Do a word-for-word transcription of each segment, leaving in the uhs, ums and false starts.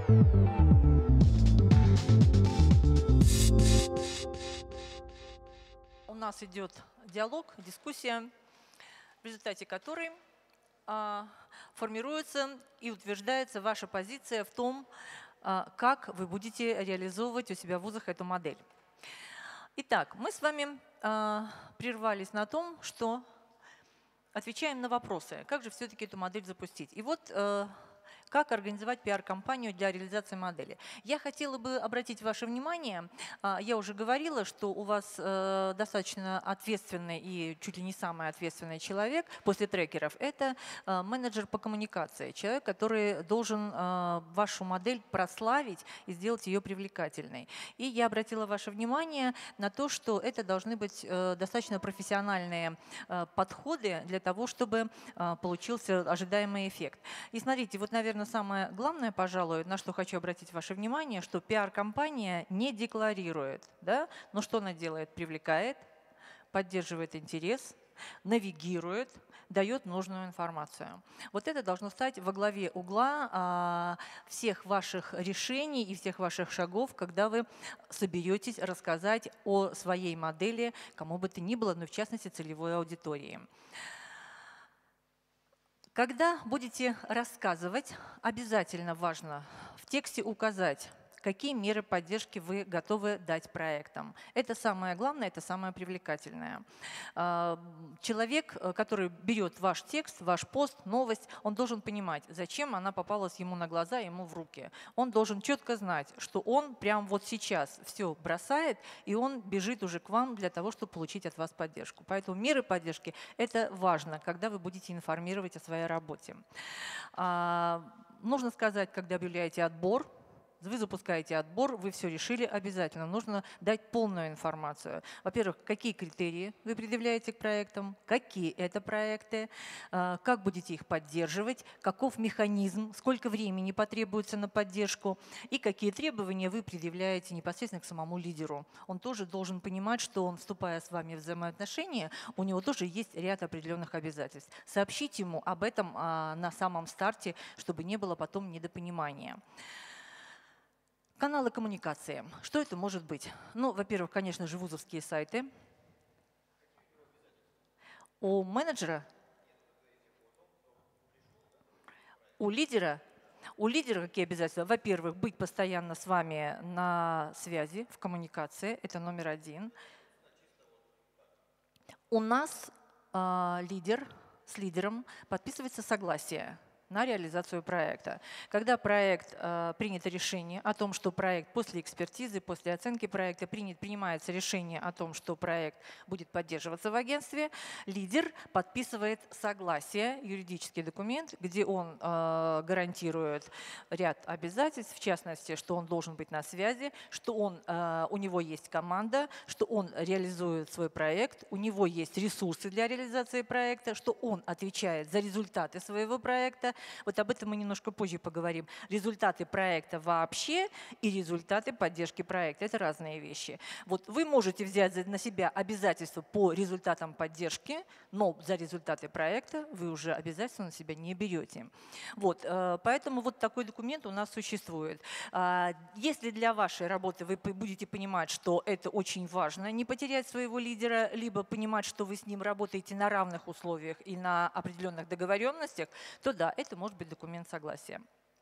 У нас идет диалог, дискуссия, в результате которой а, формируется и утверждается ваша позиция в том, а, как вы будете реализовывать у себя в вузах эту модель. Итак, мы с вами а, прервались на том, что отвечаем на вопросы, как же все-таки эту модель запустить. И вот а, как организовать пиар-компанию для реализации модели. Я хотела бы обратить ваше внимание, я уже говорила, что у вас достаточно ответственный и чуть ли не самый ответственный человек после трекеров – это менеджер по коммуникации, человек, который должен вашу модель прославить и сделать ее привлекательной. И я обратила ваше внимание на то, что это должны быть достаточно профессиональные подходы для того, чтобы получился ожидаемый эффект. И смотрите, вот, наверное, самое главное, пожалуй, на что хочу обратить ваше внимание, что пиар-компания не декларирует, да? Но что она делает? Привлекает, поддерживает интерес, навигирует, дает нужную информацию. Вот это должно стать во главе угла а, всех ваших решений и всех ваших шагов, когда вы соберетесь рассказать о своей модели, кому бы то ни было, но в частности целевой аудитории. Когда будете рассказывать, обязательно важно в тексте указать, какие меры поддержки вы готовы дать проектам. Это самое главное, это самое привлекательное. Человек, который берет ваш текст, ваш пост, новость, он должен понимать, зачем она попалась ему на глаза, ему в руки. Он должен четко знать, что он прямо вот сейчас все бросает, и он бежит уже к вам для того, чтобы получить от вас поддержку. Поэтому меры поддержки – это важно, когда вы будете информировать о своей работе. Нужно сказать, когда объявляете отбор, вы запускаете отбор, вы все решили, обязательно нужно дать полную информацию. Во-первых, какие критерии вы предъявляете к проектам, какие это проекты, как будете их поддерживать, каков механизм, сколько времени потребуется на поддержку и какие требования вы предъявляете непосредственно к самому лидеру. Он тоже должен понимать, что он, вступая с вами в взаимоотношения, у него тоже есть ряд определенных обязательств. Сообщите ему об этом на самом старте, чтобы не было потом недопонимания. Каналы коммуникации. Что это может быть? Ну, во-первых, конечно же, вузовские сайты. У менеджера, у лидера, у лидера какие обязательства? Во-первых, быть постоянно с вами на связи, в коммуникации. Это номер один. У нас э, лидер, с лидером подписывается согласие на реализацию проекта. Когда проект, э, принято решение о том, что проект после экспертизы, после оценки проекта принят, принимается решение о том, что проект будет поддерживаться в агентстве, лидер подписывает согласие, юридический документ, где он э, гарантирует ряд обязательств, в частности, что он должен быть на связи, что он, э, у него есть команда, что он реализует свой проект, у него есть ресурсы для реализации проекта, что он отвечает за результаты своего проекта. Вот об этом мы немножко позже поговорим. Результаты проекта вообще и результаты поддержки проекта – это разные вещи. Вот вы можете взять на себя обязательства по результатам поддержки, но за результаты проекта вы уже обязательства на себя не берете. Вот, поэтому вот такой документ у нас существует. Если для вашей работы вы будете понимать, что это очень важно, не потерять своего лидера, либо понимать, что вы с ним работаете на равных условиях и на определенных договоренностях, то да, это может быть документ согласия.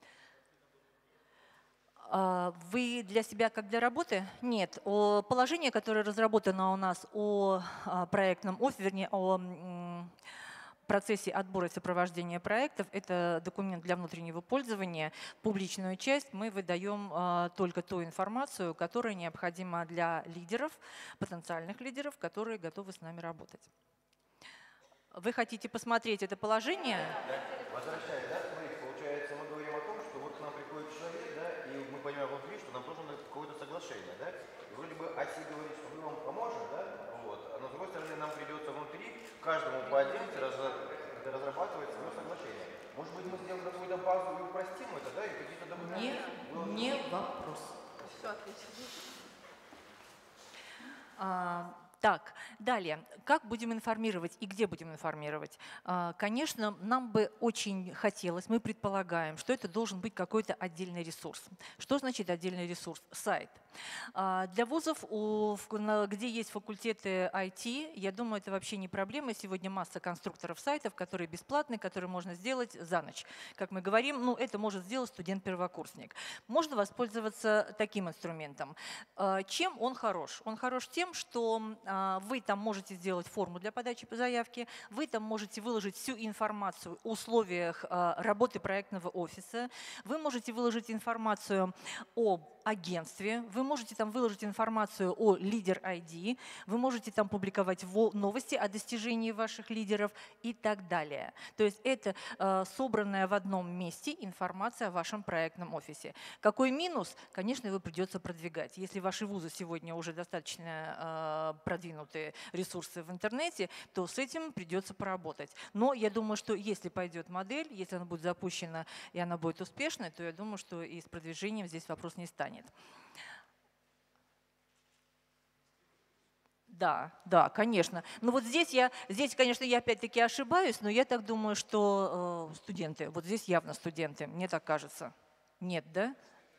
Вы для себя как для работы? Нет. Положение, которое разработано у нас о проектном оффере, вернее, о процессе отбора и сопровождения проектов, это документ для внутреннего пользования. Публичную часть мы выдаем только ту информацию, которая необходима для лидеров, потенциальных лидеров, которые готовы с нами работать. Вы хотите посмотреть это положение? Да. Возвращаясь, да, смотрите, получается, мы говорим о том, что вот к нам приходит человек, да, и мы понимаем внутри, что нам должно быть какое-то соглашение, да, и вроде бы АСИ говорит, что мы вам поможем, да, вот, а но с другой стороны нам придется внутри каждому по отдельности разрабатывать свое соглашение. Может быть, мы сделаем какую-то базу и упростим это, да, и какие-то документы? Не, не вопрос. Все отлично. А, Так, далее. Как будем информировать и где будем информировать? Конечно, нам бы очень хотелось, мы предполагаем, что это должен быть какой-то отдельный ресурс. Что значит отдельный ресурс? Сайт. Для вузов, где есть факультеты ай ти, я думаю, это вообще не проблема. Сегодня масса конструкторов сайтов, которые бесплатные, которые можно сделать за ночь. Как мы говорим, ну, это может сделать студент-первокурсник. Можно воспользоваться таким инструментом. Чем он хорош? Он хорош тем, что вы там можете сделать форму для подачи заявки, вы там можете выложить всю информацию о условиях работы проектного офиса, вы можете выложить информацию об агентстве, вы можете там выложить информацию о лидер ай ди, вы можете там публиковать новости о достижении ваших лидеров и так далее. То есть это э, собранная в одном месте информация о вашем проектном офисе. Какой минус? Конечно, его придется продвигать. Если ваши вузы сегодня уже достаточно э, продвинутые ресурсы в интернете, то с этим придется поработать. Но я думаю, что если пойдет модель, если она будет запущена и она будет успешной, то я думаю, что и с продвижением здесь вопрос не станет. Да, да, конечно. Но вот здесь я, здесь, конечно, я опять-таки ошибаюсь, но я так думаю, что э, студенты, вот здесь явно студенты, мне так кажется. Нет, да?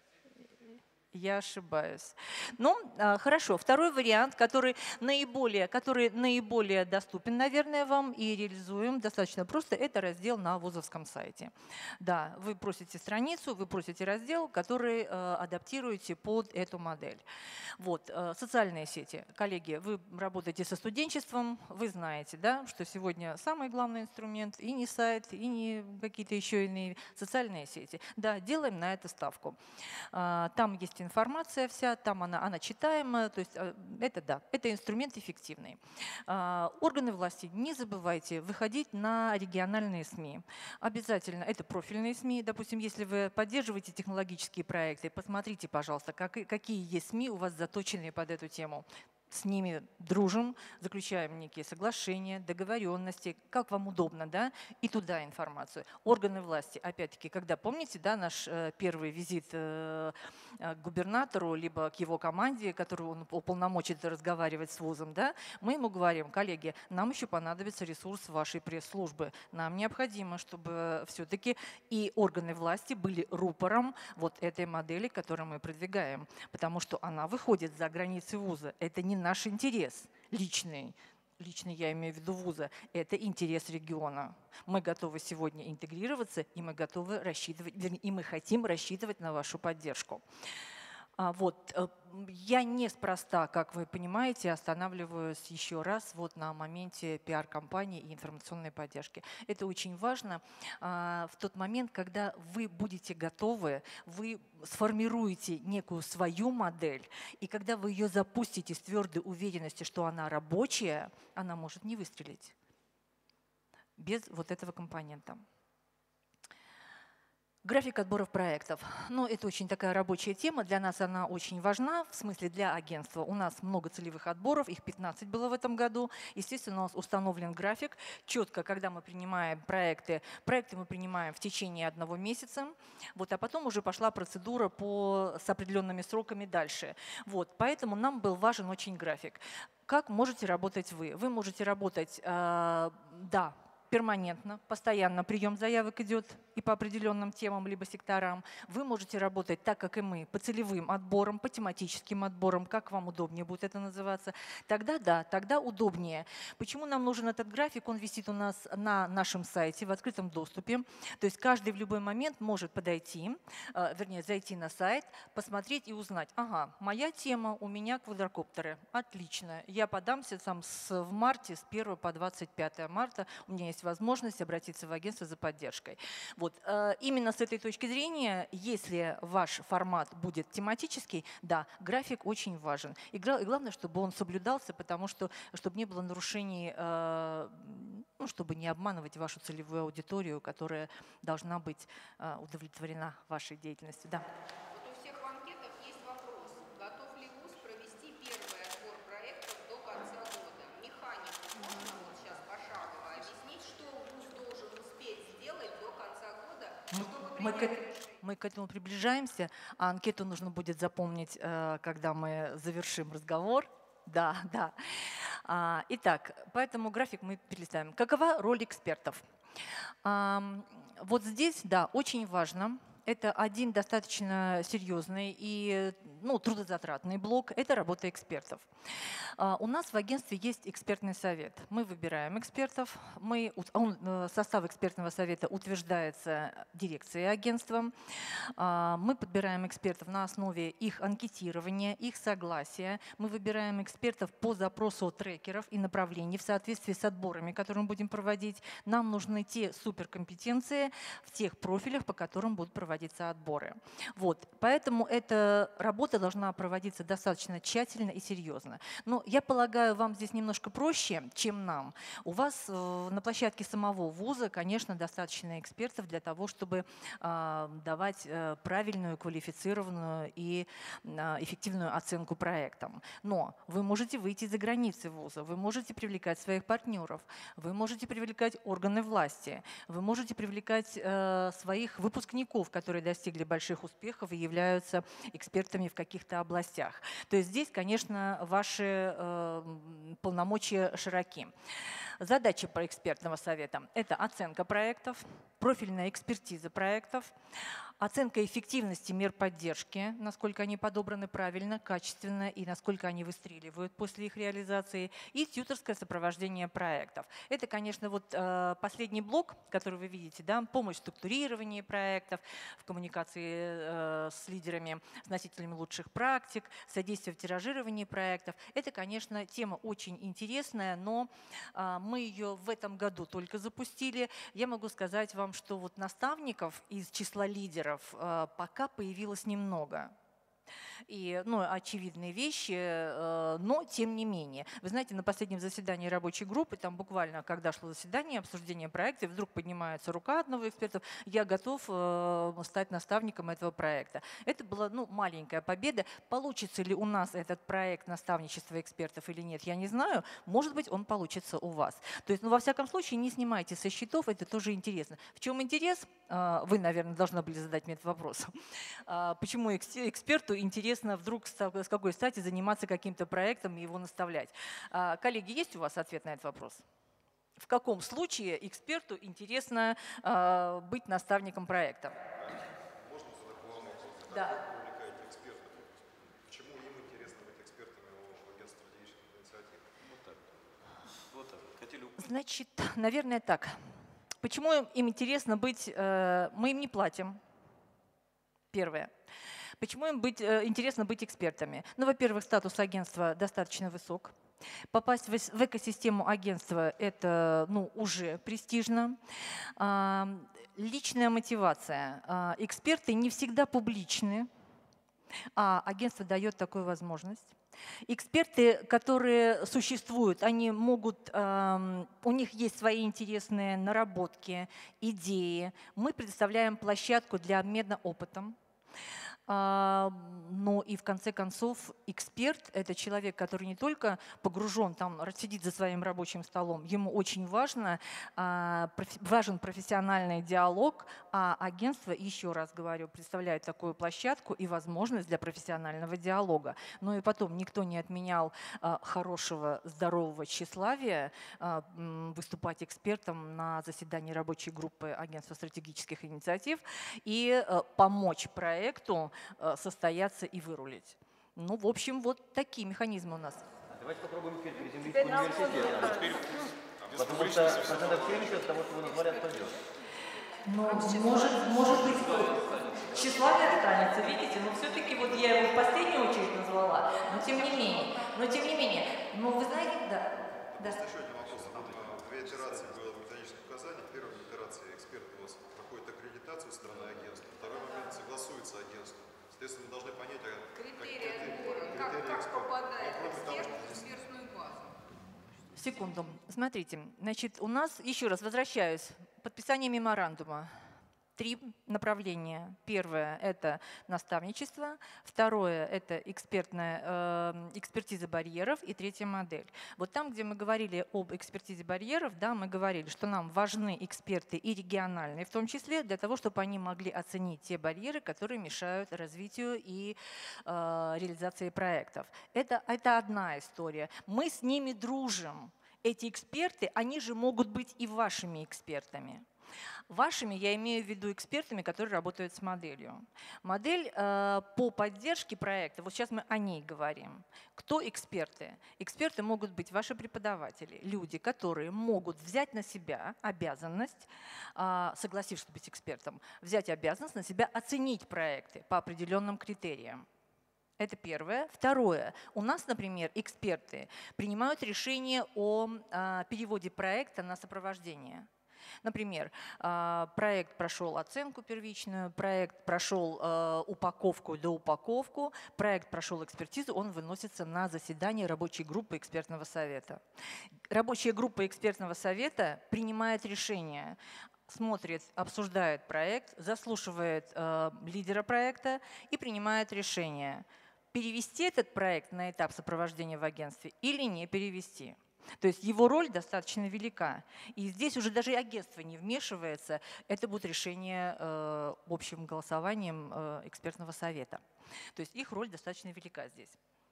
Я ошибаюсь. Ну, хорошо. Второй вариант, который наиболее, который наиболее доступен, наверное, вам и реализуем достаточно просто, это раздел на вузовском сайте. Да, вы просите страницу, вы просите раздел, который э, адаптируете под эту модель. Вот, э, социальные сети. Коллеги, вы работаете со студенчеством, вы знаете, да, что сегодня самый главный инструмент и не сайт, и не какие-то еще иные социальные сети. Да, делаем на это ставку. Э, там есть информация вся, там она, она читаемая, то есть это да, это инструмент эффективный. Органы власти, не забывайте выходить на региональные СМИ. Обязательно, это профильные СМИ, допустим, если вы поддерживаете технологические проекты, посмотрите, пожалуйста, как, какие есть СМИ у вас заточенные под эту тему. С ними дружим, заключаем некие соглашения, договоренности, как вам удобно, да, и туда информацию. Органы власти, опять-таки, когда, помните, да, наш э, первый визит э, к губернатору, либо к его команде, которую он уполномочит разговаривать с вузом, да, мы ему говорим: коллеги, нам еще понадобится ресурс вашей пресс-службы. Нам необходимо, чтобы все-таки и органы власти были рупором вот этой модели, которую мы продвигаем, потому что она выходит за границы вуза. Это не наш интерес личный, личный я имею в виду вуза, это интерес региона. Мы готовы сегодня интегрироваться, и мы готовы рассчитывать, и мы хотим рассчитывать на вашу поддержку. Вот. Я неспроста, как вы понимаете, останавливаюсь еще раз вот на моменте пиар-кампании и информационной поддержки. Это очень важно в тот момент, когда вы будете готовы, вы сформируете некую свою модель, и когда вы ее запустите с твердой уверенностью, что она рабочая, она может не выстрелить без вот этого компонента. График отборов проектов. Ну, это очень такая рабочая тема. Для нас она очень важна, в смысле для агентства. У нас много целевых отборов, их пятнадцать было в этом году. Естественно, у нас установлен график. Четко, когда мы принимаем проекты, проекты мы принимаем в течение одного месяца. Вот, а потом уже пошла процедура по, с определенными сроками дальше. Вот, поэтому нам был важен очень график. Как можете работать вы? Вы можете работать, э, да, перманентно, постоянно прием заявок идет и по определенным темам, либо секторам. Вы можете работать так, как и мы, по целевым отборам, по тематическим отборам, как вам удобнее будет это называться. Тогда да, тогда удобнее. Почему нам нужен этот график? Он висит у нас на нашем сайте в открытом доступе. То есть каждый в любой момент может подойти, вернее, зайти на сайт, посмотреть и узнать: ага, моя тема, у меня квадрокоптеры. Отлично. Я подамся там с, в марте с первого по двадцать пятое марта. У меня есть возможность обратиться в агентство за поддержкой. Вот. Именно с этой точки зрения, если ваш формат будет тематический, да, график очень важен. И главное, чтобы он соблюдался, потому что, чтобы не было нарушений, ну, чтобы не обманывать вашу целевую аудиторию, которая должна быть удовлетворена вашей деятельностью. Да. Мы к, мы к этому приближаемся, а анкету нужно будет запомнить, когда мы завершим разговор. Да, да. А, Итак, поэтому график мы перелистаем. Какова роль экспертов? Ам, Вот здесь, да, очень важно. Это один достаточно серьезный и ну, трудозатратный блок – это работа экспертов. А, У нас в агентстве есть экспертный совет. Мы выбираем экспертов. Мы, он, э, состав экспертного совета утверждается дирекцией агентства. А, Мы подбираем экспертов на основе их анкетирования, их согласия. Мы выбираем экспертов по запросу трекеров и направлений в соответствии с отборами, которые мы будем проводить. Нам нужны те суперкомпетенции в тех профилях, по которым будут проводиться отборы. Вот. Поэтому эта работа должна проводиться достаточно тщательно и серьезно. Но я полагаю, вам здесь немножко проще, чем нам. У вас э, на площадке самого вуза, конечно, достаточно экспертов для того, чтобы э, давать э, правильную, квалифицированную и э, эффективную оценку проектам. Но вы можете выйти за границы вуза, вы можете привлекать своих партнеров, вы можете привлекать органы власти, вы можете привлекать э, своих выпускников, которые достигли больших успехов и являются экспертами в каких-то областях. То есть здесь, конечно, ваши э, полномочия широки. Задачи по экспертного совета – это оценка проектов, профильная экспертиза проектов, оценка эффективности мер поддержки, насколько они подобраны правильно, качественно и насколько они выстреливают после их реализации, и тьюторское сопровождение проектов. Это, конечно, вот э, последний блок, который вы видите, да, помощь в структурировании проектов, в коммуникации э, с лидерами, с носителями лучших практик, содействие в тиражировании проектов. Это, конечно, тема очень интересная, но э, мы ее в этом году только запустили. Я могу сказать вам, что вот наставников из числа лидеров пока появилось немного. И, ну, очевидные вещи, но тем не менее. Вы знаете, на последнем заседании рабочей группы, там буквально, когда шло заседание, обсуждение проекта, вдруг поднимается рука одного эксперта, я готов стать наставником этого проекта. Это была, ну, маленькая победа. Получится ли у нас этот проект наставничества экспертов или нет, я не знаю. Может быть, он получится у вас. То есть, ну, во всяком случае, не снимайте со счетов, это тоже интересно. В чем интерес? Вы, наверное, должны были задать мне этот вопрос. Почему эксперту интересно вдруг с какой стати заниматься каким-то проектом и его наставлять? Коллеги, есть у вас ответ на этот вопрос? В каком случае эксперту интересно быть наставником проекта? Можно задать главный вопрос? Да. Как вы привлекаете экспертов? Почему им интересно быть экспертами в агентстве стратегических инициатив? Вот так. Вот так. Хотели... Значит, наверное, так. Почему им интересно быть? Мы им не платим. Первое. Почему им быть, интересно быть экспертами? Ну, во-первых, статус агентства достаточно высок. Попасть в экосистему агентства – это, ну, уже престижно. Личная мотивация. Эксперты не всегда публичны, а агентство дает такую возможность. Эксперты, которые существуют, они могут, у них есть свои интересные наработки, идеи. Мы предоставляем площадку для обмена опытом. Но и в конце концов эксперт – это человек, который не только погружен, там, сидит за своим рабочим столом, ему очень важно, важен профессиональный диалог, а агентство, еще раз говорю, представляет такую площадку и возможность для профессионального диалога. Ну и потом никто не отменял хорошего, здорового тщеславия выступать экспертом на заседании рабочей группы агентства стратегических инициатив и помочь проекту состояться и вырулить. Ну, в общем, вот такие механизмы у нас. Давайте попробуем теперь приземлить к университету. Потому что процентов семьдесят того, что вы назвали, отпадет. Ну, может, может быть, тщеславие останется, видите, но все-таки вот я его в последнюю очередь назвала, но тем не менее, но тем не менее, ну, вы знаете, да. да. Еще один вопрос. Две итерации было методических указаний. В первой итерации эксперт у вас проходит аккредитацию со стороны агентства, второй момент согласуется агентство. Соответственно, мы должны понять, а критерии отбора, как, как попадает эксперт в экспертную базу. Секунду. Смотрите, значит, у нас, еще раз возвращаюсь, подписание меморандума. три направления. Первое – это наставничество, второе – это экспертная, э, экспертиза барьеров, и третья модель. Вот там, где мы говорили об экспертизе барьеров, да, мы говорили, что нам важны эксперты и региональные, в том числе для того, чтобы они могли оценить те барьеры, которые мешают развитию и э, реализации проектов. Это, это одна история. Мы с ними дружим. Эти эксперты, они же могут быть и вашими экспертами. Вашими я имею в виду экспертами, которые работают с моделью. Модель э, по поддержке проекта, вот сейчас мы о ней говорим. Кто эксперты? Эксперты могут быть ваши преподаватели, люди, которые могут взять на себя обязанность, э, согласившись быть экспертом, взять обязанность на себя оценить проекты по определенным критериям. Это первое. Второе. У нас, например, эксперты принимают решение о э, переводе проекта на сопровождение. Например, проект прошел оценку первичную, проект прошел упаковку до упаковку, проект прошел экспертизу, он выносится на заседание рабочей группы экспертного совета. Рабочая группа экспертного совета принимает решение, смотрит, обсуждает проект, заслушивает лидера проекта и принимает решение, перевести этот проект на этап сопровождения в агентстве или не перевести. То есть его роль достаточно велика. И здесь уже даже и агентство не вмешивается. Это будет решение э, общим голосованием э, экспертного совета. То есть их роль достаточно велика здесь.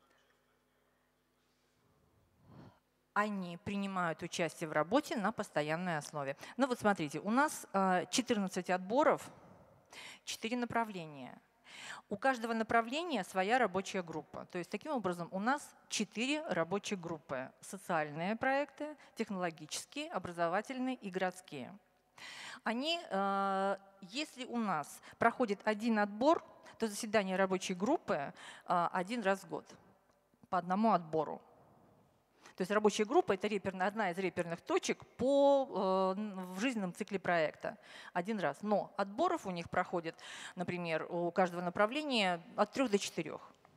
Они принимают участие в работе на постоянной основе. Ну вот смотрите, у нас э, четырнадцать отборов, четыре направления. У каждого направления своя рабочая группа. То есть таким образом у нас четыре рабочие группы. Социальные проекты, технологические, образовательные и городские. Они, если у нас проходит один отбор, то заседание рабочей группы один раз в год по одному отбору. То есть рабочая группа – это реперная, одна из реперных точек по, э, в жизненном цикле проекта. Один раз. Но отборов у них проходит, например, у каждого направления от трех до четырех.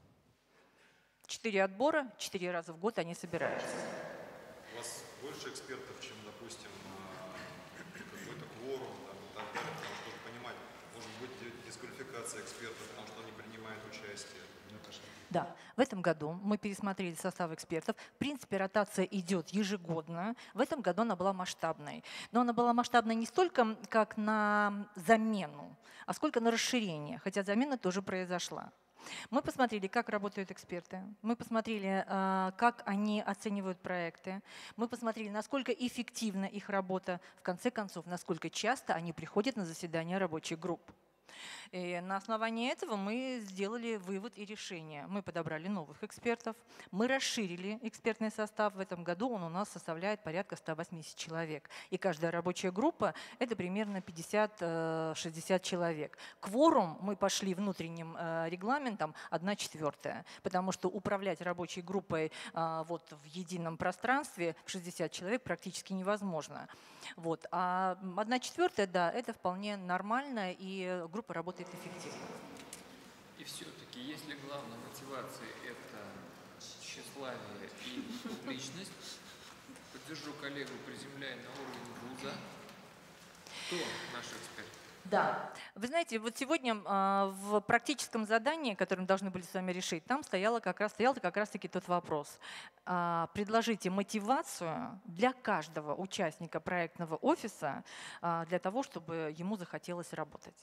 Четыре отбора, четыре раза в год они собираются. У вас больше экспертов, чем, допустим, какой-то кворум там, и так далее, потому что, чтобы понимать, может быть дисквалификация экспертов, потому что они принимают участие. Да, в этом году мы пересмотрели состав экспертов. В принципе, ротация идет ежегодно. В этом году она была масштабной. Но она была масштабной не столько как на замену, а сколько на расширение, хотя замена тоже произошла. Мы посмотрели, как работают эксперты, мы посмотрели, как они оценивают проекты, мы посмотрели, насколько эффективна их работа, в конце концов, насколько часто они приходят на заседания рабочих групп. И на основании этого мы сделали вывод и решение. Мы подобрали новых экспертов, мы расширили экспертный состав. В этом году он у нас составляет порядка ста восьмидесяти человек. И каждая рабочая группа – это примерно пятьдесят-шестьдесят человек. Кворум мы пошли внутренним регламентом одна четвертая, потому что управлять рабочей группой вот в едином пространстве в шестьдесят человек практически невозможно. Вот. А одна четвертая, да, это вполне нормально, и группа работает эффективно. И все-таки, если главная мотивация – это тщеславие и публичность, поддержу коллегу, приземляя на уровень вуза, кто наш эксперт? Да. Вы знаете, вот сегодня э, в практическом задании, которое мы должны были с вами решить, там стояло как раз, стоял как раз-таки тот вопрос. Э, предложите мотивацию для каждого участника проектного офиса э, для того, чтобы ему захотелось работать.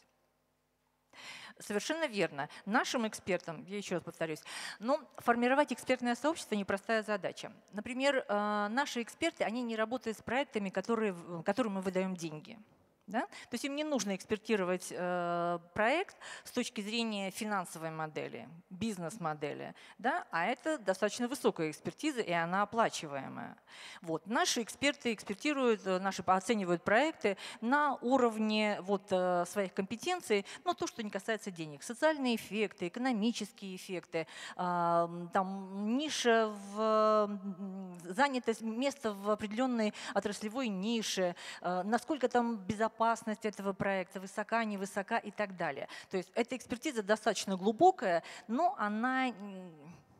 Совершенно верно. Нашим экспертам, я еще раз повторюсь, но формировать экспертное сообщество – непростая задача. Например, э, наши эксперты, они не работают с проектами, которые, которым мы выдаем деньги. Да? То есть им не нужно экспертировать э, проект с точки зрения финансовой модели, бизнес-модели, да? А это достаточно высокая экспертиза, и она оплачиваемая. Вот. Наши эксперты экспертируют, наши оценивают проекты на уровне вот, э, своих компетенций, но то, что не касается денег. Социальные эффекты, экономические эффекты, э, там, ниша в занятость, место в определенной отраслевой нише, э, насколько там безопасно, опасность этого проекта, высока, невысока и так далее. То есть эта экспертиза достаточно глубокая, но она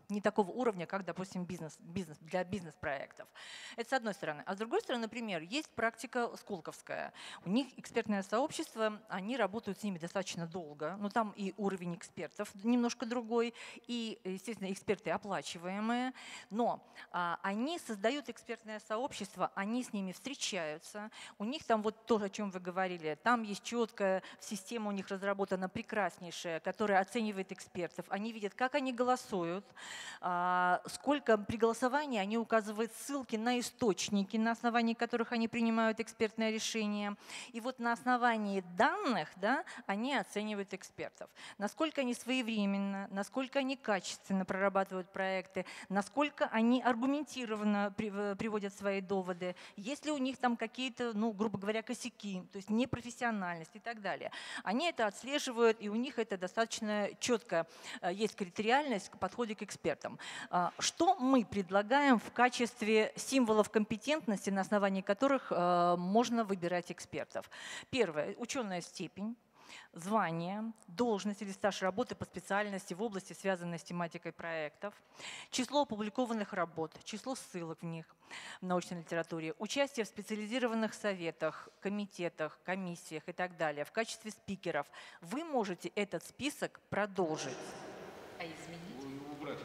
не такого уровня, как, допустим, бизнес, бизнес, для бизнес-проектов. Это с одной стороны. А с другой стороны, например, есть практика сколковская. У них экспертное сообщество, они работают с ними достаточно долго, но там и уровень экспертов немножко другой, и, естественно, эксперты оплачиваемые, но а, они создают экспертное сообщество, они с ними встречаются, у них там вот то, о чем вы говорили, там есть четкая система у них разработана прекраснейшая, которая оценивает экспертов, они видят, как они голосуют, сколько при голосовании они указывают ссылки на источники, на основании которых они принимают экспертное решение. И вот на основании данных, да, они оценивают экспертов. Насколько они своевременно, насколько они качественно прорабатывают проекты, насколько они аргументированно приводят свои доводы, есть ли у них там какие-то, ну, грубо говоря, косяки, то есть непрофессиональность и так далее. Они это отслеживают, и у них это достаточно четко есть критериальность к подходе к экспертам. Что мы предлагаем в качестве символов компетентности, на основании которых можно выбирать экспертов? Первое – ученая степень, звание, должность или стаж работы по специальности в области, связанной с тематикой проектов, число опубликованных работ, число ссылок в них в научной литературе, участие в специализированных советах, комитетах, комиссиях и так далее в качестве спикеров. Вы можете этот список продолжить. А изменить? Убрать.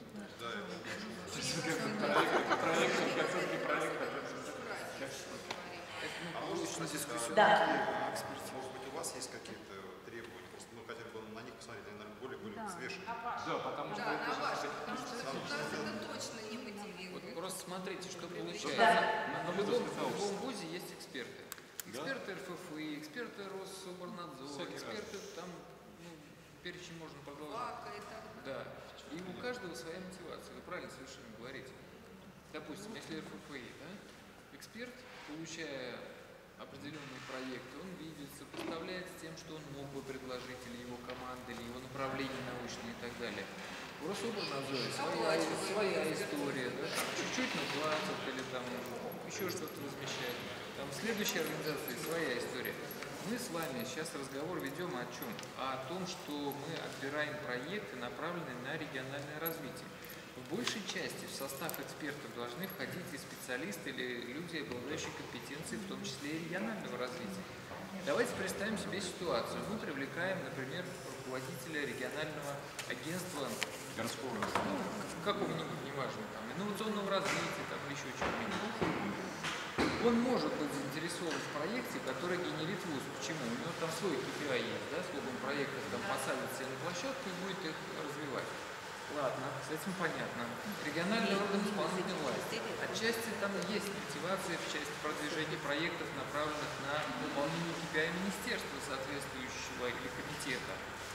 Да. Может быть, у вас есть какие-то требования? Просто мы хотели бы на них посмотреть, они, наверное, более, более взвешенные. Да, потому что Да, это на же- ваш, потому что нас это точно не Вот мотивирует. просто смотрите, что получается. Да. На, на любом, в любом вузе есть эксперты. Эксперты эр эф эф и, эксперты Рособорнадзора, эксперты там, ну, перечень можно продолжать. Вака и так далее. Да. И у каждого своя мотивация. Вы правильно совершенно говорите. Допустим, если эр эф эф и, да, эксперт, получая определенный проект, он видит, сопоставляет с тем, что он мог бы предложить, или его команда, или его направление научное и так далее. У Рособорнадзора своя, своя история, да? Чуть-чуть наплатят или там еще что-то размещают. Там в следующей организации своя история. Мы с вами сейчас разговор ведем о чем? О том, что мы отбираем проекты, направленные на региональное развитие. В большей части в состав экспертов должны входить и специалисты или люди, обладающие компетенцией, в том числе и регионального развития. Давайте представим себе ситуацию. Мы привлекаем, например, руководителя регионального агентства, городского, ну, какого-нибудь, неважно, там, инновационного развития, там, или еще чего-нибудь. Он может быть заинтересован в проекте, который генерит вуз. Почему? У него там свой кей пи ай есть, да, словом проектов там посадит себя на площадку и будет их развивать. Ладно, с этим понятно. Региональный орган исполнительной власти. Отчасти там есть мотивация в части продвижения проектов, направленных на выполнение кей пи ай министерства соответствующего или комитета.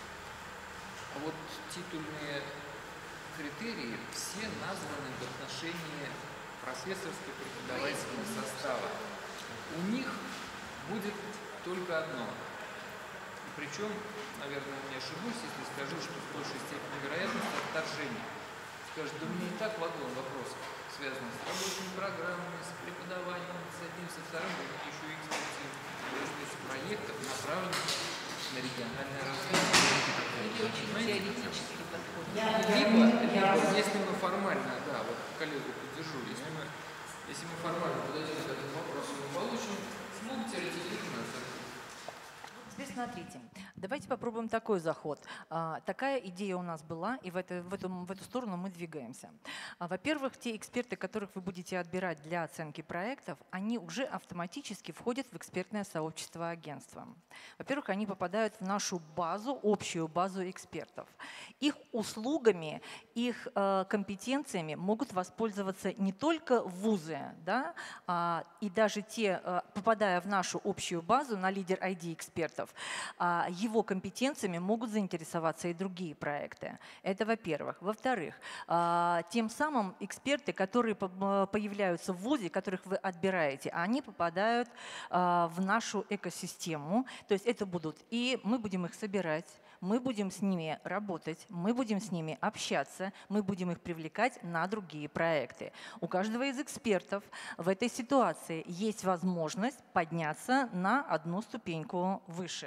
А вот титульные критерии все названы в отношении профессорско-преподавательского состава. У них будет только одно. Причем, наверное, не ошибусь, если скажу, что в большей степени вероятность отторжения. Скажут, да мне и так вагон вопросов, связанных с рабочими программами, с преподаванием, с одним, со вторым, и еще и экспертизой. Из проектов, направленных на региональное развитие. Теоретический подход. Либо, либо, если мы формально, да, вот коллегу поддержу, если мы, если мы формально подойдем к этому вопросу, мы получим смогу теоретически оценку. Теперь смотрите, давайте попробуем такой заход. А, такая идея у нас была, и в, это, в, эту, в эту сторону мы двигаемся. А, во-первых, те эксперты, которых вы будете отбирать для оценки проектов, они уже автоматически входят в экспертное сообщество агентства. Во-первых, они попадают в нашу базу, общую базу экспертов. Их услугами, их э, компетенциями могут воспользоваться не только вузы, да, а, и даже те, э, попадая в нашу общую базу на лидер ай ди экспертов, его компетенциями могут заинтересоваться и другие проекты. Это во-первых. Во-вторых, тем самым эксперты, которые появляются в вузе, которых вы отбираете, они попадают в нашу экосистему. То есть это будут, и мы будем их собирать, мы будем с ними работать, мы будем с ними общаться, мы будем их привлекать на другие проекты. У каждого из экспертов в этой ситуации есть возможность подняться на одну ступеньку выше.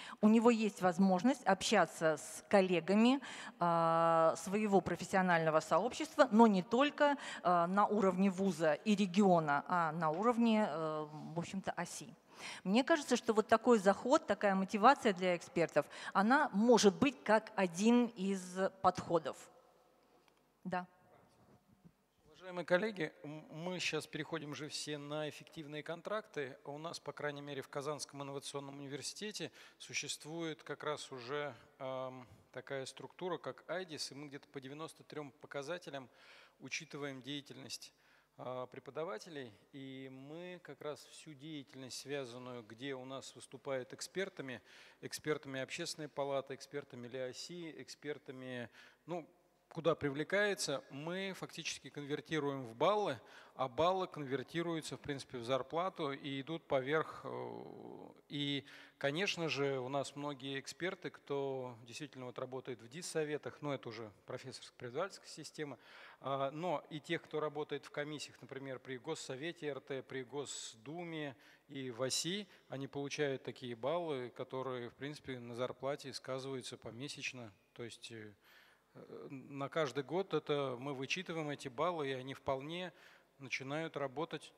У него есть возможность общаться с коллегами э, своего профессионального сообщества, но не только э, на уровне вуза и региона, а на уровне, э, в общем-то, оси. Мне кажется, что вот такой заход, такая мотивация для экспертов, она может быть как один из подходов. Да. Уважаемые коллеги, мы сейчас переходим же все на эффективные контракты. У нас, по крайней мере, в Казанском инновационном университете существует как раз уже э, такая структура, как айдис, и мы где-то по девяноста трём показателям учитываем деятельность э, преподавателей, и мы как раз всю деятельность, связанную, где у нас выступают экспертами, экспертами общественной палаты, экспертами ЛИОСИ, экспертами, ну, куда привлекается, мы фактически конвертируем в баллы, а баллы конвертируются, в принципе, в зарплату и идут поверх. И, конечно же, у нас многие эксперты, кто действительно вот работает в диссоветах, ну, это уже профессорско-преподавательская система, но и тех, кто работает в комиссиях, например, при Госсовете РТ, при Госдуме и в ОСИ, они получают такие баллы, которые, в принципе, на зарплате сказываются помесячно, то есть на каждый год это мы вычитываем эти баллы, и они вполне начинают работать.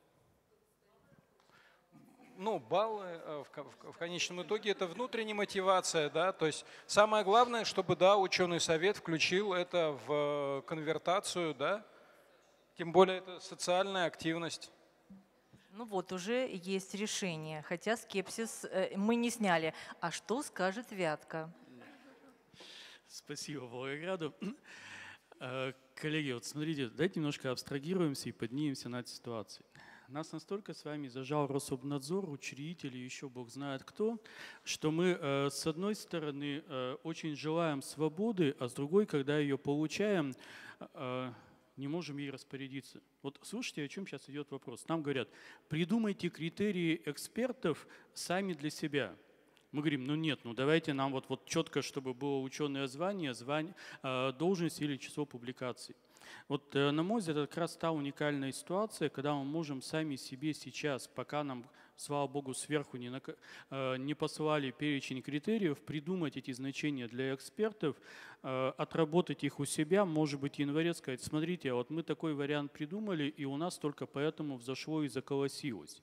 Ну, баллы в, в, в конечном итоге это внутренняя мотивация, да, то есть самое главное, чтобы, да, ученый совет включил это в конвертацию, да, тем более это социальная активность. Ну вот, уже есть решение, хотя скепсис мы не сняли. А что скажет Вятка? Спасибо Волгограду. Коллеги, вот смотрите, давайте немножко абстрагируемся и поднимемся над ситуацией. Нас настолько с вами зажал Рособнадзор, учредители, еще бог знает кто, что мы с одной стороны очень желаем свободы, а с другой, когда ее получаем, не можем ей распорядиться. Вот слушайте, о чем сейчас идет вопрос. Нам говорят, придумайте критерии экспертов сами для себя. Мы говорим, ну нет, ну давайте нам вот, вот четко, чтобы было ученое звание, звание, должность или число публикаций. Вот на мой взгляд, это как раз та уникальная ситуация, когда мы можем сами себе сейчас, пока нам, слава богу, сверху не, не послали перечень критериев, придумать эти значения для экспертов, отработать их у себя, может быть, в январе сказать, смотрите, вот мы такой вариант придумали, и у нас только поэтому взошло и заколосилось.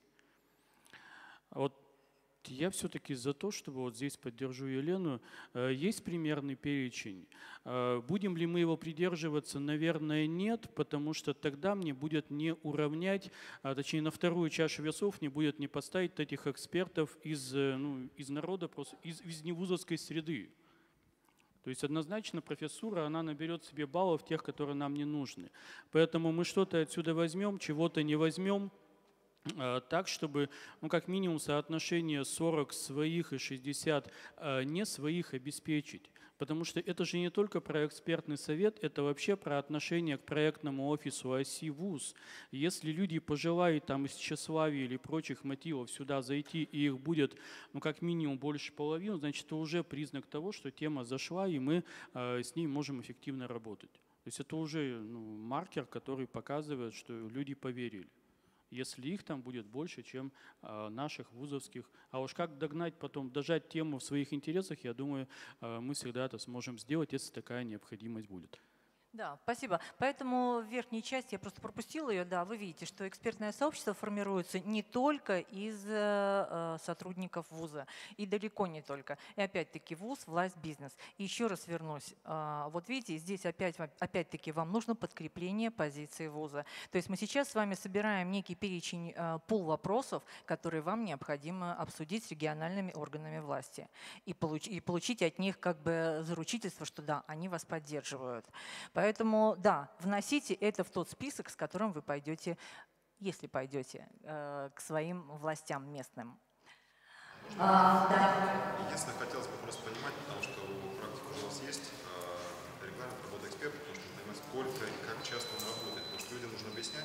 Вот я все-таки за то, чтобы, вот здесь поддержу Елену, есть примерный перечень. Будем ли мы его придерживаться? Наверное, нет, потому что тогда мне будет не уравнять, а точнее на вторую чашу весов не будет не поставить этих экспертов из, ну, из народа, просто из, из невузовской среды. То есть однозначно профессура, она наберет себе баллов тех, которые нам не нужны. Поэтому мы что-то отсюда возьмем, чего-то не возьмем, так, чтобы, ну, как минимум, соотношение сорок своих и шестьдесят не своих обеспечить. Потому что это же не только про экспертный совет, это вообще про отношение к проектному офису ОСИ ВУЗ. Если люди пожелают там из тщеславия или прочих мотивов сюда зайти, и их будет, ну, как минимум больше половины, значит, это уже признак того, что тема зашла, и мы с ней можем эффективно работать. То есть это уже, ну, маркер, который показывает, что люди поверили. Если их там будет больше, чем э, наших вузовских. А уж как догнать потом, дожать тему в своих интересах, я думаю, э, мы всегда это сможем сделать, если такая необходимость будет. Да, спасибо. Поэтому в верхней части, я просто пропустила ее, да, вы видите, что экспертное сообщество формируется не только из э, сотрудников вуза, и далеко не только. И опять-таки вуз, власть, бизнес. И еще раз вернусь. Э, вот видите, здесь опять, опять-таки вам нужно подкрепление позиции вуза. То есть мы сейчас с вами собираем некий перечень, э, пул вопросов, которые вам необходимо обсудить с региональными органами власти. И, получ, и получить от них как бы заручительство, что да, они вас поддерживают. Поэтому, да, вносите это в тот список, с которым вы пойдете, если пойдете, к своим властям местным. А, да. Единственное, хотелось бы просто понимать, потому что практика у нас есть, регламент работы эксперта, потому что нужно понимать, сколько и как часто он работает, потому что людям нужно объяснять.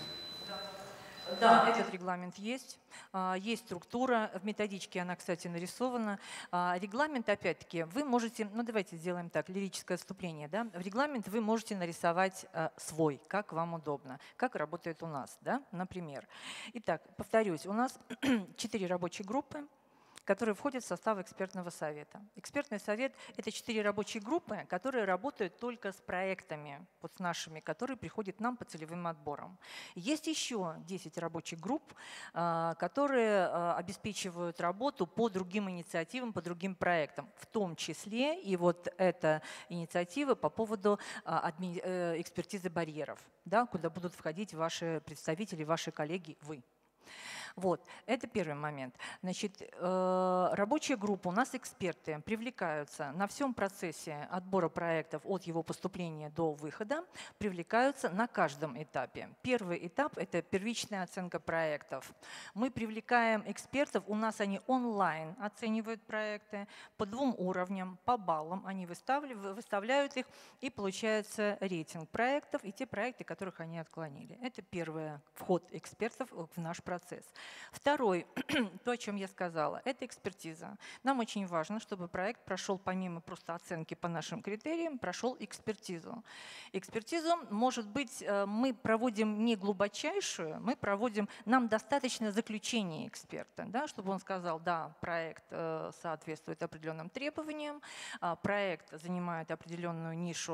Да, этот регламент есть. Есть структура, в методичке она, кстати, нарисована. Регламент, опять-таки, вы можете, ну давайте сделаем так, лирическое отступление. Да? В регламент вы можете нарисовать свой, как вам удобно, как работает у нас, да? Например. Итак, повторюсь, у нас четыре рабочие группы. которые входят в состав экспертного совета. Экспертный совет – это четыре рабочие группы, которые работают только с проектами, вот с нашими, которые приходят к нам по целевым отборам. Есть еще десять рабочих групп, которые обеспечивают работу по другим инициативам, по другим проектам, в том числе и вот эта инициатива по поводу экспертизы барьеров, да, куда будут входить ваши представители, ваши коллеги, вы. Вот, это первый момент. Значит, э, рабочая группа, у нас эксперты привлекаются на всем процессе отбора проектов от его поступления до выхода, привлекаются на каждом этапе. Первый этап – это первичная оценка проектов. Мы привлекаем экспертов, у нас они онлайн оценивают проекты по двум уровням, по баллам, они выставляют, выставляют их, и получается рейтинг проектов и те проекты, которых они отклонили. Это первый вход экспертов в наш процесс. Второй, то, о чем я сказала, это экспертиза. Нам очень важно, чтобы проект прошел, помимо просто оценки по нашим критериям, прошел экспертизу. Экспертизу, может быть, мы проводим не глубочайшую, мы проводим, нам достаточно заключения эксперта, да, чтобы он сказал, да, проект соответствует определенным требованиям, проект занимает определенную нишу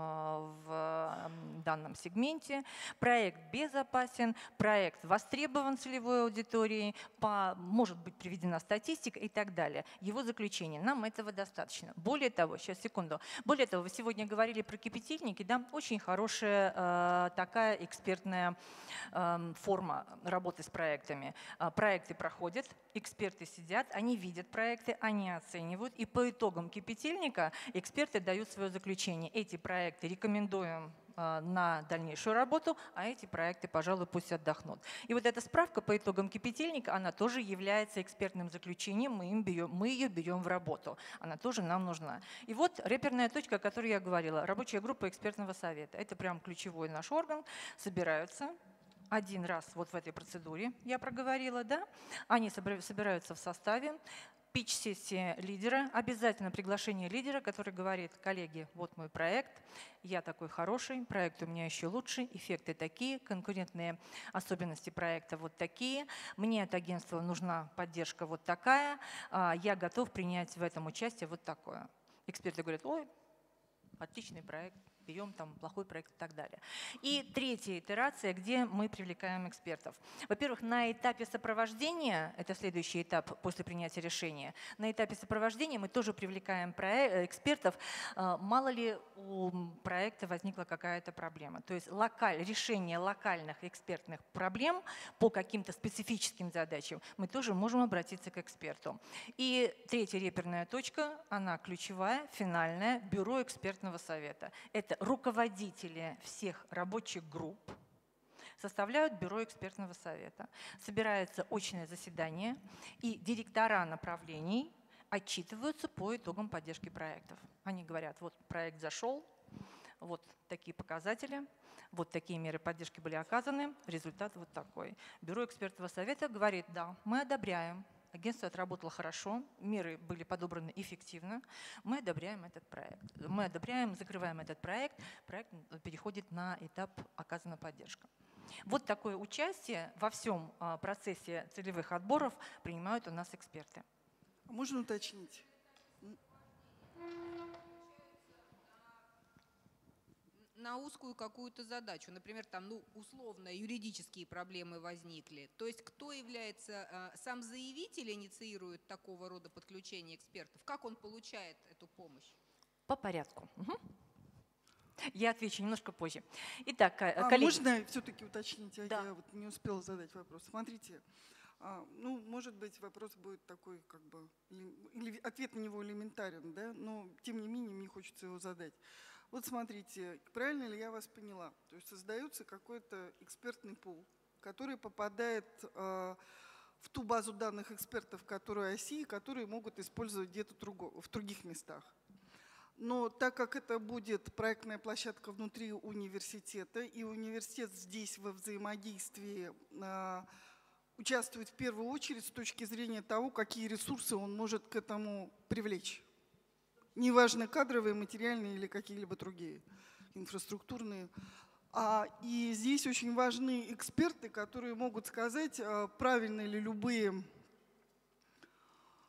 в данном сегменте, проект безопасен, проект востребован целевой аудиторией, по, может быть приведена статистика и так далее. Его заключение. Нам этого достаточно. Более того, сейчас секунду. Более того, вы сегодня говорили про кипятильники, да, очень хорошая э, такая экспертная э, форма работы с проектами. Э, проекты проходят, эксперты сидят, они видят проекты, они оценивают, и по итогам кипятильника эксперты дают свое заключение. Эти проекты рекомендуем на дальнейшую работу, а эти проекты, пожалуй, пусть отдохнут. И вот эта справка по итогам кипятильника, она тоже является экспертным заключением, мы, им берем, мы ее берем в работу, она тоже нам нужна. И вот реперная точка, о которой я говорила, рабочая группа экспертного совета. Это прям ключевой наш орган, собираются один раз вот в этой процедуре, я проговорила, да, они собираются в составе, пич-сессия лидера, обязательно приглашение лидера, который говорит: коллеги, вот мой проект, я такой хороший, проект у меня еще лучше, эффекты такие, конкурентные особенности проекта вот такие, мне от агентства нужна поддержка вот такая, я готов принять в этом участие вот такое. Эксперты говорят: ой, отличный проект, берем там плохой проект и так далее. И третья итерация, где мы привлекаем экспертов. Во-первых, на этапе сопровождения, это следующий этап после принятия решения, на этапе сопровождения мы тоже привлекаем экспертов, мало ли у проекта возникла какая-то проблема. То есть локаль, решение локальных экспертных проблем по каким-то специфическим задачам мы тоже можем обратиться к эксперту. И третья реперная точка, она ключевая, финальная, бюро экспертного совета. Это руководители всех рабочих групп составляют бюро экспертного совета. Собирается очное заседание, и директора направлений отчитываются по итогам поддержки проектов. Они говорят: вот проект зашел, вот такие показатели, вот такие меры поддержки были оказаны, результат вот такой. Бюро экспертного совета говорит: да, мы одобряем. Агентство отработало хорошо, меры были подобраны эффективно. Мы одобряем этот проект. Мы одобряем, закрываем этот проект. Проект переходит на этап «оказана поддержка». Вот такое участие во всем процессе целевых отборов принимают у нас эксперты. Можно уточнить? На узкую какую-то задачу, например, там, ну, условно, юридические проблемы возникли. То есть кто является, э, сам заявитель инициирует такого рода подключение экспертов? Как он получает эту помощь? По порядку. Угу. Я отвечу немножко позже. Итак, а коллеги. Можно все-таки уточнить? Да. Я вот не успела задать вопрос. Смотрите, а, ну, может быть, вопрос будет такой, как бы, или ответ на него элементарен, да, но тем не менее мне хочется его задать. Вот смотрите, правильно ли я вас поняла? То есть создается какой-то экспертный пул, который попадает э, в ту базу данных экспертов, которую ай си, которые могут использовать где-то в других местах. Но так как это будет проектная площадка внутри университета, и университет здесь во взаимодействии э, участвует в первую очередь с точки зрения того, какие ресурсы он может к этому привлечь. Неважно, кадровые, материальные или какие-либо другие, инфраструктурные. А, и здесь очень важны эксперты, которые могут сказать, правильно ли любые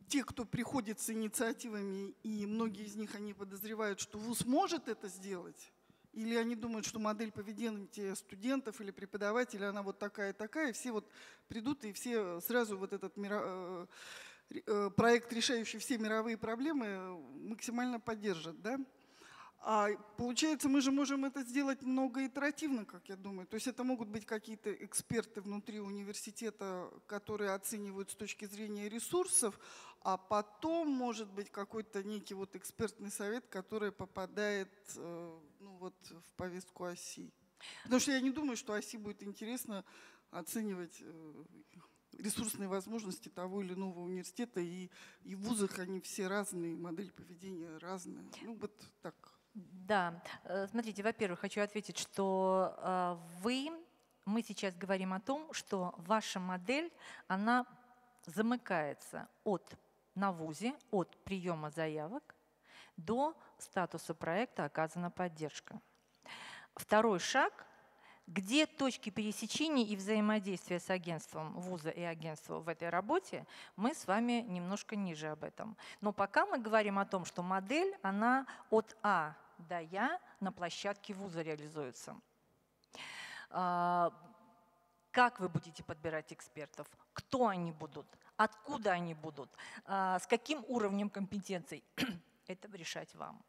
те, кто приходит с инициативами, и многие из них, они подозревают, что вуз может это сделать, или они думают, что модель поведения студентов или преподавателей, она вот такая-такая, и все вот придут, и все сразу вот этот миро... проект, решающий все мировые проблемы, максимально поддержат, да? А получается, мы же можем это сделать многоитеративно, как я думаю. То есть это могут быть какие-то эксперты внутри университета, которые оценивают с точки зрения ресурсов, а потом может быть какой-то некий вот экспертный совет, который попадает ну, вот, в повестку ОСИ. Потому что я не думаю, что ОСИ будет интересно оценивать ресурсные возможности того или иного университета. И, и в вузах они все разные, модель поведения разная. Ну вот так. Да, смотрите, во-первых, хочу ответить, что вы, мы сейчас говорим о том, что ваша модель, она замыкается от на вузе, от приема заявок до статуса проекта «Оказана поддержка». Второй шаг, где точки пересечения и взаимодействия с агентством вуза и агентством в этой работе, мы с вами немножко ниже об этом. Но пока мы говорим о том, что модель, она от А до Я на площадке вуза реализуется. Как вы будете подбирать экспертов? Кто они будут? Откуда они будут? С каким уровнем компетенций? Это решать вам.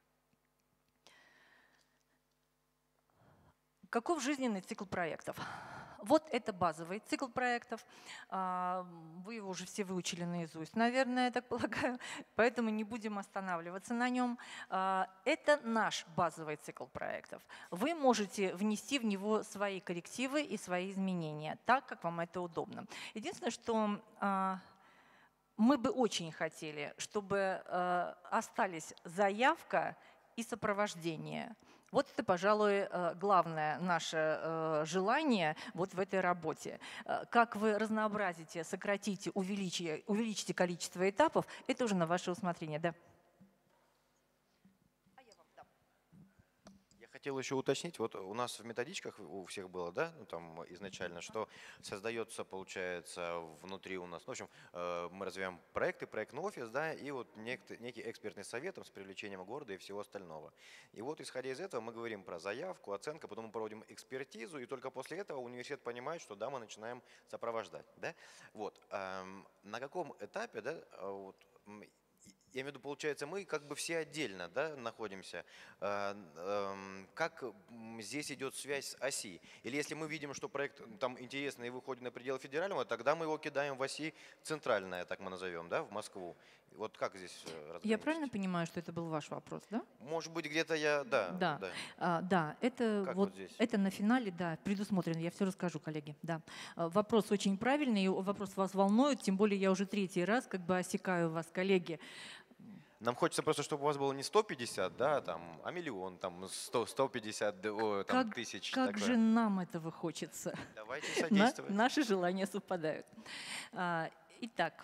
Каков жизненный цикл проектов? Вот это базовый цикл проектов. Вы его уже все выучили наизусть, наверное, я так полагаю, поэтому не будем останавливаться на нем. Это наш базовый цикл проектов. Вы можете внести в него свои коррективы и свои изменения, так, как вам это удобно. Единственное, что мы бы очень хотели, чтобы остались заявка и сопровождение. Вот это, пожалуй, главное наше желание вот в этой работе. Как вы разнообразите, сократите, увеличите, увеличите количество этапов, это уже на ваше усмотрение. Да. Хотел еще уточнить, вот у нас в методичках у всех было, да, ну там изначально, что создается, получается, внутри у нас, ну, в общем, мы развиваем проекты, проектный офис, да, и вот некий, некий экспертный совет с привлечением города и всего остального. И вот, исходя из этого, мы говорим про заявку, оценку, потом мы проводим экспертизу, и только после этого университет понимает, что да, мы начинаем сопровождать, да. Вот, на каком этапе, да, вот, я имею в виду, получается, мы как бы все отдельно, да, находимся. Как здесь идет связь с ОСИ? Или если мы видим, что проект там интересный и выходит на пределы федерального, тогда мы его кидаем в ОСИ центральное, так мы назовем, да, в Москву. Вот как здесь разграничить? Я правильно понимаю, что это был ваш вопрос, да? Может быть, где-то я, да. Да, да. А, да это, вот вот, здесь? это на финале, да, предусмотрено. Я все расскажу, коллеги. Да. Вопрос очень правильный, вопрос вас волнует, тем более я уже третий раз как бы осекаю вас, коллеги. Нам хочется просто, чтобы у вас было не сто пятьдесят, да, там, а миллион, там, сто, сто пятьдесят о, там, как, тысяч. Как такое. же нам этого хочется? Давайте содействовать. На, наши желания совпадают. А, итак,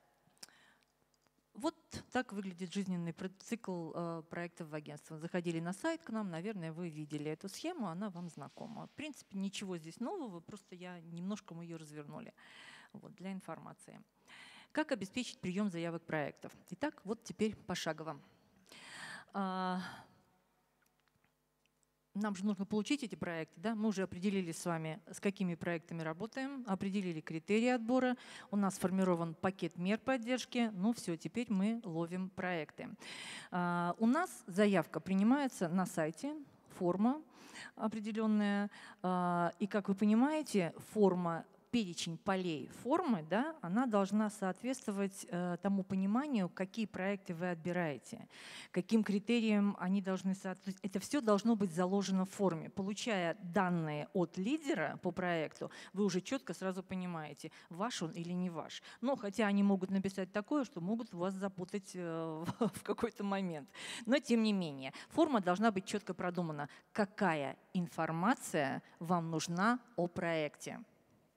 вот так выглядит жизненный цикл э, проектов в агентстве. Заходили на сайт к нам, наверное, вы видели эту схему, она вам знакома. В принципе, ничего здесь нового, просто я немножко мы ее развернули вот, для информации. Как обеспечить прием заявок проектов? Итак, вот теперь пошагово. А, нам же нужно получить эти проекты. Да? Мы уже определили с вами, с какими проектами работаем, определили критерии отбора. У нас сформирован пакет мер поддержки. Ну все, теперь мы ловим проекты. А, у нас заявка принимается на сайте, форма определенная. А, и, как вы понимаете, форма перечень полей формы, да, она должна соответствовать э, тому пониманию, какие проекты вы отбираете, каким критериям они должны соответствовать. Это все должно быть заложено в форме. Получая данные от лидера по проекту, вы уже четко сразу понимаете, ваш он или не ваш. Но хотя они могут написать такое, что могут вас запутать э, в какой-то момент. Но тем не менее, форма должна быть четко продумана, какая информация вам нужна о проекте.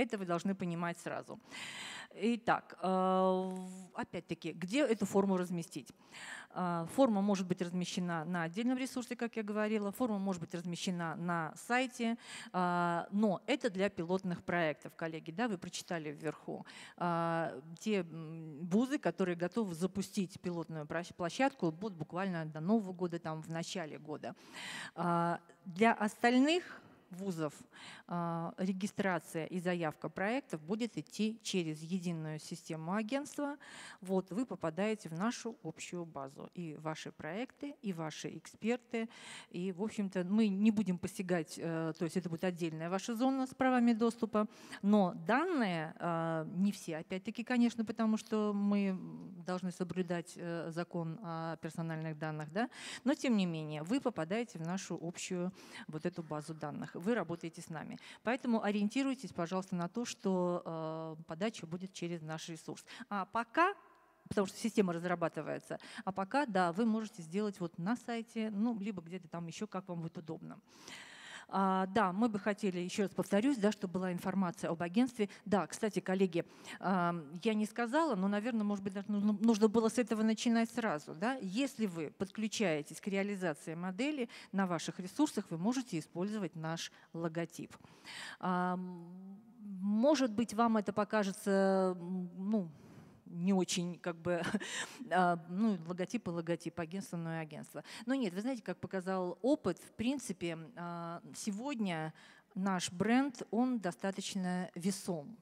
Это вы должны понимать сразу. Итак, опять-таки, где эту форму разместить? Форма может быть размещена на отдельном ресурсе, как я говорила, форма может быть размещена на сайте, но это для пилотных проектов, коллеги, да, вы прочитали вверху. Те вузы, которые готовы запустить пилотную площадку, будут буквально до Нового года, там, в начале года. Для остальных вузов регистрация и заявка проектов будет идти через единую систему агентства. Вот вы попадаете в нашу общую базу. И ваши проекты, и ваши эксперты. И, в общем-то, мы не будем посягать, то есть это будет отдельная ваша зона с правами доступа. Но данные, не все, опять-таки, конечно, потому что мы должны соблюдать закон о персональных данных, да? Но, тем не менее, вы попадаете в нашу общую вот эту базу данных. Вы работаете с нами. Поэтому ориентируйтесь, пожалуйста, на то, что э, подача будет через наш ресурс. А пока, потому что система разрабатывается, а пока, да, вы можете сделать вот на сайте, ну, либо где-то там еще, как вам будет удобно. А, да, мы бы хотели, еще раз повторюсь, да, чтобы была информация об агентстве. Да, кстати, коллеги, а, я не сказала, но, наверное, может быть, даже нужно, нужно было с этого начинать сразу. Да? Если вы подключаетесь к реализации модели, на ваших ресурсах вы можете использовать наш логотип. А, может быть, вам это покажется, ну, не очень, как бы, ну, логотип и логотип, агентство, но и агентство. Но нет, вы знаете, как показал опыт, в принципе, сегодня наш бренд, он достаточно весом.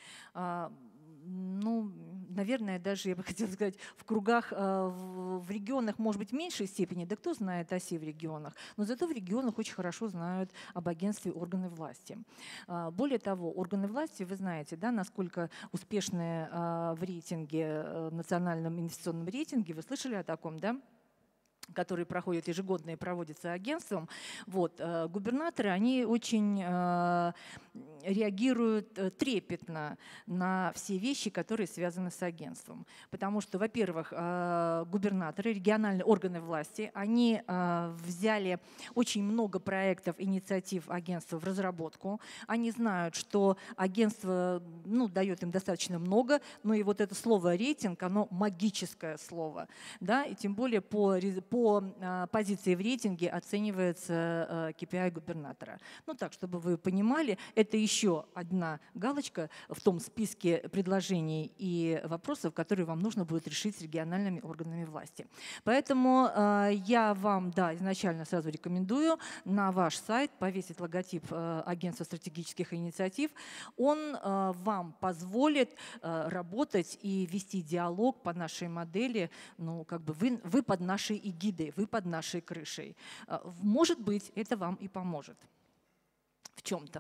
Ну, наверное, даже, я бы хотела сказать, в кругах, в регионах, может быть, в меньшей степени, да кто знает о СИ в регионах, но зато в регионах очень хорошо знают об агентстве органы власти. Более того, органы власти, вы знаете, да, насколько успешны в рейтинге, национальном инвестиционном рейтинге, вы слышали о таком, да? Которые проходят ежегодно и проводятся агентством, вот, э, губернаторы, они очень э, реагируют э, трепетно на все вещи, которые связаны с агентством. Потому что, во-первых, э, губернаторы, региональные органы власти, они э, взяли очень много проектов, инициатив агентства в разработку. Они знают, что агентство, ну, дает им достаточно много, но и вот это слово «рейтинг», оно магическое слово. Да? И тем более по, по По позиции в рейтинге оценивается кей пи ай губернатора. Ну так, чтобы вы понимали, это еще одна галочка в том списке предложений и вопросов, которые вам нужно будет решить с региональными органами власти. Поэтому я вам, да, изначально сразу рекомендую на ваш сайт повесить логотип агентства стратегических инициатив. Он вам позволит работать и вести диалог по нашей модели, ну, как бы вы, вы под нашей эгидой, вы под нашей крышей. Может быть, это вам и поможет в чем-то.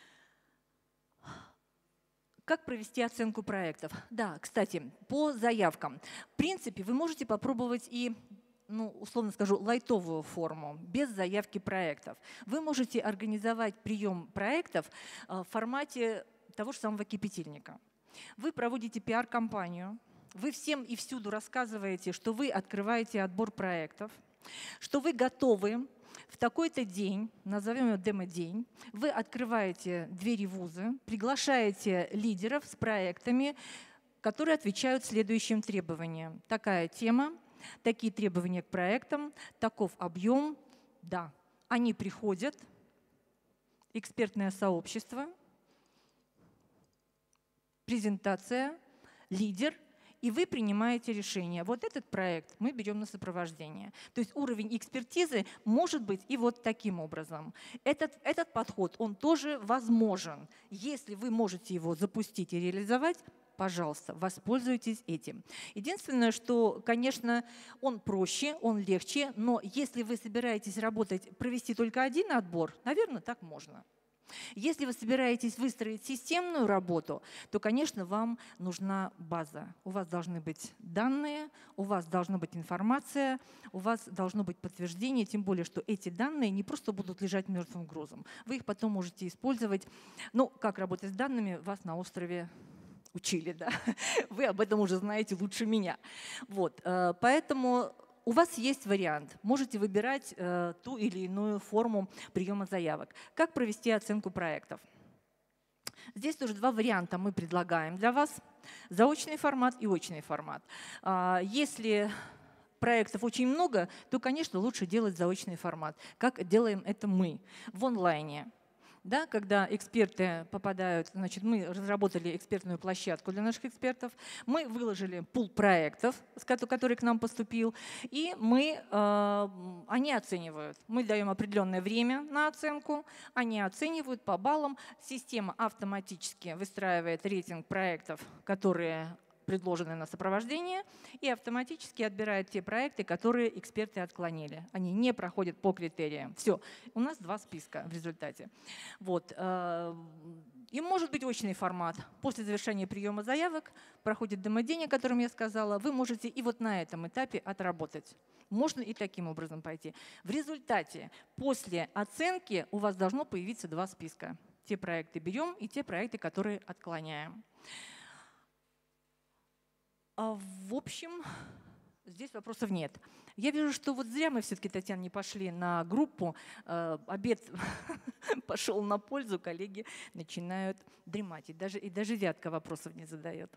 Как провести оценку проектов? Да, кстати, по заявкам. В принципе, вы можете попробовать и, ну, условно скажу, лайтовую форму, без заявки проектов. Вы можете организовать прием проектов в формате того же самого кипятильника. Вы проводите пиар-компанию, вы всем и всюду рассказываете, что вы открываете отбор проектов, что вы готовы в такой-то день, назовем его демо-день, вы открываете двери вуза, приглашаете лидеров с проектами, которые отвечают следующим требованиям. Такая тема, такие требования к проектам, таков объем. Да, они приходят, экспертное сообщество, презентация, лидер, и вы принимаете решение. Вот этот проект мы берем на сопровождение. То есть уровень экспертизы может быть и вот таким образом. Этот, этот подход, он тоже возможен. Если вы можете его запустить и реализовать, пожалуйста, воспользуйтесь этим. Единственное, что, конечно, он проще, он легче, но если вы собираетесь работать, провести только один отбор, наверное, так можно. Если вы собираетесь выстроить системную работу, то, конечно, вам нужна база. У вас должны быть данные, у вас должна быть информация, у вас должно быть подтверждение, тем более, что эти данные не просто будут лежать мертвым грузом. Вы их потом можете использовать. Ну, как работать с данными, вас на острове учили, да? Вы об этом уже знаете лучше меня. Вот, поэтому у вас есть вариант. Можете выбирать э, ту или иную форму приема заявок. Как провести оценку проектов? Здесь тоже два варианта мы предлагаем для вас. Заочный формат и очный формат. Если проектов очень много, то, конечно, лучше делать заочный формат, как делаем это мы в онлайне. Да, когда эксперты попадают, значит, мы разработали экспертную площадку для наших экспертов, мы выложили пул проектов, который к нам поступил, и мы, э, они оценивают. Мы даем определенное время на оценку, они оценивают по баллам. Система автоматически выстраивает рейтинг проектов, которые предложены на сопровождение, и автоматически отбирает те проекты, которые эксперты отклонили. Они не проходят по критериям. Все, у нас два списка в результате. Вот. И может быть очный формат. После завершения приема заявок проходит демодень, о котором я сказала. Вы можете и вот на этом этапе отработать. Можно и таким образом пойти. В результате после оценки у вас должно появиться два списка. Те проекты берем и те проекты, которые отклоняем. В общем, здесь вопросов нет. Я вижу, что вот зря мы все-таки, Татьяна, не пошли на группу. Обед пошел на пользу, коллеги начинают дремать. И даже, и даже Вятка вопросов не задает.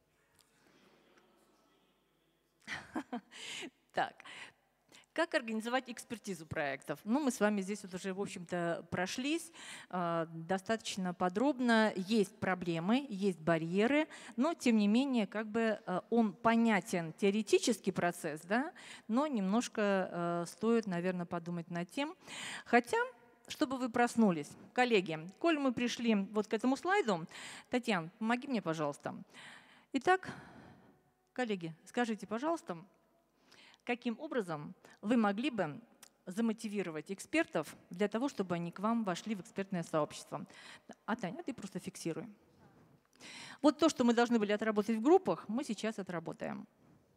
Так. Как организовать экспертизу проектов? Ну, мы с вами здесь вот уже, в общем-то, прошлись э, достаточно подробно. Есть проблемы, есть барьеры, но, тем не менее, как бы э, он понятен, теоретический процесс, да, но немножко э, стоит, наверное, подумать над тем. Хотя, чтобы вы проснулись, коллеги, коль мы пришли вот к этому слайду, Татьяна, помоги мне, пожалуйста. Итак, коллеги, скажите, пожалуйста, каким образом вы могли бы замотивировать экспертов для того, чтобы они к вам вошли в экспертное сообщество? А, Таня, ты просто фиксируй. Вот то, что мы должны были отработать в группах, мы сейчас отработаем.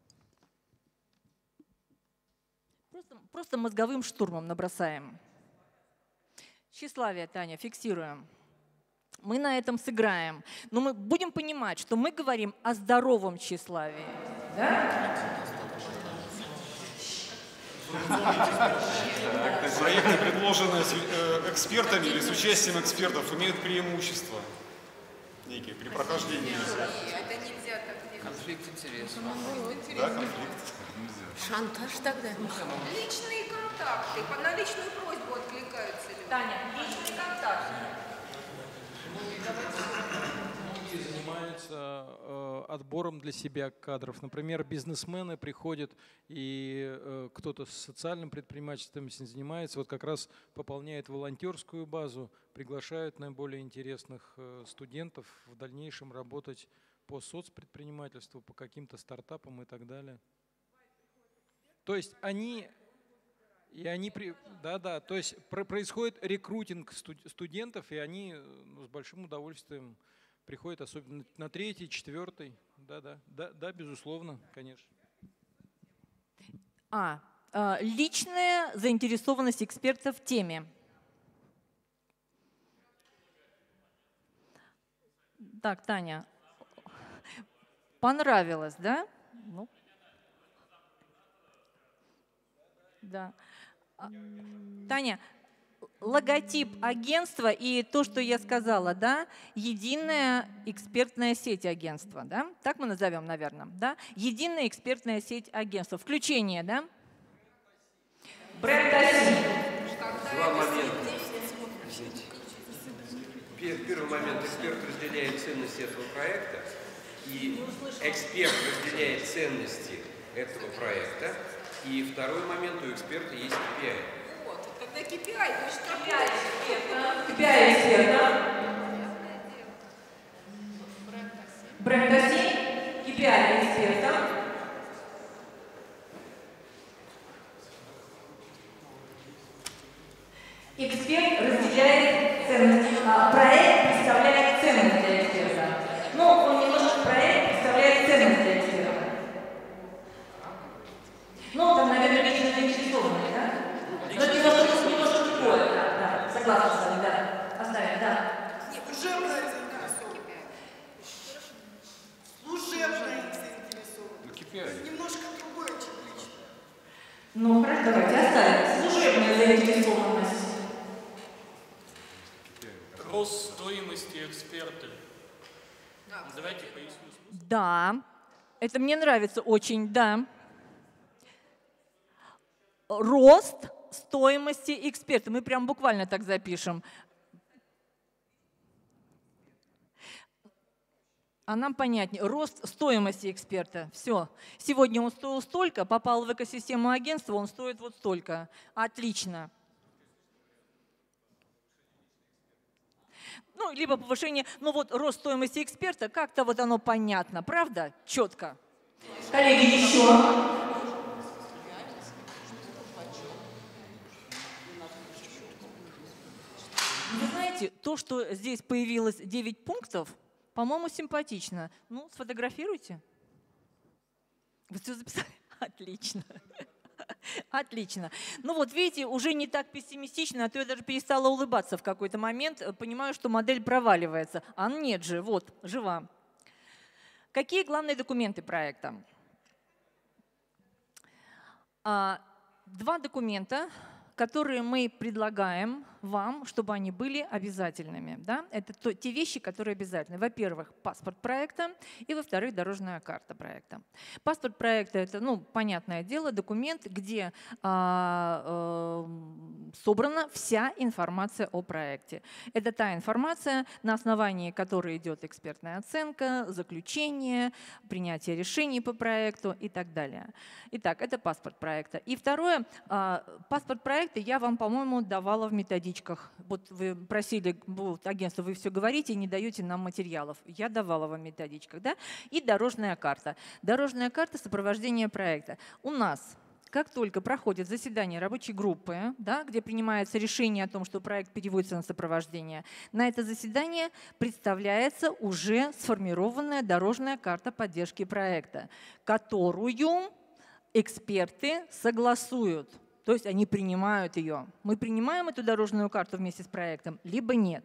Просто, просто мозговым штурмом набросаем. Тщеславие, Таня, фиксируем. Мы на этом сыграем. Но мы будем понимать, что мы говорим о здоровом тщеславии. Да? Проекты, предложенные экспертами или с участием экспертов, имеют преимущества некие при прохождении. Это нельзя так делать. Конфликт интересов. Да, конфликт. Шантаж тогда. Личные контакты. На личную просьбу откликаются люди. Таня, личный контакт. Многие занимаются э, отбором для себя кадров. Например, бизнесмены приходят, и э, кто-то с социальным предпринимательством занимается, вот как раз пополняет волонтерскую базу, приглашают наиболее интересных э, студентов в дальнейшем работать по соцпредпринимательству, по каким-то стартапам и так далее. То есть они... И они, да, да, то есть происходит рекрутинг студентов, и они ну, с большим удовольствием приходят, особенно на третий, четвертый. Да, да, да, да, безусловно, конечно. А, личная заинтересованность эксперта в теме. Так, Таня, понравилось, да? Ну. Да. Таня, логотип агентства и то, что я сказала, да, единая экспертная сеть агентства, да, так мы назовем, наверное, да, единая экспертная сеть агентства. Включение, да? Бренд оси. Два момента. Первый момент. Эксперт разделяет ценности этого проекта, и эксперт разделяет ценности этого проекта. И второй момент, у эксперта есть кей пи ай. Вот, когда кей пи ай, то что кей пи ай эксперта. кей пи ай эксперта. Бренд оси. кей пи ай эксперта. Эксперт разделяет ценности. Проект представляет ценность для эксперта. Но он немножко проект представляет ценность для эксперта. Ну, там, наверное, лично заинтересованные, да? Но это немножко, немножко другое, да, да, согласна с вами, да. Оставим, да. Служебная заинтересованность. Служебная заинтересованность. Немножко другое, чем лично. Ну, хорошо, давайте оставим. Служебная заинтересованность. рост стоимости эксперта. Давайте поясню. Да, это мне нравится очень, да. Рост стоимости эксперта. Мы прям буквально так запишем. А нам понятнее. Рост стоимости эксперта. Все. Сегодня он стоил столько, попал в экосистему агентства, он стоит вот столько. Отлично. Ну, либо повышение, ну вот рост стоимости эксперта, как-то вот оно понятно, правда? Четко. Коллеги, еще. Вы знаете, то, что здесь появилось девять пунктов, по-моему, симпатично. Ну, сфотографируйте. Вы все записали? Отлично. Отлично. Ну вот, видите, уже не так пессимистично, а то я даже перестала улыбаться в какой-то момент, понимаю, что модель проваливается. А нет же, вот, жива. Какие главные документы проекта? А, два документа, которые мы предлагаем вам, чтобы они были обязательными. Да? Это то, те вещи, которые обязательны. Во-первых, паспорт проекта и, во-вторых, дорожная карта проекта. Паспорт проекта – это, ну, понятное дело, документ, где а, а, собрана вся информация о проекте. Это та информация, на основании которой идет экспертная оценка, заключение, принятие решений по проекту и так далее. Итак, это паспорт проекта. И второе, а, паспорт проекта я вам, по-моему, давала в методичках. Вот вы просили, вот, агентство, вы все говорите и не даете нам материалов. Я давала вам в методичках. Да? И дорожная карта. Дорожная карта сопровождения проекта. У нас, как только проходит заседание рабочей группы, да, где принимается решение о том, что проект переводится на сопровождение, на это заседание представляется уже сформированная дорожная карта поддержки проекта, которую эксперты согласуют. То есть они принимают ее. Мы принимаем эту дорожную карту вместе с проектом, либо нет?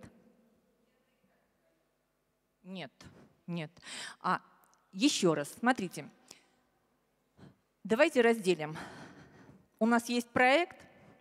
Нет, нет. А еще раз, смотрите. Давайте разделим. У нас есть проект,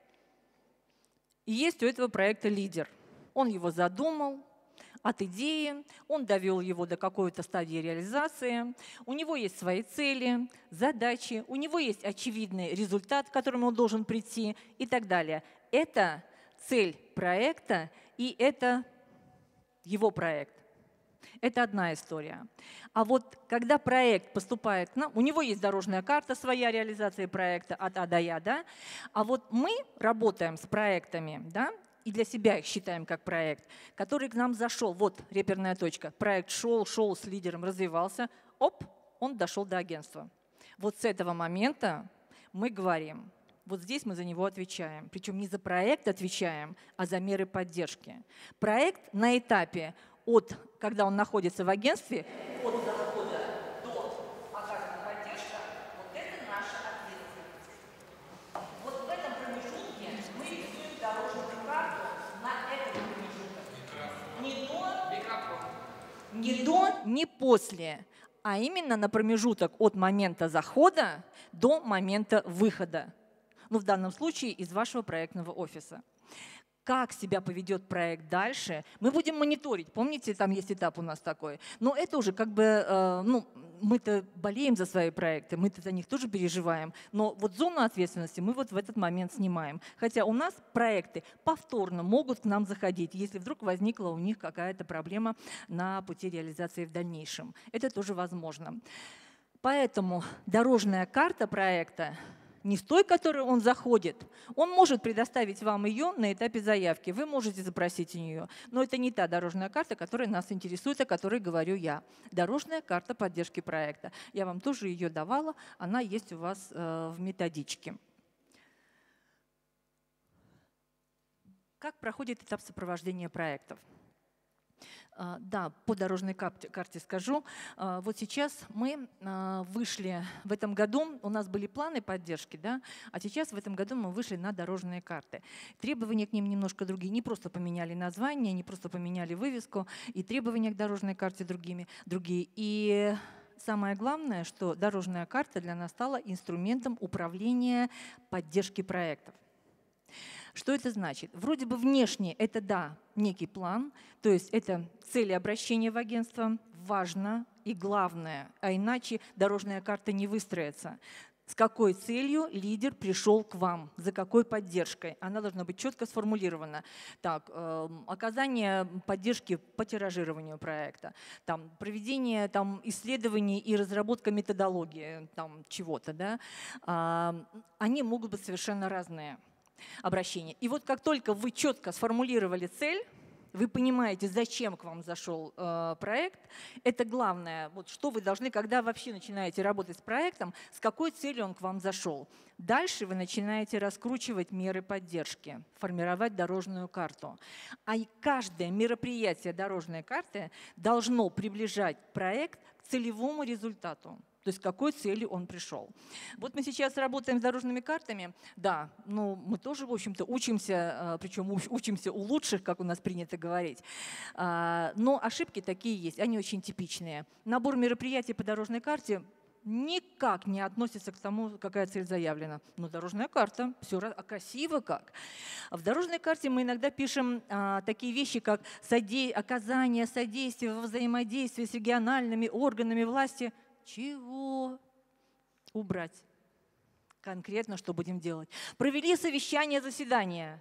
и есть у этого проекта лидер. Он его задумал от идеи, он довел его до какой-то стадии реализации, у него есть свои цели, задачи, у него есть очевидный результат, к которому он должен прийти и так далее. Это цель проекта, и это его проект. Это одна история. А вот когда проект поступает к нам, у него есть дорожная карта, своя реализация проекта от А до Я, да? А вот мы работаем с проектами, да, и для себя их считаем как проект, который к нам зашел. Вот реперная точка. Проект шел, шел с лидером, развивался. Оп, он дошел до агентства. Вот с этого момента мы говорим, вот здесь мы за него отвечаем. Причем не за проект отвечаем, а за меры поддержки. Проект на этапе от, когда он находится в агентстве, от захода до оказания поддержки, вот это наша ответственность. Вот в этом промежутке мы рисуем дорожную карту на этот промежуток. Не до, не до, не после, а именно на промежуток от момента захода до момента выхода. Ну, в данном случае из вашего проектного офиса. Как себя поведет проект дальше, мы будем мониторить. Помните, там есть этап у нас такой. Но это уже как бы, э, ну, мы-то болеем за свои проекты, мы-то за них тоже переживаем. Но вот зону ответственности мы вот в этот момент снимаем. Хотя у нас проекты повторно могут к нам заходить, если вдруг возникла у них какая-то проблема на пути реализации в дальнейшем. Это тоже возможно. Поэтому дорожная карта проекта, не с той, которой он заходит. Он может предоставить вам ее на этапе заявки. Вы можете запросить у нее. Но это не та дорожная карта, которая нас интересует, о которой говорю я. Дорожная карта поддержки проекта. Я вам тоже ее давала. Она есть у вас э, в методичке. Как проходит этап сопровождения проектов? Да, по дорожной карте скажу. Вот сейчас мы вышли в этом году, у нас были планы поддержки, да, а сейчас в этом году мы вышли на дорожные карты. Требования к ним немножко другие, не просто поменяли название, не просто поменяли вывеску, и требования к дорожной карте другими, другие. И самое главное, что дорожная карта для нас стала инструментом управления поддержки проектов. Что это значит? Вроде бы внешне это, да, некий план, то есть это цели обращения в агентство, важно и главное, а иначе дорожная карта не выстроится. С какой целью лидер пришел к вам, за какой поддержкой. Она должна быть четко сформулирована. Так, э, оказание поддержки по тиражированию проекта, там, проведение там, исследований и разработка методологии там, чего-то. Да? А, они могут быть совершенно разные обращения. И вот как только вы четко сформулировали цель, вы понимаете, зачем к вам зашел э, проект. Это главное, вот что вы должны, когда вообще начинаете работать с проектом, с какой целью он к вам зашел. Дальше вы начинаете раскручивать меры поддержки, формировать дорожную карту. А и каждое мероприятие дорожной карты должно приближать проект к целевому результату. То есть к какой цели он пришел. Вот мы сейчас работаем с дорожными картами. Да, ну, мы тоже, в общем-то, учимся, причем учимся у лучших, как у нас принято говорить. Но ошибки такие есть, они очень типичные. Набор мероприятий по дорожной карте никак не относится к тому, какая цель заявлена. Но дорожная карта, все а красиво как. В дорожной карте мы иногда пишем а, такие вещи, как соде... оказание содействия во взаимодействии с региональными органами власти. Чего? Убрать. Конкретно что будем делать? Провели совещание, заседание.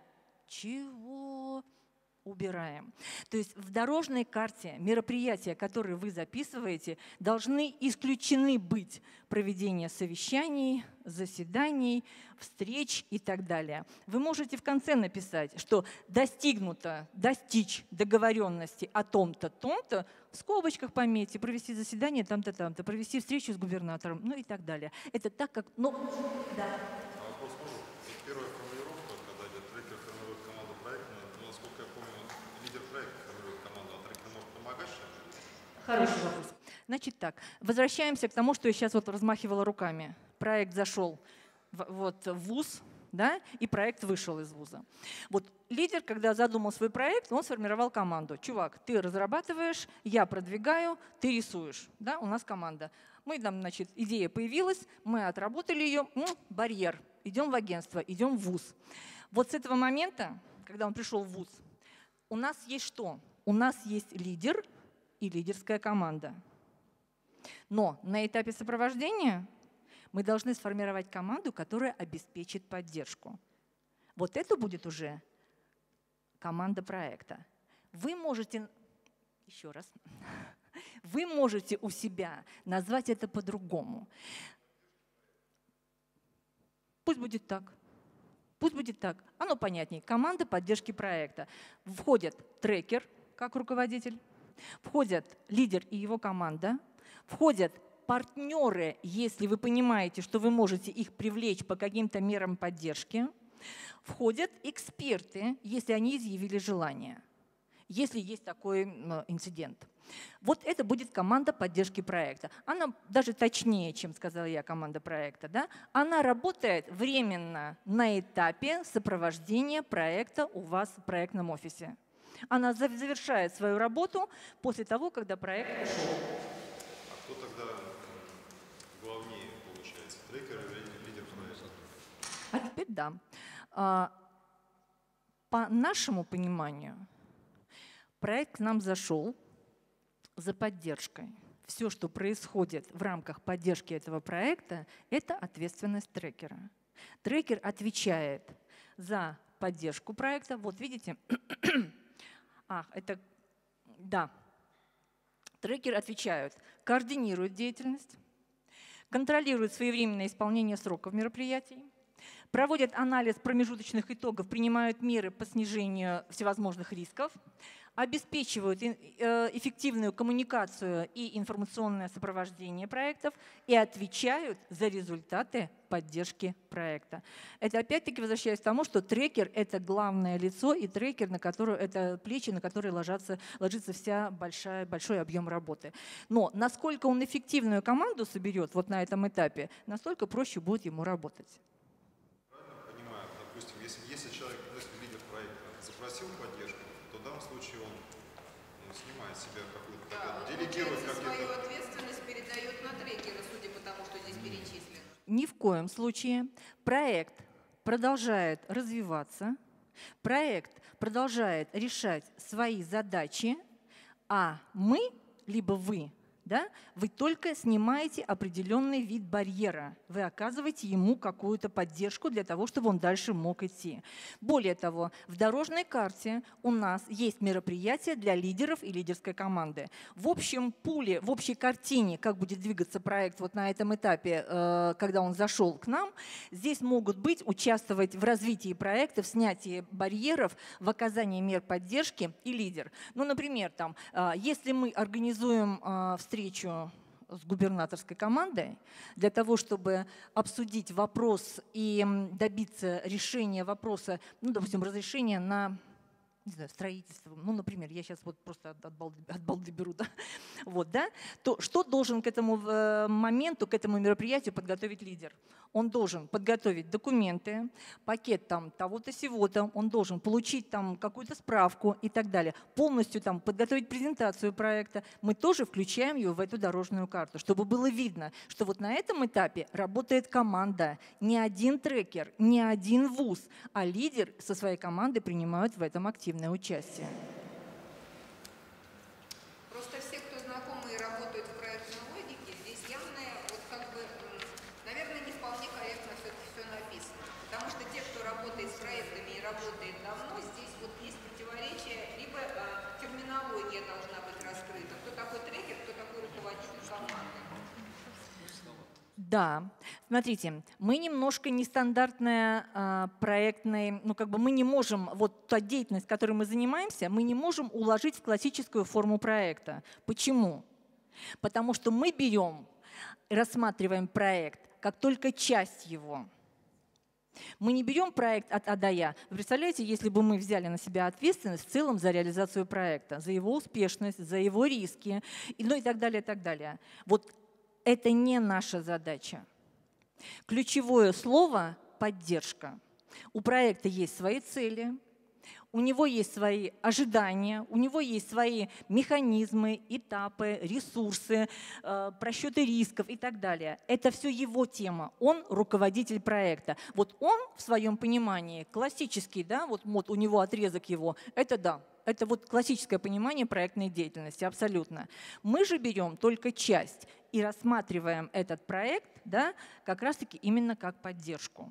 Чего? Убираем. То есть в дорожной карте мероприятия, которые вы записываете, должны исключены быть проведение совещаний, заседаний, встреч и так далее. Вы можете в конце написать, что достигнуто, достичь договоренности о том-то, том-то, в скобочках пометьте, провести заседание там-то, там-то, провести встречу с губернатором, ну и так далее. Это так, как… Ну, да. А вопрос можно? Первая формулировка, когда идет трекер формирует команду проекта, ну, насколько я помню, лидер проекта формирует команду, а трекер может помогать? Хороший вопрос. Значит так, возвращаемся к тому, что я сейчас вот размахивала руками. Проект зашел в, вот, в вуз, да, и проект вышел из вуза. Вот лидер, когда задумал свой проект, он сформировал команду. Чувак, ты разрабатываешь, я продвигаю, ты рисуешь. Да, у нас команда. Мы там, значит, идея появилась, мы отработали ее, ну, барьер. Идем в агентство, идем в вуз. Вот с этого момента, когда он пришел в вуз, у нас есть что? У нас есть лидер и лидерская команда. Но на этапе сопровождения мы должны сформировать команду, которая обеспечит поддержку. Вот это будет уже команда проекта. Вы можете, еще раз, вы можете у себя назвать это по-другому. Пусть будет так. Пусть будет так. Оно понятнее. Команда поддержки проекта. Входит трекер, как руководитель, входят лидер и его команда, входят партнеры, если вы понимаете, что вы можете их привлечь по каким-то мерам поддержки, входят эксперты, если они изъявили желание, если есть такой инцидент. Вот это будет команда поддержки проекта. Она даже точнее, чем сказала я, команда проекта. Да? Она работает временно на этапе сопровождения проекта у вас в проектном офисе. Она завершает свою работу после того, когда проект ушел. А кто тогда главнее, получается, трекер или лидер проекта? А теперь да. По нашему пониманию, проект к нам зашел за поддержкой. Все, что происходит в рамках поддержки этого проекта, это ответственность трекера. Трекер отвечает за поддержку проекта. Вот видите, а, это, да, трекер отвечает, координирует деятельность, контролирует своевременное исполнение сроков мероприятий, проводят анализ промежуточных итогов, принимают меры по снижению всевозможных рисков, обеспечивают эффективную коммуникацию и информационное сопровождение проектов и отвечают за результаты поддержки проекта. Это опять-таки возвращаясь к тому, что трекер – это главное лицо, и трекер, на которое, это плечи, на которые ложатся, ложится вся большая, большой объем работы. Но насколько он эффективную команду соберет вот на этом этапе, настолько проще будет ему работать. Правильно понимаю, допустим, если, если человек, если лидер проекта запросил поддержку, то в данном случае он ну, снимает себя какую-то, да, делегирует какие-то… свою ответственность передает на трекера, судя по тому, что здесь перечислено. Ни в коем случае проект продолжает развиваться, проект продолжает решать свои задачи, а мы, либо вы, да, вы только снимаете определенный вид барьера. Вы оказываете ему какую-то поддержку для того, чтобы он дальше мог идти. Более того, в дорожной карте у нас есть мероприятия для лидеров и лидерской команды. В общем пуле, в общей картине, как будет двигаться проект вот на этом этапе, э, когда он зашел к нам, здесь могут быть, участвовать в развитии проекта, в снятии барьеров, в оказании мер поддержки и лидер. Ну, например, там, э, если мы организуем э, встречу встречу с губернаторской командой для того, чтобы обсудить вопрос и добиться решения вопроса, ну, допустим, разрешения на, не знаю, строительство, ну, например, я сейчас вот просто от, от, балды, от балды беру, да, вот, да, то что должен к этому моменту, к этому мероприятию подготовить лидер? Он должен подготовить документы, пакет там того-то, сего-то, он должен получить там какую-то справку и так далее, полностью там подготовить презентацию проекта. Мы тоже включаем ее в эту дорожную карту, чтобы было видно, что вот на этом этапе работает команда, не один трекер, не один вуз, а лидер со своей командой принимают в этом активное участие. Просто все, кто знакомы и работают в проектной логике, здесь явное, вот как бы, наверное, не вполне корректно все-таки все написано. Потому что те, кто работает с проектами и работает давно, здесь вот есть противоречие, либо э, терминология должна быть раскрыта. Кто такой трекер, кто такой руководитель команды. Да, смотрите, мы немножко нестандартная а, проектная, ну как бы мы не можем, вот та деятельность, которой мы занимаемся, мы не можем уложить в классическую форму проекта. Почему? Потому что мы берем и рассматриваем проект как только часть его. Мы не берем проект от А до Я. Вы представляете, если бы мы взяли на себя ответственность в целом за реализацию проекта, за его успешность, за его риски, и, ну и так далее, и так далее. Вот это не наша задача. Ключевое слово – поддержка. У проекта есть свои цели, у него есть свои ожидания, у него есть свои механизмы, этапы, ресурсы, э, просчеты рисков и так далее. Это все его тема. Он руководитель проекта. Вот он в своем понимании классический, да, вот, вот у него отрезок его, это да. Это вот классическое понимание проектной деятельности, абсолютно. Мы же берем только часть и рассматриваем этот проект, да, как раз-таки именно как поддержку.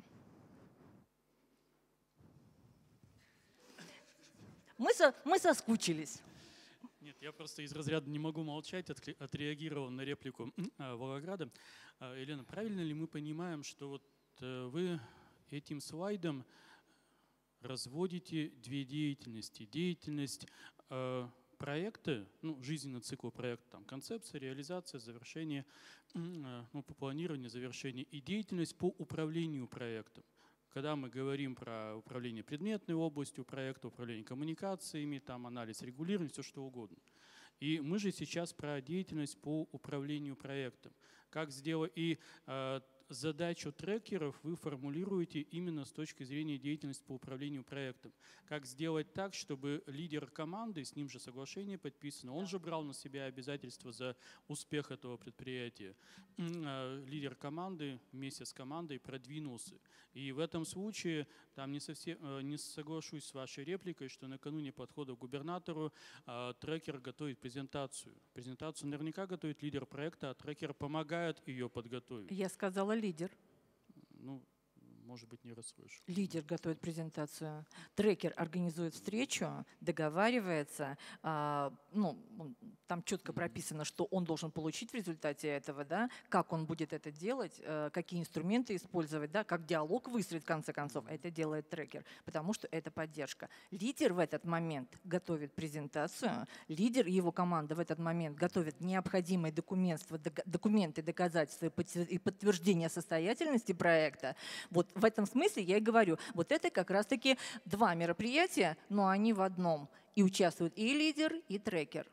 Мы, со, мы соскучились. Нет, я просто из разряда не могу молчать, отреагировал на реплику Волгограда. Елена, правильно ли мы понимаем, что вот вы этим слайдом разводите две деятельности? Деятельность э, проекта, ну, жизненный цикл проекта, там, концепция, реализация, завершение, э, ну, по планированию, завершение, и деятельность по управлению проектом. Когда мы говорим про управление предметной областью проекта, управление коммуникациями, там, анализ регулирования, все что угодно. И мы же сейчас про деятельность по управлению проектом. Как сделать и э, задачу трекеров вы формулируете именно с точки зрения деятельности по управлению проектом. Как сделать так, чтобы лидер команды, с ним же соглашение подписано, он же брал на себя обязательства за успех этого предприятия. Лидер команды вместе с командой продвинулся. И в этом случае, там не, совсем, не соглашусь с вашей репликой, что накануне подхода к губернатору трекер готовит презентацию. Презентацию наверняка готовит лидер проекта, а трекер помогает ее подготовить. Я сказала лидер. Ну, может быть, не расслышал. Лидер готовит презентацию, трекер организует встречу, договаривается, а, ну, там четко прописано, что он должен получить в результате этого, да, как он будет это делать, какие инструменты использовать, да, как диалог выстроить в конце концов. Это делает трекер, потому что это поддержка. Лидер в этот момент готовит презентацию, лидер и его команда в этот момент готовят необходимые документы, документы, доказательства и подтверждение состоятельности проекта. Вот в этом смысле я и говорю, вот это как раз-таки два мероприятия, но они в одном. И участвуют и лидер, и трекер.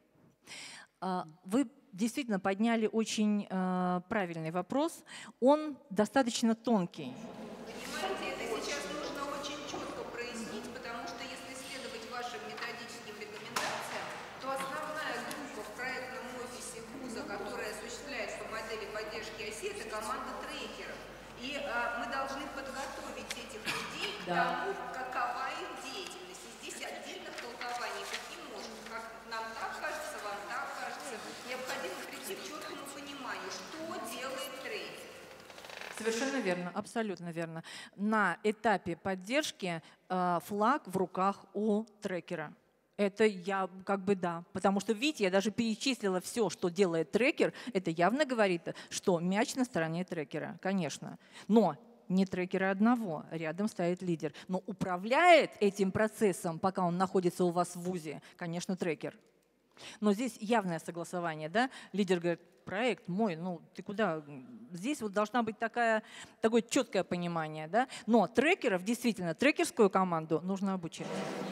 Вы действительно подняли очень правильный вопрос. Он достаточно тонкий. Понимаете, это сейчас нужно очень четко прояснить, потому что если следовать вашим методическим рекомендациям, то основная группа в проектном офисе вуза, которая осуществляет по модели поддержки оси, это команда трекеров. И а, мы должны подготовить этих людей Да. тому, какова их деятельность. И здесь отдельных толкований быть не может. Как нам так кажется, вам так кажется. Необходимо прийти к четкому пониманию, что делает трейдер. Совершенно верно, абсолютно верно. На этапе поддержки э, флаг в руках у трекера. Это я как бы да. Потому что, видите, я даже перечислила все, что делает трекер. Это явно говорит, что мяч на стороне трекера, конечно. Но не трекера одного, рядом стоит лидер. Но управляет этим процессом, пока он находится у вас в вузе, конечно, трекер. Но здесь явное согласование, да? Лидер говорит, проект мой, ну ты куда? Здесь вот должна быть такая, такое четкое понимание, да? Но трекеров, действительно, трекерскую команду нужно обучать.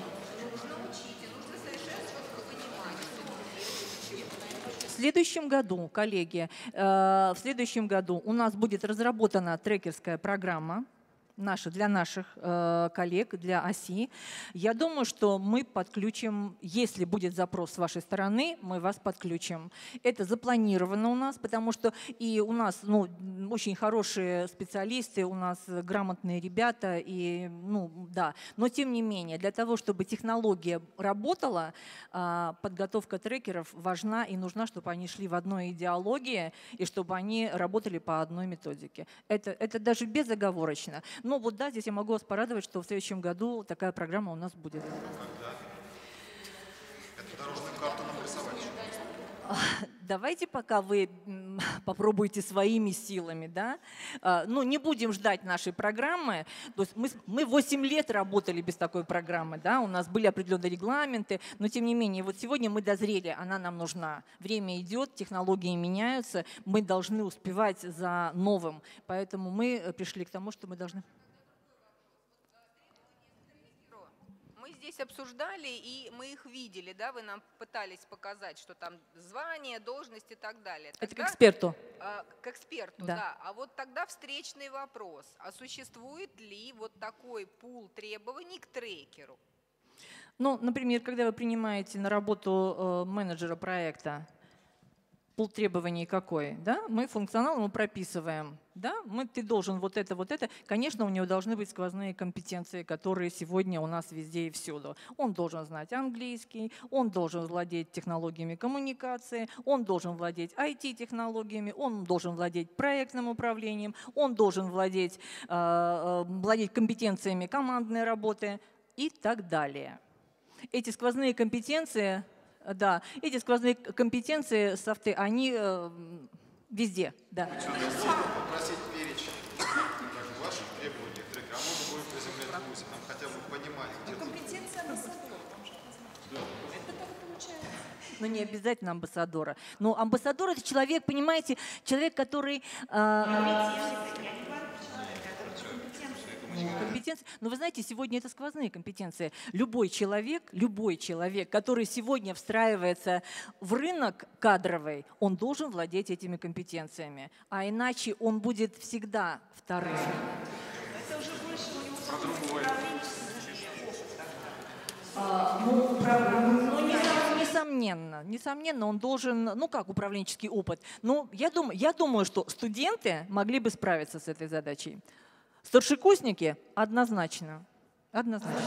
В следующем году, коллеги, э, в следующем году у нас будет разработана трекерская программа наша, для наших э, коллег, для оси. Я думаю, что мы подключим, если будет запрос с вашей стороны, мы вас подключим. Это запланировано у нас, потому что и у нас ну, очень хорошие специалисты, у нас грамотные ребята, и, ну, да. Но тем не менее, для того, чтобы технология работала, э, подготовка трекеров важна и нужна, чтобы они шли в одной идеологии и чтобы они работали по одной методике. Это, это даже безоговорочно. Ну вот да, здесь я могу вас порадовать, что в следующем году такая программа у нас будет. Когда? Эту дорожную карту нам рисовать. Давайте пока вы попробуете своими силами, да? Ну, не будем ждать нашей программы. То есть мы, мы восемь лет работали без такой программы, да? У нас были определенные регламенты, но тем не менее, вот сегодня мы дозрели, она нам нужна. Время идет, технологии меняются, мы должны успевать за новым. Поэтому мы пришли к тому, что мы должны… Здесь обсуждали, и мы их видели, да, вы нам пытались показать, что там звание, должность и так далее. Тогда, это к эксперту. Э, к эксперту, да. да. А вот тогда встречный вопрос. А существует ли вот такой пул требований к трекеру? Ну, например, когда вы принимаете на работу э, менеджера проекта, пул требований какой? Да? Мы функционал ему прописываем. Да? Мы, ты должен вот это, вот это. Конечно, у него должны быть сквозные компетенции, которые сегодня у нас везде и всюду. Он должен знать английский, он должен владеть технологиями коммуникации, он должен владеть ай ти-технологиями, он должен владеть проектным управлением, он должен владеть, э, владеть компетенциями командной работы и так далее. Эти сквозные компетенции… Да, эти сквозные компетенции, софты, они э, везде. Да. Попросить перечень ваших требований к трекеру, а можно будет приземлять в ВУЗе, нам хотя бы понимать, где тут… Компетенция амбассадора, да. Это так получается. Ну, не обязательно амбассадора. Но амбассадор – это человек, понимаете, человек, который… Э, компетенции. Но вы знаете, сегодня это сквозные компетенции. Любой человек, любой человек, который сегодня встраивается в рынок кадровый, он должен владеть этими компетенциями. А иначе он будет всегда вторым. Это уже больше у него а, ну, ну, несомненно, несомненно, он должен, ну как управленческий опыт. Ну, я думаю, я думаю, что студенты могли бы справиться с этой задачей. Старшекурсники однозначно. Однозначно.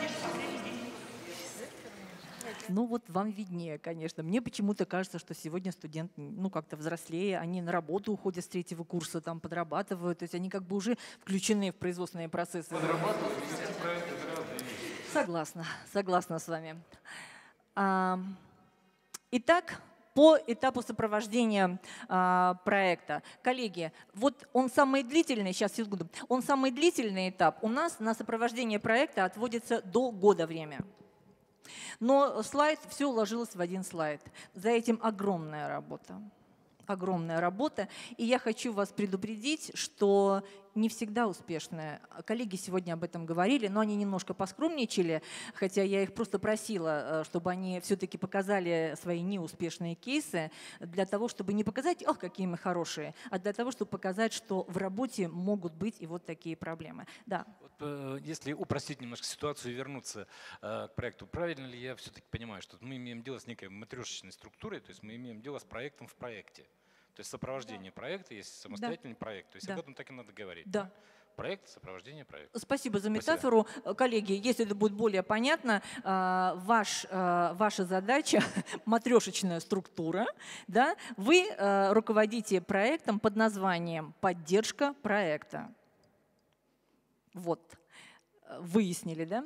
Ну вот вам виднее, конечно. Мне почему-то кажется, что сегодня студент, ну как-то взрослее, они на работу уходят с третьего курса, там подрабатывают, то есть они как бы уже включены в производственные процессы. Подрабатывают, вести проекты, это разные вещи. Согласна, согласна с вами. А, итак, по этапу сопровождения а, проекта. Коллеги, вот он самый длительный, сейчас, секунду, он самый длительный этап. У нас на сопровождение проекта отводится до года время. Но слайд, все уложилось в один слайд. За этим огромная работа. Огромная работа. И я хочу вас предупредить, что не всегда успешная. Коллеги сегодня об этом говорили, но они немножко поскромничали, хотя я их просто просила, чтобы они все-таки показали свои неуспешные кейсы для того, чтобы не показать, ох, какие мы хорошие, а для того, чтобы показать, что в работе могут быть и вот такие проблемы. Да. Вот, если упростить немножко ситуацию и вернуться к проекту, правильно ли я все-таки понимаю, что мы имеем дело с некой матрешечной структурой, то есть мы имеем дело с проектом в проекте? То есть сопровождение да. проекта есть самостоятельный да. проект. То есть да. об этом так и надо говорить. Да. проект, сопровождение проекта. Спасибо за метафору. Спасибо. Коллеги, если это будет более понятно, ваш, ваша задача, матрешечная структура, да, вы руководите проектом под названием «Поддержка проекта». Вот, выяснили, да?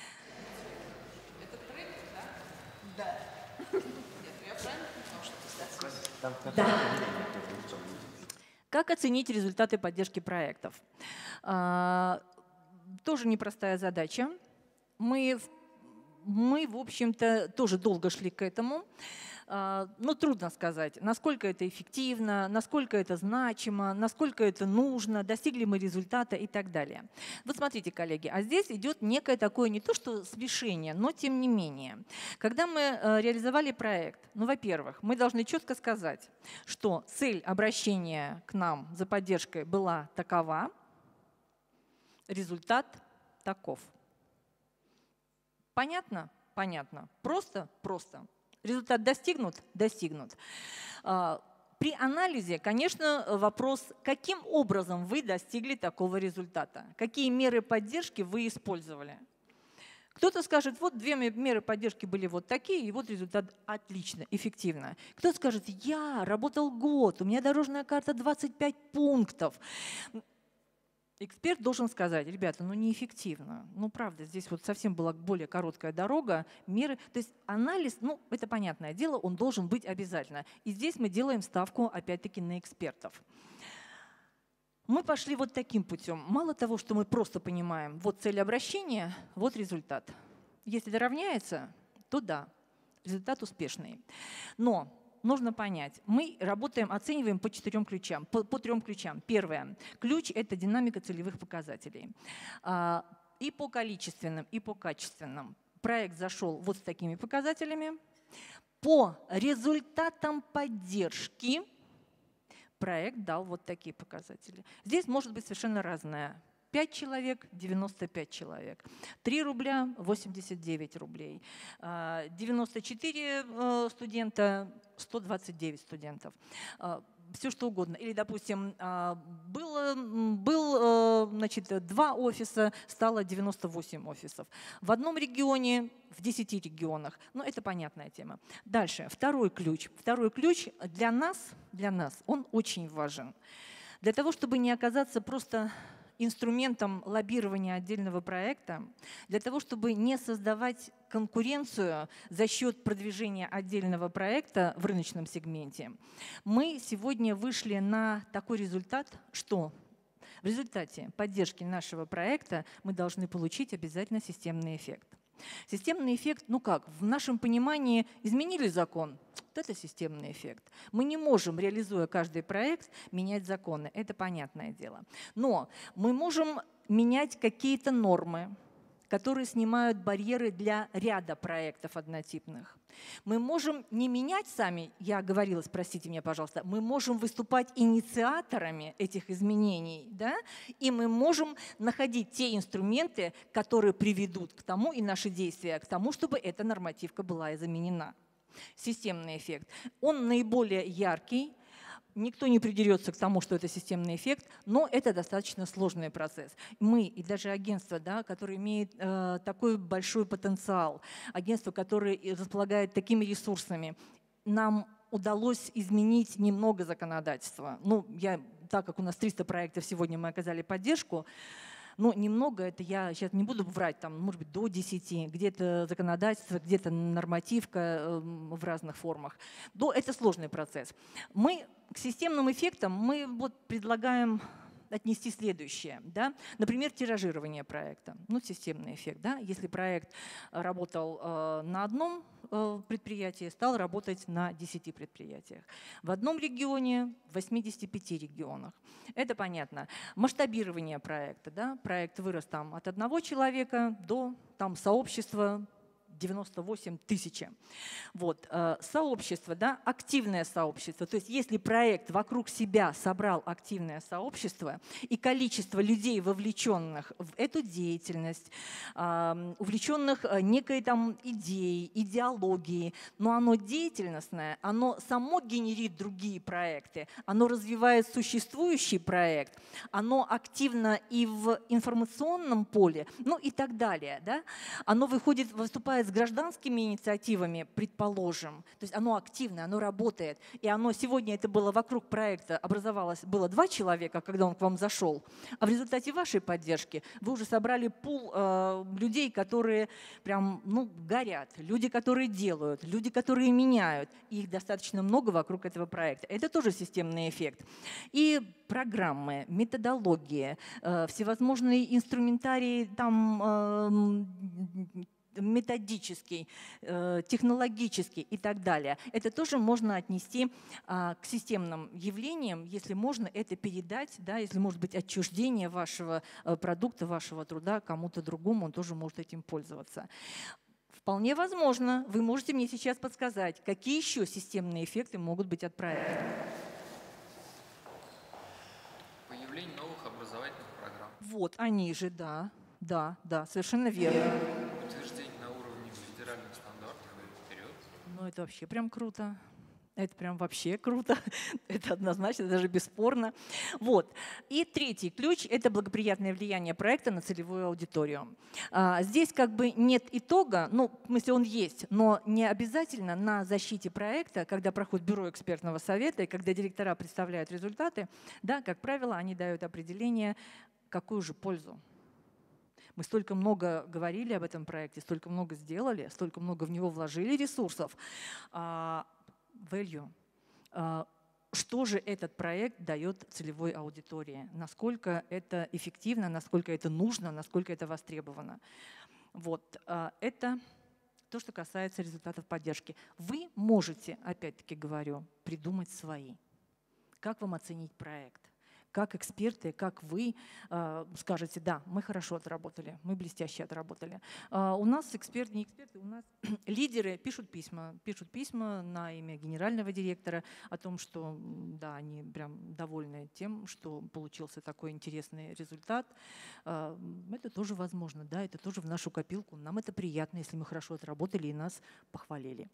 Это проект, да? Да. Да. Как оценить результаты поддержки проектов? А, тоже непростая задача. Мы, мы в общем-то, тоже долго шли к этому. А, но трудно сказать, насколько это эффективно, насколько это значимо, насколько это нужно, достигли мы результата и так далее. Вот смотрите, коллеги, а здесь идет некое такое не то что смешение, но тем не менее. Когда мы реализовали проект, ну, во-первых, мы должны четко сказать, что цель обращения к нам за поддержкой была такова, результат таков. Понятно? Понятно. Просто? Просто. Результат достигнут? Достигнут. При анализе, конечно, вопрос, каким образом вы достигли такого результата, какие меры поддержки вы использовали. Кто-то скажет, вот две меры поддержки были вот такие, и вот результат отлично, эффективно. Кто-то скажет, я работал год, у меня дорожная карта двадцать пять пунктов. Эксперт должен сказать, ребята, ну неэффективно. Ну правда, здесь вот совсем была более короткая дорога, меры. То есть анализ, ну это понятное дело, он должен быть обязательно. И здесь мы делаем ставку опять-таки на экспертов. Мы пошли вот таким путем. Мало того, что мы просто понимаем, вот цель обращения, вот результат. Если это равняется, то да, результат успешный. Но нужно понять, мы работаем, оцениваем по четырем ключам, по, по трем ключам. Первое. Ключ – это динамика целевых показателей. А, и по количественным, и по качественным. Проект зашел вот с такими показателями. По результатам поддержки проект дал вот такие показатели. Здесь может быть совершенно разное. пять человек – девяносто пять человек. три рубля – восемьдесят девять рублей. девяносто четыре студента – сто двадцать девять студентов. Все что угодно. Или, допустим, было, был, значит, два офиса, стало девяносто восемь офисов. В одном регионе, в десяти регионах. Ну, это понятная тема. Дальше, второй ключ. Второй ключ для нас, для нас, он очень важен. Для того, чтобы не оказаться просто инструментом лоббирования отдельного проекта, для того, чтобы не создавать конкуренцию за счет продвижения отдельного проекта в рыночном сегменте, мы сегодня вышли на такой результат, что в результате поддержки нашего проекта мы должны получить обязательно системный эффект. Системный эффект, ну как, в нашем понимании изменили закон, вот это системный эффект. Мы не можем, реализуя каждый проект, менять законы, это понятное дело. Но мы можем менять какие-то нормы, которые снимают барьеры для ряда проектов однотипных. Мы можем не менять сами, я говорила, спросите меня, пожалуйста, мы можем выступать инициаторами этих изменений, да? И мы можем находить те инструменты, которые приведут к тому, и наши действия, к тому, чтобы эта нормативка была и заменена. Системный эффект. Он наиболее яркий. Никто не придерется к тому, что это системный эффект, но это достаточно сложный процесс. Мы и даже агентство, да, которое имеет э, такой большой потенциал, агентство, которое располагает такими ресурсами, нам удалось изменить немного законодательства. Ну, я, так как у нас триста проектов сегодня мы оказали поддержку, но немного, это я сейчас не буду врать, там, может быть, до десяти, где-то законодательство, где-то нормативка э, в разных формах. Но это сложный процесс. Мы к системным эффектам мы вот предлагаем отнести следующее. Да? Например, тиражирование проекта. Ну, системный эффект. Да? Если проект работал э, на одном э, предприятии, стал работать на десяти предприятиях. В одном регионе, в восьмидесяти пяти регионах. Это понятно. Масштабирование проекта. Да? Проект вырос там, от одного человека до там, сообщества девяносто восемь тысяч. Вот. Сообщество, да, активное сообщество. То есть если проект вокруг себя собрал активное сообщество и количество людей, вовлеченных в эту деятельность, увлеченных некой там идеей, идеологией, но оно деятельностное, оно само генерит другие проекты, оно развивает существующий проект, оно активно и в информационном поле, ну и так далее. Да? Оно выходит, выступает с гражданскими инициативами, предположим. То есть оно активное, оно работает. И оно сегодня это было вокруг проекта, образовалось, было два человека, когда он к вам зашел, а в результате вашей поддержки вы уже собрали пул э, людей, которые прям, ну, горят, люди, которые делают, люди, которые меняют. И их достаточно много вокруг этого проекта. Это тоже системный эффект. И программы, методология, э, всевозможные инструментарии, там, э, методический, э, технологический и так далее. Это тоже можно отнести а, к системным явлениям, если можно это передать, да, если может быть отчуждение вашего э, продукта, вашего труда кому-то другому, он тоже может этим пользоваться. Вполне возможно, вы можете мне сейчас подсказать, какие еще системные эффекты могут быть от проекта. Появление новых образовательных программ. Вот, они же, да, да, да, совершенно верно. Утверждение на уровне федеральных стандартов и вперед. Ну, это вообще прям круто. Это прям вообще круто. Это однозначно, даже бесспорно. Вот. И третий ключ – это благоприятное влияние проекта на целевую аудиторию. А, здесь как бы нет итога, ну, в смысле он есть, но не обязательно на защите проекта, когда проходит бюро экспертного совета и когда директора представляют результаты, да, как правило, они дают определение, какую же пользу. Мы столько много говорили об этом проекте, столько много сделали, столько много в него вложили ресурсов. Value. Что же этот проект дает целевой аудитории? Насколько это эффективно, насколько это нужно, насколько это востребовано? Вот. Это то, что касается результатов поддержки. Вы можете, опять-таки говорю, придумать свои. Как вам оценить проект? Как эксперты, как вы э, скажете, да, мы хорошо отработали, мы блестяще отработали. Э, у нас эксперты, не эксперты, у нас лидеры пишут письма, пишут письма на имя генерального директора о том, что да, они прям довольны тем, что получился такой интересный результат. Э, это тоже возможно, да, это тоже в нашу копилку. Нам это приятно, если мы хорошо отработали и нас похвалили.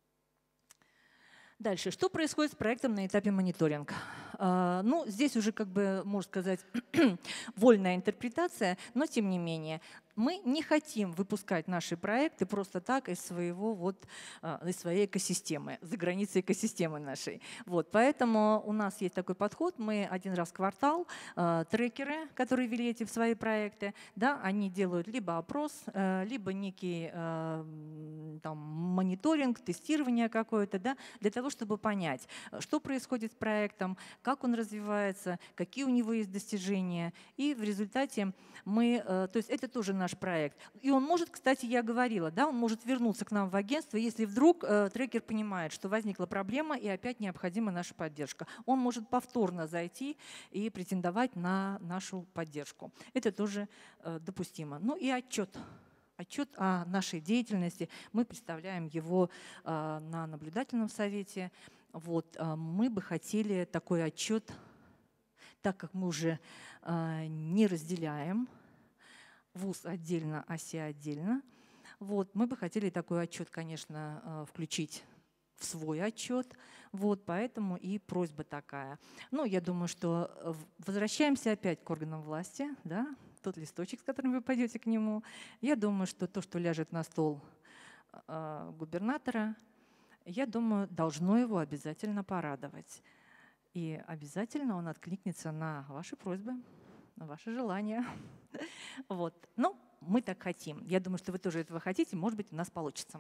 Дальше. Что происходит с проектом на этапе мониторинга? Ну, здесь уже, как бы, можно сказать, вольная интерпретация, но тем не менее. Мы не хотим выпускать наши проекты просто так из, своего, вот, из своей экосистемы, за границей экосистемы нашей. Вот, поэтому у нас есть такой подход. Мы один раз в квартал, трекеры, которые вели эти в свои проекты, да, они делают либо опрос, либо некий там, мониторинг, тестирование какое-то, да, для того, чтобы понять, что происходит с проектом, как он развивается, какие у него есть достижения. И в результате мы, то есть это тоже наш проект. И он может, кстати, я говорила, да, он может вернуться к нам в агентство, если вдруг э, трекер понимает, что возникла проблема и опять необходима наша поддержка. Он может повторно зайти и претендовать на нашу поддержку. Это тоже э, допустимо. Ну и отчет. Отчет о нашей деятельности. Мы представляем его э, на наблюдательном совете. Вот, э, мы бы хотели такой отчет, так как мы уже э, не разделяем ВУЗ отдельно, АСИ отдельно. Вот, мы бы хотели такой отчет, конечно, включить в свой отчет. Вот, поэтому и просьба такая. Ну, я думаю, что возвращаемся опять к органам власти, да, тот листочек, с которым вы пойдете к нему. Я думаю, что то, что ляжет на стол э, губернатора, я думаю, должно его обязательно порадовать. И обязательно он откликнется на ваши просьбы, на ваши желания. Вот. Ну, мы так хотим. Я думаю, что вы тоже этого хотите, может быть, у нас получится.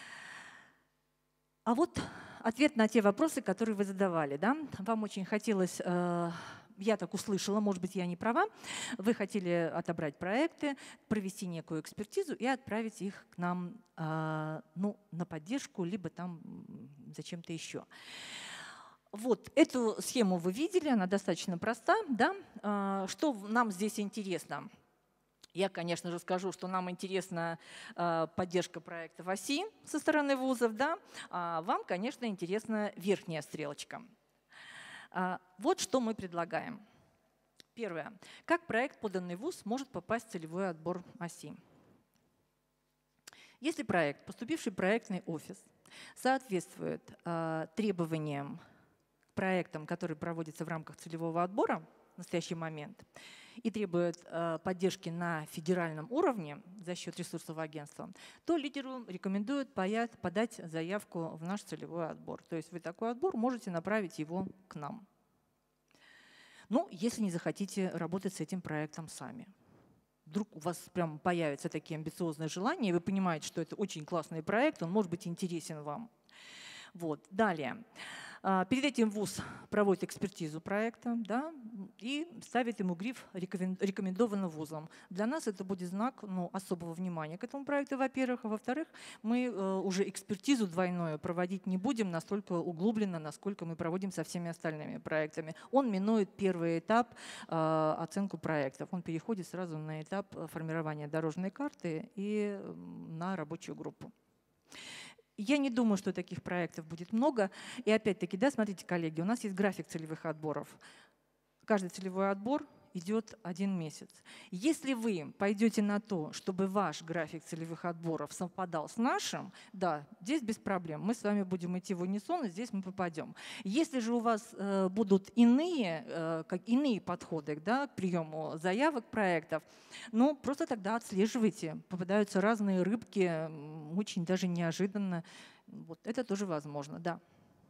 А вот ответ на те вопросы, которые вы задавали. Да? Вам очень хотелось, э, я так услышала, может быть, я не права, вы хотели отобрать проекты, провести некую экспертизу и отправить их к нам э, ну, на поддержку, либо там зачем-то еще. Вот эту схему вы видели, она достаточно проста. Да? Что нам здесь интересно? Я, конечно же, скажу, что нам интересна э, поддержка проекта в оси со стороны вузов, да? А вам, конечно, интересна верхняя стрелочка. А, вот что мы предлагаем. Первое. Как проект, поданный в вуз, может попасть в целевой отбор оси? Если проект, поступивший в проектный офис, соответствует э, требованиям к проектам, которые проводятся в рамках целевого отбора в настоящий момент, и требует э, поддержки на федеральном уровне за счет ресурсов агентства, то лидеру рекомендуют паять, подать заявку в наш целевой отбор. То есть вы такой отбор можете направить его к нам. Ну, если не захотите работать с этим проектом сами. Вдруг у вас прям появятся такие амбициозные желания, и вы понимаете, что это очень классный проект, он может быть интересен вам. Вот. Далее. Перед этим вуз проводит экспертизу проекта, да, и ставит ему гриф «рекомендовано вузом». Для нас это будет знак, ну, особого внимания к этому проекту, во-первых. А во-вторых, мы э, уже экспертизу двойную проводить не будем настолько углубленно, насколько мы проводим со всеми остальными проектами. Он минует первый этап э, оценку проектов. Он переходит сразу на этап формирования дорожной карты и на рабочую группу. Я не думаю, что таких проектов будет много. И опять-таки, да, смотрите, коллеги, у нас есть график целевых отборов. Каждый целевой отбор идет один месяц. Если вы пойдете на то, чтобы ваш график целевых отборов совпадал с нашим, да, здесь без проблем. Мы с вами будем идти в унисон, и здесь мы попадем. Если же у вас э, будут иные, э, как, иные подходы, да, к приему заявок проектов, ну, просто тогда отслеживайте. Попадаются разные рыбки, очень даже неожиданно. Вот это тоже возможно, да.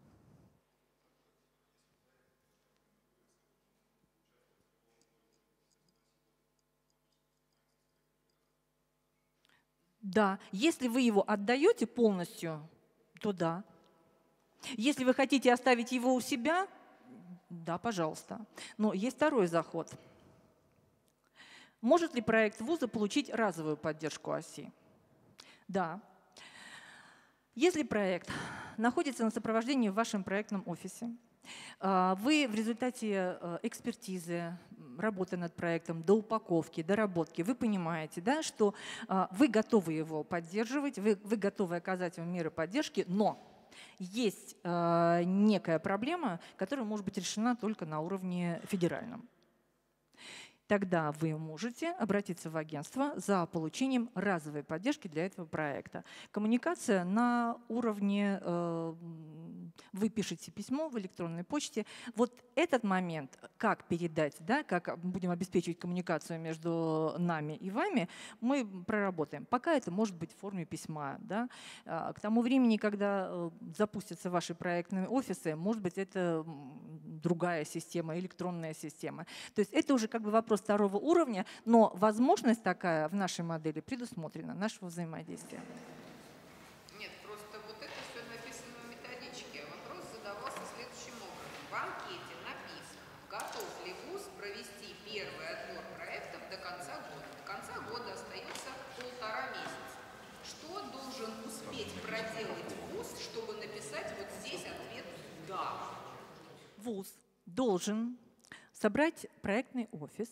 Да, если вы его отдаете полностью, то да. Если вы хотите оставить его у себя, да, пожалуйста. Но есть второй заход. Может ли проект вуза получить разовую поддержку оси? Да. Если проект находится на сопровождении в вашем проектном офисе, вы в результате экспертизы, работы над проектом, до упаковки, доработки, вы понимаете, да, что вы готовы его поддерживать, вы, вы готовы оказать ему меры поддержки, но есть некая проблема, которая может быть решена только на уровне федеральном. Тогда вы можете обратиться в агентство за получением разовой поддержки для этого проекта. Коммуникация на уровне, э, вы пишете письмо в электронной почте. Вот этот момент, как передать, да, как будем обеспечивать коммуникацию между нами и вами, мы проработаем. Пока это может быть в форме письма. Да. К тому времени, когда запустятся ваши проектные офисы, может быть, это другая система, электронная система. То есть это уже как бы вопрос второго уровня, но возможность такая в нашей модели предусмотрена, нашего взаимодействия. Нет, просто вот это все написано в методичке. Вопрос задавался следующим образом. В анкете написано, готов ли вуз провести первый отбор проектов до конца года. До конца года остается полтора месяца. Что должен успеть проделать вуз, чтобы написать вот здесь ответ «да»? Вуз должен собрать проектный офис,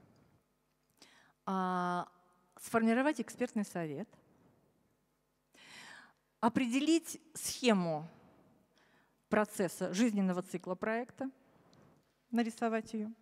сформировать экспертный совет, определить схему процесса жизненного цикла проекта, нарисовать ее,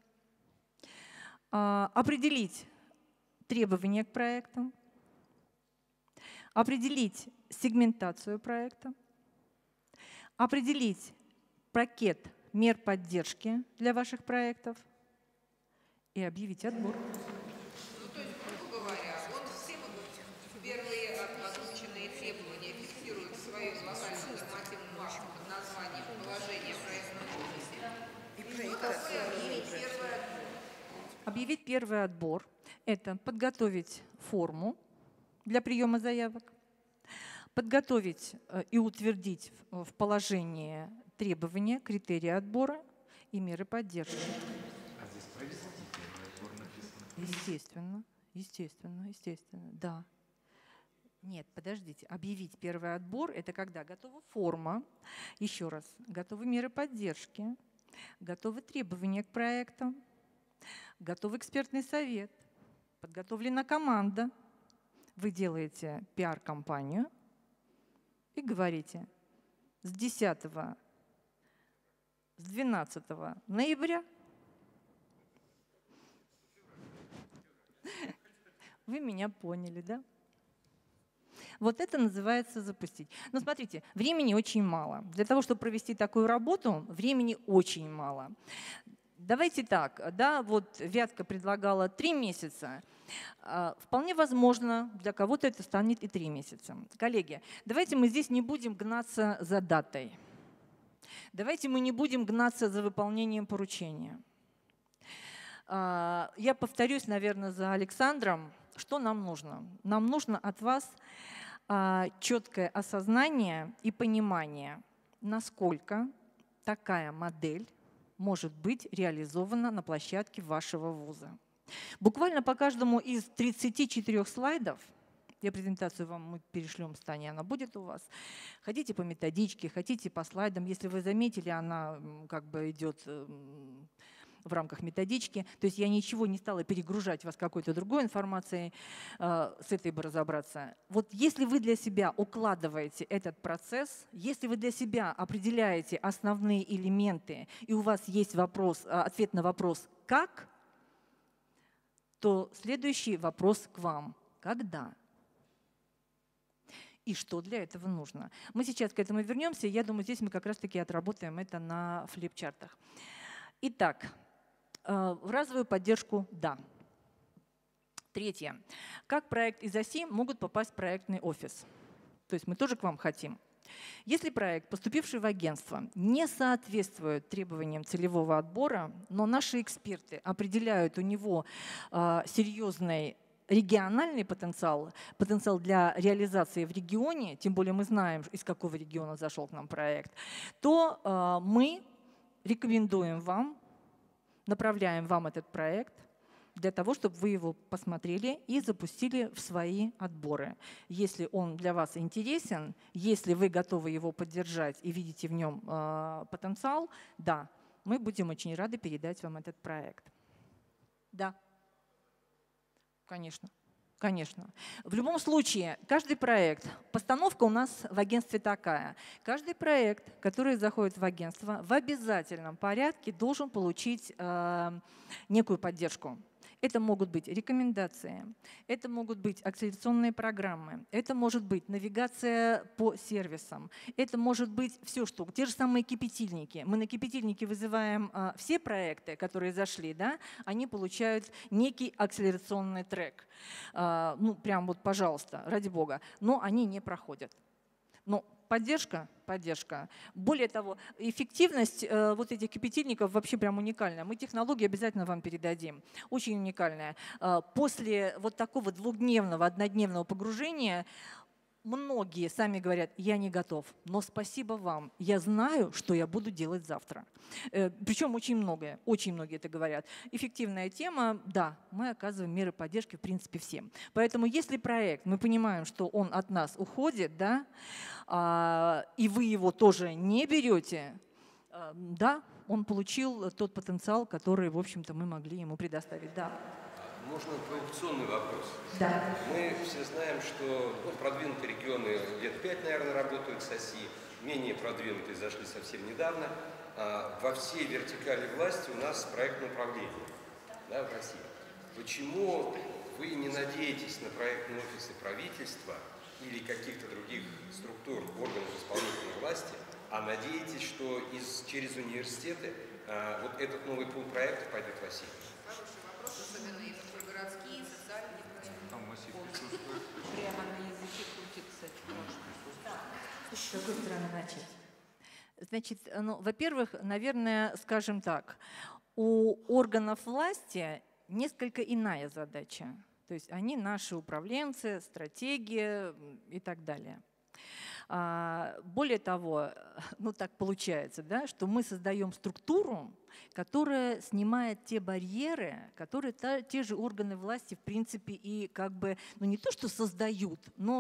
определить требования к проектам, определить сегментацию проекта, определить пакет мер поддержки для ваших проектов и объявить отбор. Ну, то есть, грубо говоря, он все первые озвученные требования фиксирует в своем локальном нормативном акте под названием «Положение проектного офиса». И что такое объявить первый отбор? Объявить первый отбор – это подготовить форму для приема заявок, подготовить и утвердить в положении требования, критерии отбора и меры поддержки. А здесь провести первый отбор написано? Естественно, естественно, естественно, да. Нет, подождите. Объявить первый отбор – это когда готова форма, еще раз, готовы меры поддержки, готовы требования к проектам, готов экспертный совет, подготовлена команда, вы делаете пиар-компанию и говорите: с десятого, с двенадцатого ноября вы меня поняли, да? Вот это называется запустить. Но смотрите, времени очень мало. Для того, чтобы провести такую работу, времени очень мало. Давайте так, да, вот Вятка предлагала три месяца. Вполне возможно, для кого-то это станет и три месяца. Коллеги, давайте мы здесь не будем гнаться за датой. Давайте мы не будем гнаться за выполнением поручения. Я повторюсь, наверное, за Александром. Что нам нужно? Нам нужно от вас четкое осознание и понимание, насколько такая модель может быть реализована на площадке вашего вуза. Буквально по каждому из тридцати четырёх слайдов, я презентацию вам мы перешлем, Таня, она будет у вас. Хотите по методичке, хотите по слайдам. Если вы заметили, она как бы идет в рамках методички. То есть я ничего не стала перегружать вас какой-то другой информацией, с этой бы разобраться. Вот если вы для себя укладываете этот процесс, если вы для себя определяете основные элементы, и у вас есть вопрос, ответ на вопрос «как?», то следующий вопрос к вам – когда? И что для этого нужно? Мы сейчас к этому вернемся. Я думаю, здесь мы как раз-таки отработаем это на флипчартах. Итак, в разовую поддержку – да. Третье. Как проект из ОСИ могут попасть в проектный офис? То есть мы тоже к вам хотим. Если проект, поступивший в агентство, не соответствует требованиям целевого отбора, но наши эксперты определяют у него э, серьезный региональный потенциал, потенциал для реализации в регионе, тем более мы знаем, из какого региона зашел к нам проект, то э, мы рекомендуем вам, направляем вам этот проект для того, чтобы вы его посмотрели и запустили в свои отборы. Если он для вас интересен, если вы готовы его поддержать и видите в нем э, потенциал, да, мы будем очень рады передать вам этот проект. Да, конечно. Конечно. В любом случае, каждый проект, постановка у нас в агентстве такая. Каждый проект, который заходит в агентство, в обязательном порядке должен получить э, некую поддержку. Это могут быть рекомендации, это могут быть акселерационные программы, это может быть навигация по сервисам, это может быть все что. Те же самые кипятильники. Мы на кипятильнике вызываем а, все проекты, которые зашли, да, они получают некий акселерационный трек. А, ну, прям вот, пожалуйста, ради бога. Но они не проходят. Но поддержка, поддержка. Более того, эффективность э, вот этих кипятильников вообще прям уникальная. Мы технологии обязательно вам передадим. Очень уникальная. Э, после вот такого двухдневного, однодневного погружения многие сами говорят: я не готов, но спасибо вам, я знаю, что я буду делать завтра. Э, причем очень многое, очень многие это говорят. Эффективная тема, да, мы оказываем меры поддержки в принципе всем. Поэтому если проект, мы понимаем, что он от нас уходит, да, а, и вы его тоже не берете, а, да, он получил тот потенциал, который, в общем-то, мы могли ему предоставить. Да. Можно провокационный вопрос? Да. Мы все знаем, что ну, продвинутые регионы лет пять, наверное, работают с ОСИ, менее продвинутые зашли совсем недавно. А во всей вертикали власти у нас проектное управление, да, в России. Почему вы не надеетесь на проектные офисы правительства или каких-то других структур, органов исполнительной власти, а надеетесь, что из, через университеты а, вот этот новый пул проектов пойдет в Россию? Особенно если про городские, социальные проекты. Там массив присутствует. Прямо на языке крутится. С какой стороны начать? Значит, ну, во-первых, наверное, скажем так, у органов власти несколько иная задача. То есть они наши управленцы, стратегии и так далее. Более того, ну так получается, да, что мы создаем структуру, которая снимает те барьеры, которые та, те же органы власти в принципе и как бы, ну не то что создают, но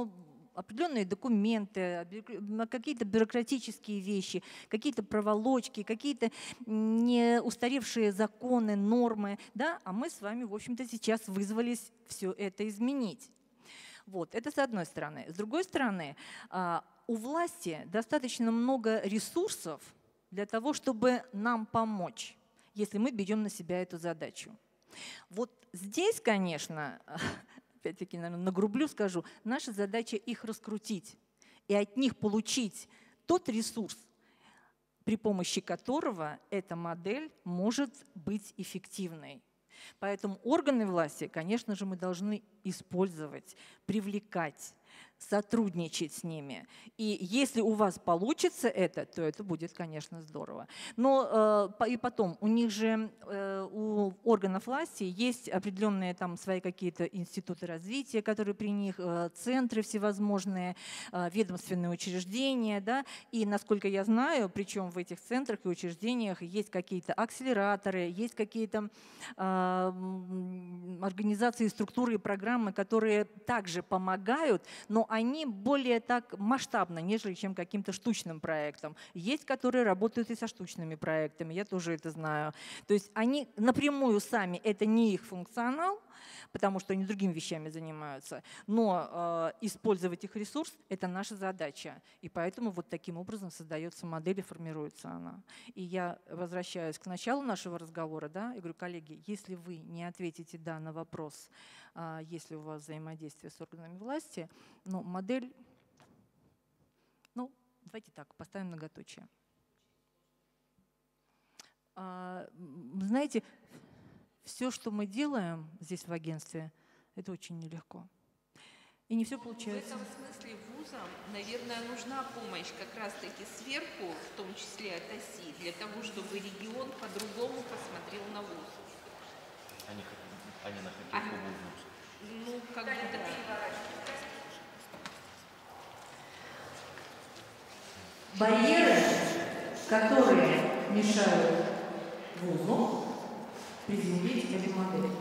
определенные документы, какие-то бюрократические вещи, какие-то проволочки, какие-то не устаревшие законы, нормы, да, а мы с вами, в общем-то, сейчас вызвались все это изменить. Вот, это с одной стороны. С другой стороны, у власти достаточно много ресурсов для того, чтобы нам помочь, если мы берем на себя эту задачу. Вот здесь, конечно, опять-таки, наверное, нагрублю, скажу, наша задача их раскрутить и от них получить тот ресурс, при помощи которого эта модель может быть эффективной. Поэтому органы власти, конечно же, мы должны использовать, привлекать, сотрудничать с ними. И если у вас получится это, то это будет, конечно, здорово. Но э, и потом, у них же, э, у органов власти есть определенные там свои какие-то институты развития, которые при них, э, центры всевозможные, э, ведомственные учреждения. Да? И, насколько я знаю, причем в этих центрах и учреждениях есть какие-то акселераторы, есть какие-то э, организации, структуры и программы, которые также помогают, но они более так масштабно, нежели чем каким-то штучным проектом. Есть, которые работают и со штучными проектами, я тоже это знаю. То есть они напрямую сами, это не их функционал, потому что они другими вещами занимаются, но э, использовать их ресурс – это наша задача. И поэтому вот таким образом создается модель и формируется она. И я возвращаюсь к началу нашего разговора, да, и говорю, коллеги, если вы не ответите «да» на вопрос, э, если у вас взаимодействие с органами власти, ну, модель, ну, давайте так, поставим многоточие. А, знаете, все, что мы делаем здесь в агентстве, это очень нелегко. И не все получается. В этом смысле вузам, наверное, нужна помощь как раз-таки сверху, в том числе от оси, для того, чтобы регион по-другому посмотрел на вуз. Они, они на каких а, вуз? Ну, как бы да. Барьеры, которые мешают вузу приземлить эту модель.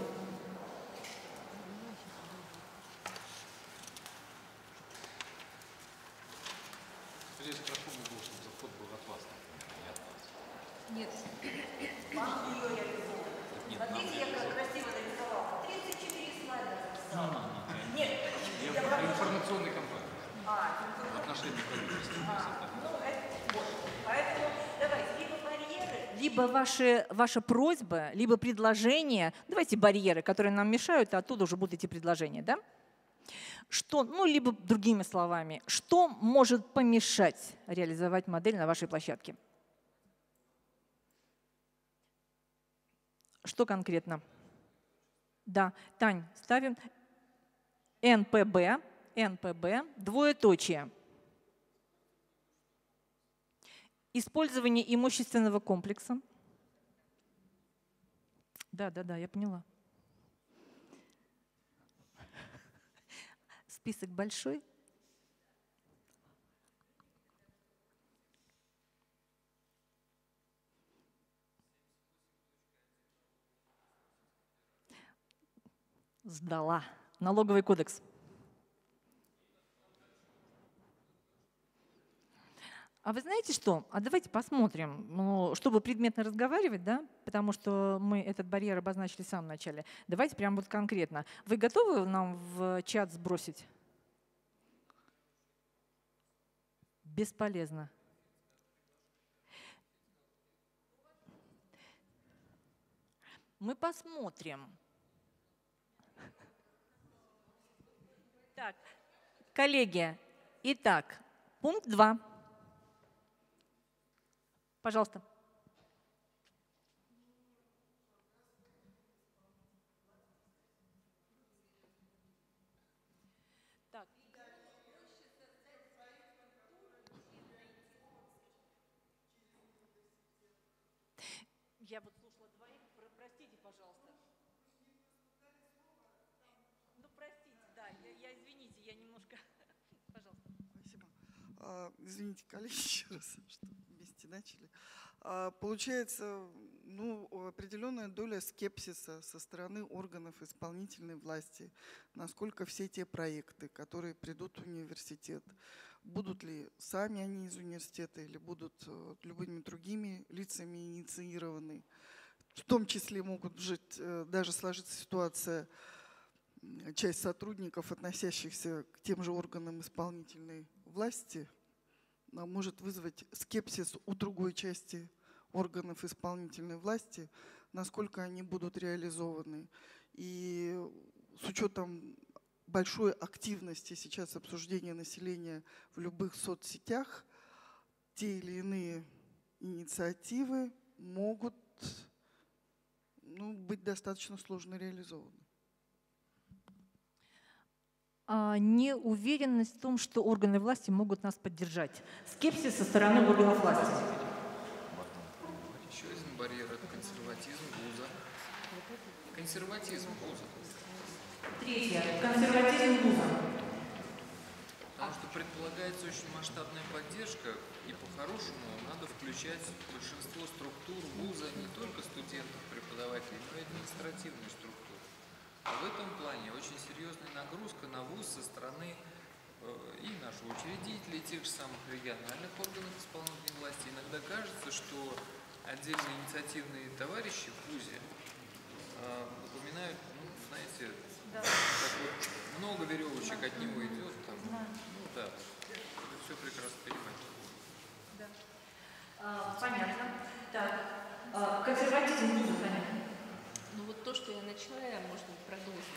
Здесь хорошо бы было, чтобы заход был от вас, не от нас. Нет. Вам ее я везу. Смотрите, я как красиво нарисовала. тридцать четыре слайда написала. Нет, я про информационной кампании. А, в отношении правительства. Ну, это вот. Поэтому давайте, либо барьеры, либо ваши, ваша просьба, либо предложения. Давайте барьеры, которые нам мешают, а оттуда уже будут идти предложения, да? Что, ну, либо другими словами, что может помешать реализовать модель на вашей площадке? Что конкретно? Да, Тань, ставим эн пэ бэ, эн пэ бэ, двоеточие. Использование имущественного комплекса. Да, да, да, я поняла. Список большой. Сдала. Налоговый кодекс. А вы знаете что? А давайте посмотрим, ну, чтобы предметно разговаривать, да, потому что мы этот барьер обозначили в самом начале. Давайте прямо вот конкретно. Вы готовы нам в чат сбросить? Бесполезно. Мы посмотрим. Так, коллеги, итак, пункт два. Пожалуйста. Так. Я вот слушала двоих, простите, пожалуйста. Ну, простите, да, я, я извините, я немножко, пожалуйста. Спасибо. А, извините, коллеги, еще раз, что вместе начали. А получается, ну, определенная доля скепсиса со стороны органов исполнительной власти, насколько все те проекты, которые придут в университет, будут ли сами они из университета или будут любыми другими лицами инициированы. В том числе могут жить, даже сложиться ситуация, часть сотрудников, относящихся к тем же органам исполнительной власти, может вызвать скепсис у другой части органов исполнительной власти, насколько они будут реализованы. И с учетом большой активности сейчас обсуждения населения в любых соцсетях, те или иные инициативы могут, ну, быть достаточно сложно реализованы. Неуверенность в том, что органы власти могут нас поддержать. Скепсис со стороны органов власти. Еще один барьер – это консерватизм вуза. Консерватизм вуза. Третье. Консерватизм вуза. Потому что предполагается очень масштабная поддержка, и по-хорошему надо включать большинство структур вуза, не только студентов, преподавателей, но и административную структуру. А в этом плане очень серьезная нагрузка на вуз со стороны э, и нашего учредителя, и тех же самых региональных органов исполнительной власти. Иногда кажется, что отдельные инициативные товарищи в вузе э, напоминают, ну, знаете, да. Как вот много веревочек от него идет. Там, да. Ну да, вы все прекрасно понимаете. Да. А, понятно. Так, а, консерватизм вуза, понятно. Ну вот то, что я начала, я, может быть, продолжу.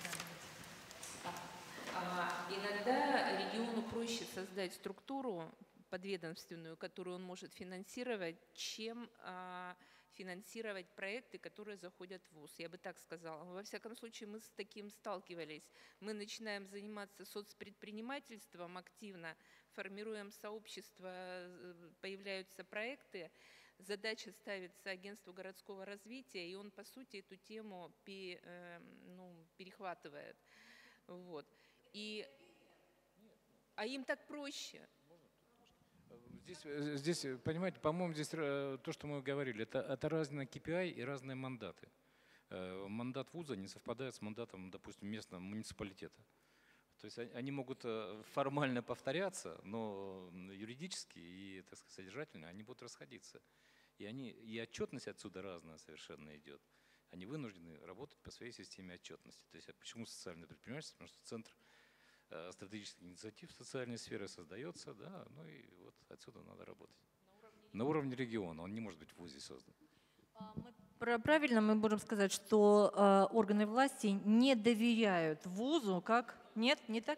А, иногда региону проще создать структуру подведомственную, которую он может финансировать, чем а, финансировать проекты, которые заходят в вуз. Я бы так сказала. Во всяком случае, мы с таким сталкивались. Мы начинаем заниматься соцпредпринимательством активно, формируем сообщество, появляются проекты. Задача ставится агентству городского развития, и он, по сути, эту тему пе, э, ну, перехватывает. Вот. И, а им так проще. Здесь, здесь понимаете, по-моему, здесь то, что мы говорили, это, это разные кей пи ай и разные мандаты. Мандат вуза не совпадает с мандатом, допустим, местного муниципалитета. То есть они могут формально повторяться, но юридически и, так сказать, содержательно они будут расходиться. И, они, и отчетность отсюда разная совершенно идет. Они вынуждены работать по своей системе отчетности. То есть почему социальное предпринимательство? Потому что центр э, стратегических инициатив в социальной сфере создается, да, ну и вот отсюда надо работать. На уровне, На уровне региона, он не может быть в вузе создан. Мы, правильно мы можем сказать, что э, органы власти не доверяют вузу, как? Нет, не так?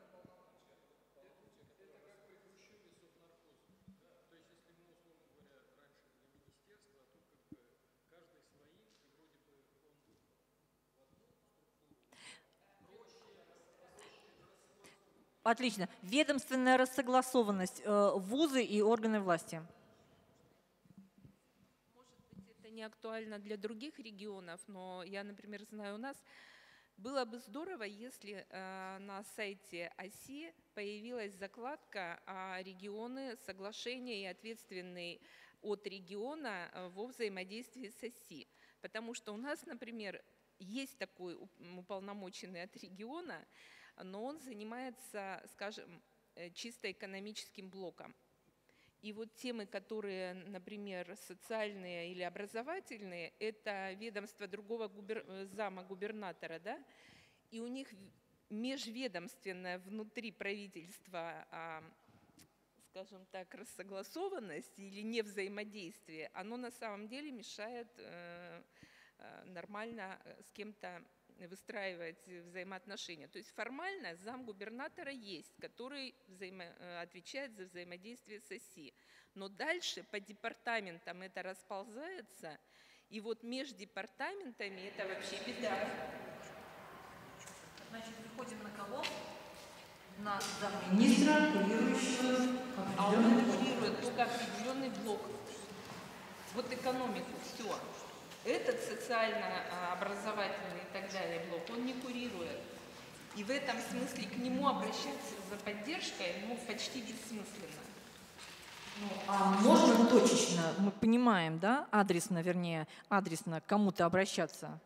Отлично. Ведомственная рассогласованность э, вузы и органы власти. Может быть, это не актуально для других регионов, но я, например, знаю у нас, было бы здорово, если э, на сайте ОСИ появилась закладка э, «Регионы, соглашения и ответственный от региона э, во взаимодействии с ОСИ». Потому что у нас, например, есть такой уполномоченный от региона, но он занимается, скажем, чисто экономическим блоком. И вот темы, которые, например, социальные или образовательные, это ведомство другого губер... зама губернатора, да? И у них межведомственная внутри правительства, а, скажем так, рассогласованность или невзаимодействие, оно на самом деле мешает э, э, нормально с кем-то выстраивать взаимоотношения. То есть формально замгубернатора есть, который взаимо... отвечает за взаимодействие с ОСИ. Но дальше по департаментам это расползается, и вот между департаментами это вообще беда. Значит, выходим на кого? На замминистра, курирующего А он курирует только определенный блок. Вот экономику, все. Этот социально-образовательный и так далее блок, он не курирует. И в этом смысле к нему обращаться за поддержкой, ну, почти бессмысленно. А можно точечно, мы понимаем, да, адресно, вернее, адресно к кому-то обращаться?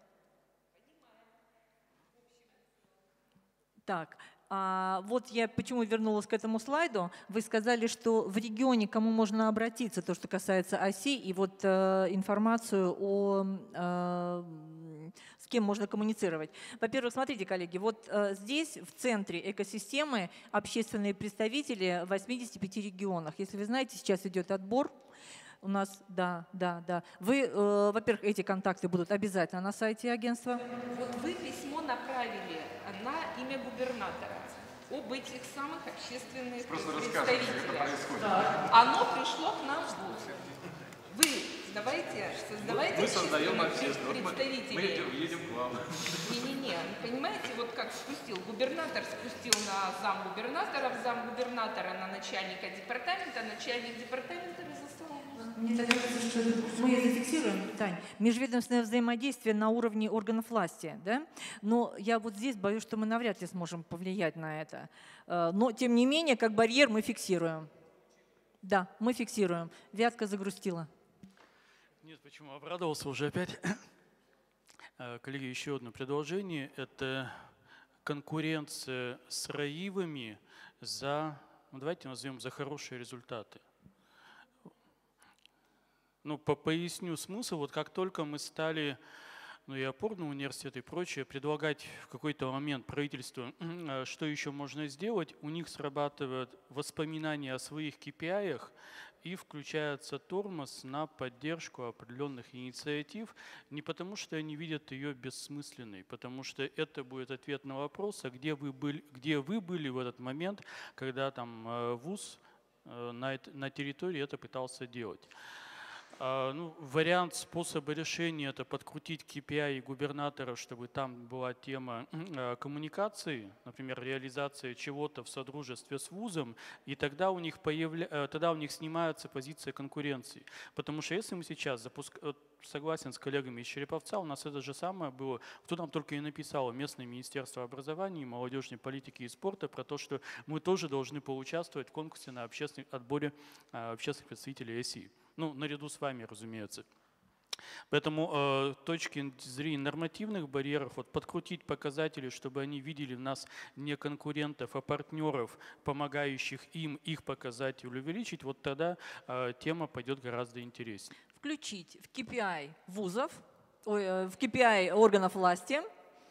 Так, а вот я почему вернулась к этому слайду. Вы сказали, что в регионе к кому можно обратиться, то, что касается оси, и вот э, информацию о... Э, с кем можно коммуницировать. Во-первых, смотрите, коллеги, вот э, здесь в центре экосистемы общественные представители в восьмидесяти пяти регионах. Если вы знаете, сейчас идет отбор. У нас, да, да, да. Вы, э, во-первых, эти контакты будут обязательно на сайте агентства. Вот вы письмо направили на имя губернатора об этих самых общественных Просто представителях. расскажите, как это происходит. Да. Оно пришло к нам в ВУЗ. Вы давайте, создавайте Мы создаем общественных представителей. Мы едем, едем к вам. Не-не-не, понимаете, вот как спустил губернатор, спустил на замгубернатора, в замгубернатора на начальника департамента, начальник департамента разослал. Мне так кажется, что мы зафиксируем, Тань, межведомственное взаимодействие на уровне органов власти, да? Но я вот здесь боюсь, что мы навряд ли сможем повлиять на это. Но, тем не менее, как барьер мы фиксируем. Да, мы фиксируем. Вятка загрустила. Нет, почему? Обрадовался уже опять. Коллеги, еще одно предложение. Это конкуренция с РАИВами за, ну, давайте назовем, за хорошие результаты. Ну, по поясню смысл. Вот как только мы стали, ну и опорный университет и прочее, предлагать в какой-то момент правительству, что еще можно сделать, у них срабатывают воспоминания о своих кей пи ай-ях и включается тормоз на поддержку определенных инициатив, не потому что они видят ее бессмысленной, потому что это будет ответ на вопрос, а где вы были, где вы были в этот момент, когда там вуз на, на территории это пытался делать. Ну, вариант способа решения – это подкрутить кей пи ай губернаторов, чтобы там была тема коммуникации, например, реализация чего-то в содружестве с вузом, и тогда у них, появля... тогда у них снимается позиция конкуренции. Потому что если мы сейчас запускаем, согласен с коллегами из Череповца, у нас это же самое было, кто там только и написал, местное министерство образования, молодежной политики и спорта, про то, что мы тоже должны поучаствовать в конкурсе на общественный отборе общественных представителей ОСИ. Ну, наряду с вами, разумеется. Поэтому э, точки зрения нормативных барьеров, вот, подкрутить показатели, чтобы они видели в нас не конкурентов, а партнеров, помогающих им их показатели увеличить, вот тогда э, тема пойдет гораздо интереснее. Включить в кей пи ай вузов, ой, в кей пи ай органов власти,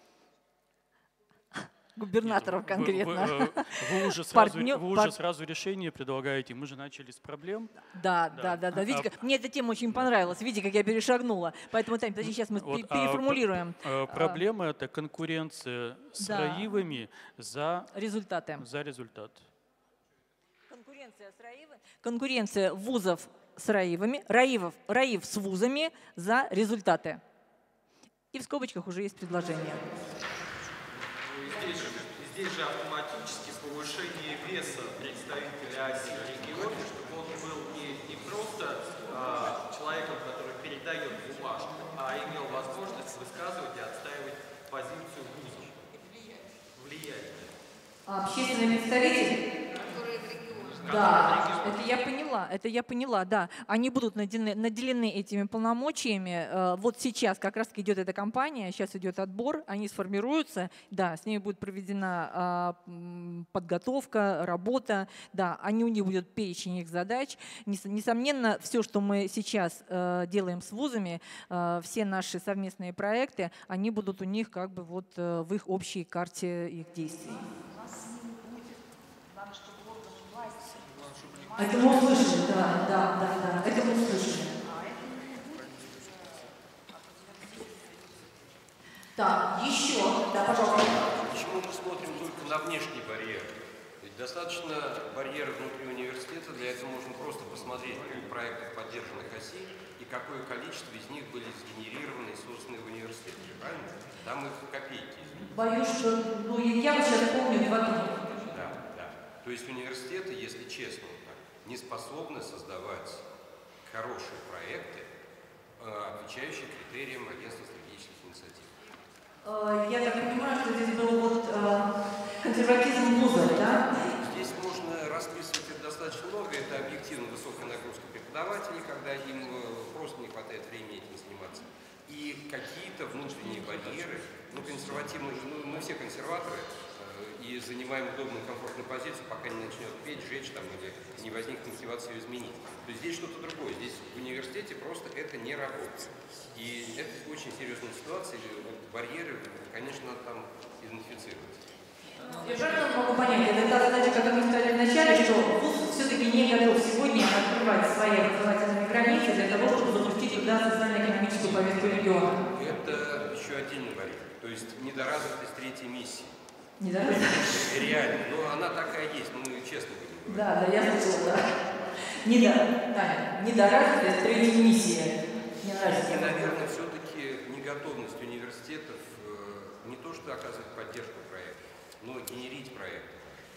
губернаторов конкретно. Вы, вы, вы, уже сразу, Партнер, вы уже сразу решение предлагаете. Мы же начали с проблем. Да, да, да. да, да. Видите, а, мне эта тема очень понравилась. Видите, как я перешагнула. Поэтому, Тань, подожди, сейчас мы вот, переформулируем. А, проблема – это конкуренция с да. РАИВами за результаты. За результат. Конкуренция с РАИВами. Конкуренция вузов с РАИВами, РАИВов, РАИВ с вузами за результаты. И в скобочках уже есть предложение. Здесь же, здесь же автоматически повышение веса представителя оси в регионе, чтобы он был не, не просто а, человеком, который передает бумажку, а имел возможность высказывать и отстаивать позицию вузов. Влияние. А общественные представители? Да, это я поняла, это я поняла, да. Они будут наделены, наделены этими полномочиями. Вот сейчас как раз идет эта кампания, сейчас идет отбор, они сформируются, да, с ними будет проведена подготовка, работа, да, они, у них будет перечень их задач. Несомненно, все, что мы сейчас делаем с вузами, все наши совместные проекты, они будут у них как бы вот в их общей карте их действий. Это мы услышали, да, да, да, да, это мы услышали. Так, еще, да, пожалуйста. Почему мы смотрим только на внешний барьер? Ведь достаточно барьера внутри университета, для этого можно просто посмотреть пул проектов, поддержанных оси, и какое количество из них были сгенерированы и созданы в университете, правильно? Там их копейки. Боюсь, что, ну, я вот сейчас помню два-три. Да, да. То есть университеты, если честно, не способны создавать хорошие проекты, отвечающие критериям агентства стратегических инициатив. Я так понимаю, что здесь был вот консерватизм вуза, да? Здесь можно расписывать это достаточно много, это объективно высокая пойти, мы, ну, мы все консерваторы, э, и занимаем удобную, комфортную позицию, пока не начнет петь, жечь там, или не возникнет мотивация ее изменить. То есть здесь что-то другое. Здесь в университете просто это не работает. И это очень серьезная ситуация, и вот барьеры, конечно, надо там идентифицировать. Я правильно могу понять, это та задача, которую мы сказали вначале, что вуз все-таки не готов сегодня открывать свои образовательные границы для того, чтобы запустить туда социально-экономическую повестку региона? Это еще отдельный барьер. То есть недоразвитость третьей миссии. Недоразвитость? Реально. Но она такая есть, ну мы честно будем говорить. Да, да, я слышала, да. Недо... Таня, недоразвитость третьей миссии. Мне нравится. И, наверное, все-таки неготовность университетов не то, что оказывать поддержку проекта, но генерить проекты.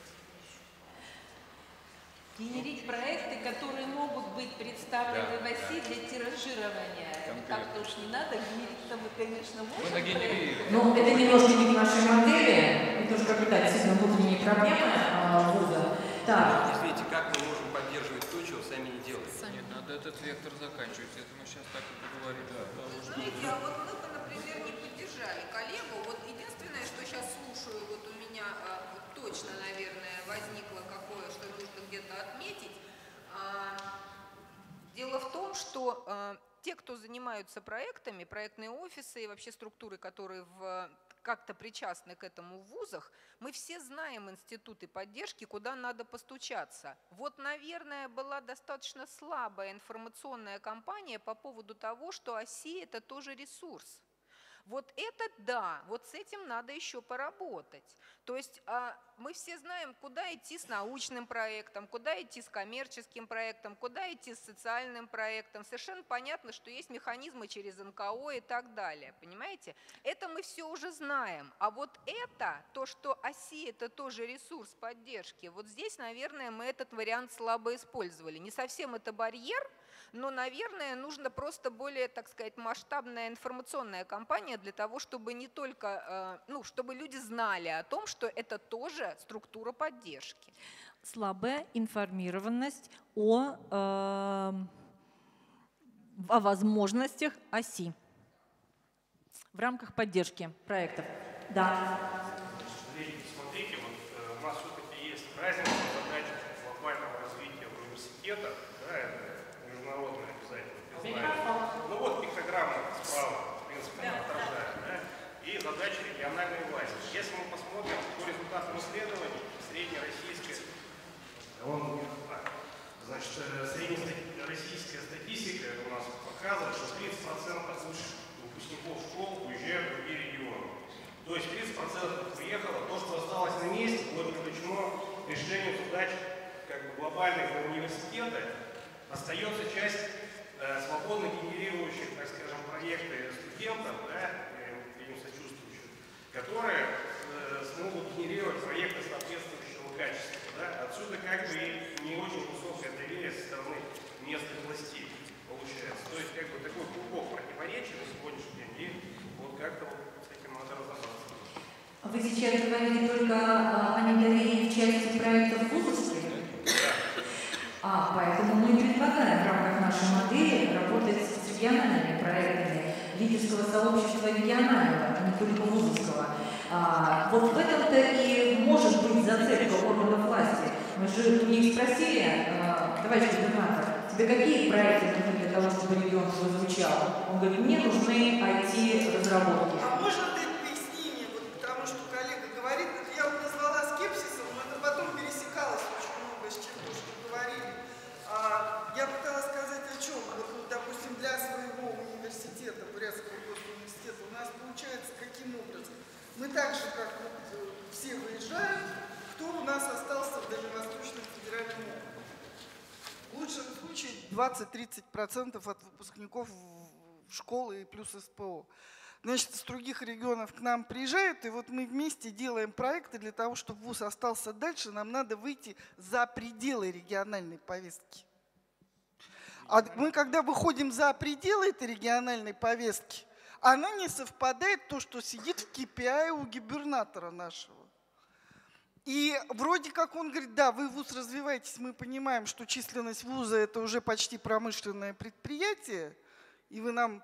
Генерить проекты, которые могут быть представлены Да, в ОСИ да. для тиражирования. Так-то уж не надо, генерить-то мы, конечно, можем. Мы нагенерили. Ну, это немножко не в нашей модели, это уже как бы, да, действительно внутренние проблемы а, вуза. Так. Но, извините, как мы можем поддерживать то, чего сами не делаем? Нет, надо этот вектор заканчивать. Это мы сейчас так и поговорим. Да. Знаете, а вот мы бы, например, не поддержали коллегу. Вот единственное, что сейчас слушаю, вот у меня а, вот точно, наверное, возникло какое, что нужно где-то отметить. А, дело в том, что а, те, кто занимаются проектами, проектные офисы и вообще структуры, которые в как-то причастны к этому в вузах, мы все знаем институты поддержки, куда надо постучаться. Вот, наверное, была достаточно слабая информационная кампания по поводу того, что ОСИ – это тоже ресурс. Вот это да, вот с этим надо еще поработать. То есть а, мы все знаем, куда идти с научным проектом, куда идти с коммерческим проектом, куда идти с социальным проектом. Совершенно понятно, что есть механизмы через эн ка о и так далее. Понимаете? Это мы все уже знаем. А вот это, то, что ОСИ – это тоже ресурс поддержки, вот здесь, наверное, мы этот вариант слабо использовали. Не совсем это барьер, но, наверное, нужно просто более, так сказать, масштабная информационная кампания для того, чтобы не только, ну, чтобы люди знали о том, что это тоже структура поддержки. Слабая информированность о, э, о возможностях ОСИ в рамках поддержки проектов. Да. Смотрите, вот у нас все-таки есть разница задач глобального развития университета, да, это международное обязательно признание. Ну вот пиктограмма справа, в принципе, она отражает, да, и задачи региональной власти. Если мы посмотрим по результатам исследований, среднероссийская, он, значит, среднероссийская статистика у нас показывает, что тридцать процентов выпускников школ уезжают в другие регионы. То есть тридцать процентов уехало, то, что осталось на месте, было привлечено решению задач как бы глобальных для университета. Остается часть э, свободно генерирующих, так скажем, проекты студентов, да, им сочувствующих, которые э, смогут генерировать проекты соответствующего качества. Да. Отсюда как бы и не очень высокое доверие со стороны местных властей получается. То есть как бы такой клубок противоречий на сегодняшний день, и вот как-то вот с этим надо разобраться. Вы сейчас говорите только о недоверии в части проектов вузовских? А, поэтому мы предлагаем в рамках нашей модели работать с региональными проектами лидерского сообщества регионального, а не только вузовского. А, вот в этом-то и может быть зацепка органов власти. Мы же у них спросили, а, товарищ губернатор, тебе какие проекты нужны для того, чтобы регион свой звучал? Он говорит, мне нужны ай ти-разработки. А можно дать пояснение, вот, потому что коллега говорит, я вот назвала скепсисом, но это потом пересекалось очень много с чем то, что говорили. А, я пыталась сказать о чем. Вот, ну, допустим, для своего университета, Бурятского госуниверситета, у нас получается каким образом? Мы так же, как вот, все выезжают, кто у нас остался в Дальневосточном федеральном округе. В лучшем случае двадцать-тридцать процентов от выпускников в школы и плюс эс пэ о. Значит, с других регионов к нам приезжают, и вот мы вместе делаем проекты для того, чтобы вуз остался дальше, нам надо выйти за пределы региональной повестки. А мы, когда выходим за пределы этой региональной повестки, она не совпадает то, что сидит в кей пи ай у губернатора нашего. И вроде как он говорит, да, вы вуз развиваетесь, мы понимаем, что численность вуза это уже почти промышленное предприятие, и вы нам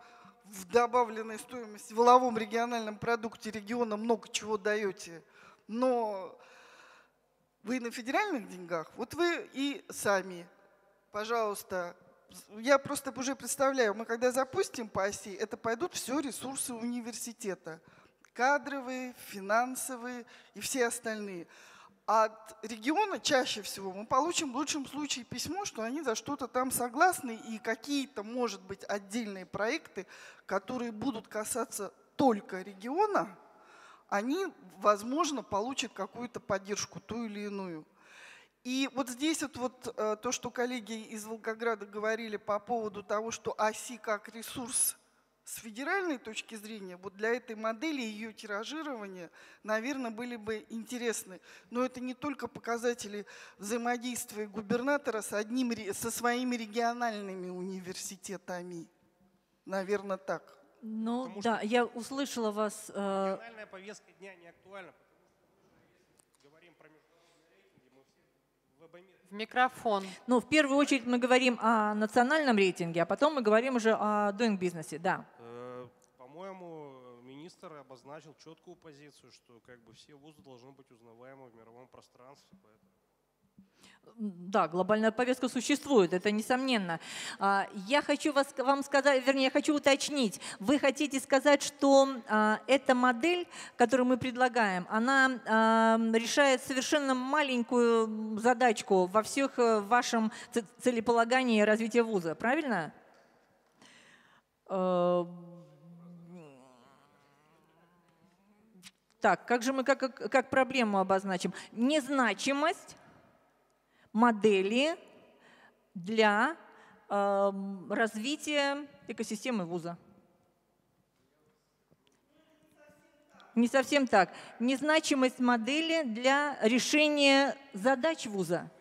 в добавленной стоимости, в валовом региональном продукте региона много чего даете, но вы на федеральных деньгах, вот вы и сами, пожалуйста, я просто уже представляю, мы когда запустим по оси, это пойдут все ресурсы университета, кадровые, финансовые и все остальные. От региона чаще всего мы получим в лучшем случае письмо, что они за что-то там согласны, и какие-то, может быть, отдельные проекты, которые будут касаться только региона, они, возможно, получат какую-то поддержку, ту или иную. И вот здесь вот, вот то, что коллеги из Волгограда говорили по поводу того, что оси как ресурс с федеральной точки зрения, вот для этой модели ее тиражирования, наверное, были бы интересны. Но это не только показатели взаимодействия губернатора с одним, со своими региональными университетами. Наверное, так. Ну Потому да, что я услышала вас. Э... Региональная повестка дня не актуальна, потому что мы говорим про международные рейтинги, мы все в обоме... В микрофон. Ну, в первую очередь мы говорим о национальном рейтинге, а потом мы говорим уже о doing бизнесе, да. По-моему, министр обозначил четкую позицию, что как бы все вузы должны быть узнаваемы в мировом пространстве. Поэтому... Да, глобальная повестка существует, это несомненно. Я хочу вас, вам сказать, вернее, я хочу уточнить. Вы хотите сказать, что эта модель, которую мы предлагаем, она решает совершенно маленькую задачку во всех вашем целеполагании развития вуза, правильно? Так, как же мы как, как проблему обозначим? Незначимость модели для э, развития экосистемы вуза. Не совсем так. Незначимость модели для решения задач вуза.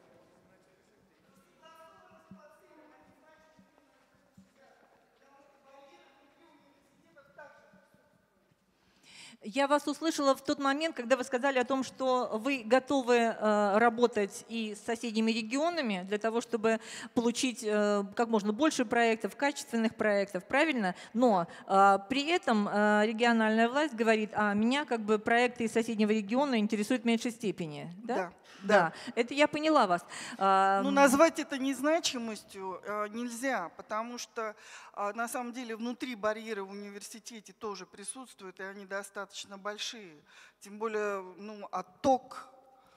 Я вас услышала в тот момент, когда вы сказали о том, что вы готовы э, работать и с соседними регионами для того, чтобы получить э, как можно больше проектов, качественных проектов, правильно? Но э, при этом э, региональная власть говорит, а меня как бы проекты из соседнего региона интересуют в меньшей степени. Да? Да. Да, это я поняла вас. Ну, назвать это незначимостью нельзя, потому что на самом деле внутри барьеры в университете тоже присутствуют, и они достаточно большие. Тем более, ну, отток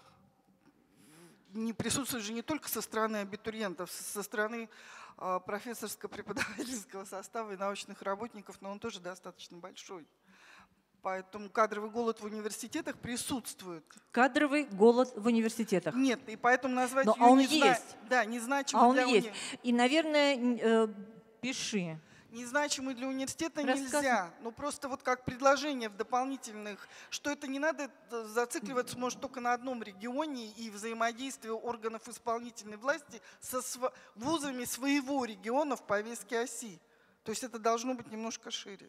не присутствует же не только со стороны абитуриентов, со стороны профессорско-преподавательского состава и научных работников, но он тоже достаточно большой. Поэтому кадровый голод в университетах присутствует. Кадровый голод в университетах. Нет, и поэтому назвать Но, ее а он незна... есть. Да, незначимой а он для есть. уни... И, наверное, э, пиши. Незначимый для университета Рассказ... нельзя. Ну просто вот как предложение в дополнительных, что это не надо зацикливаться, может, только на одном регионе и взаимодействие органов исполнительной власти со св... вузами своего региона в повестке оси. То есть это должно быть немножко шире.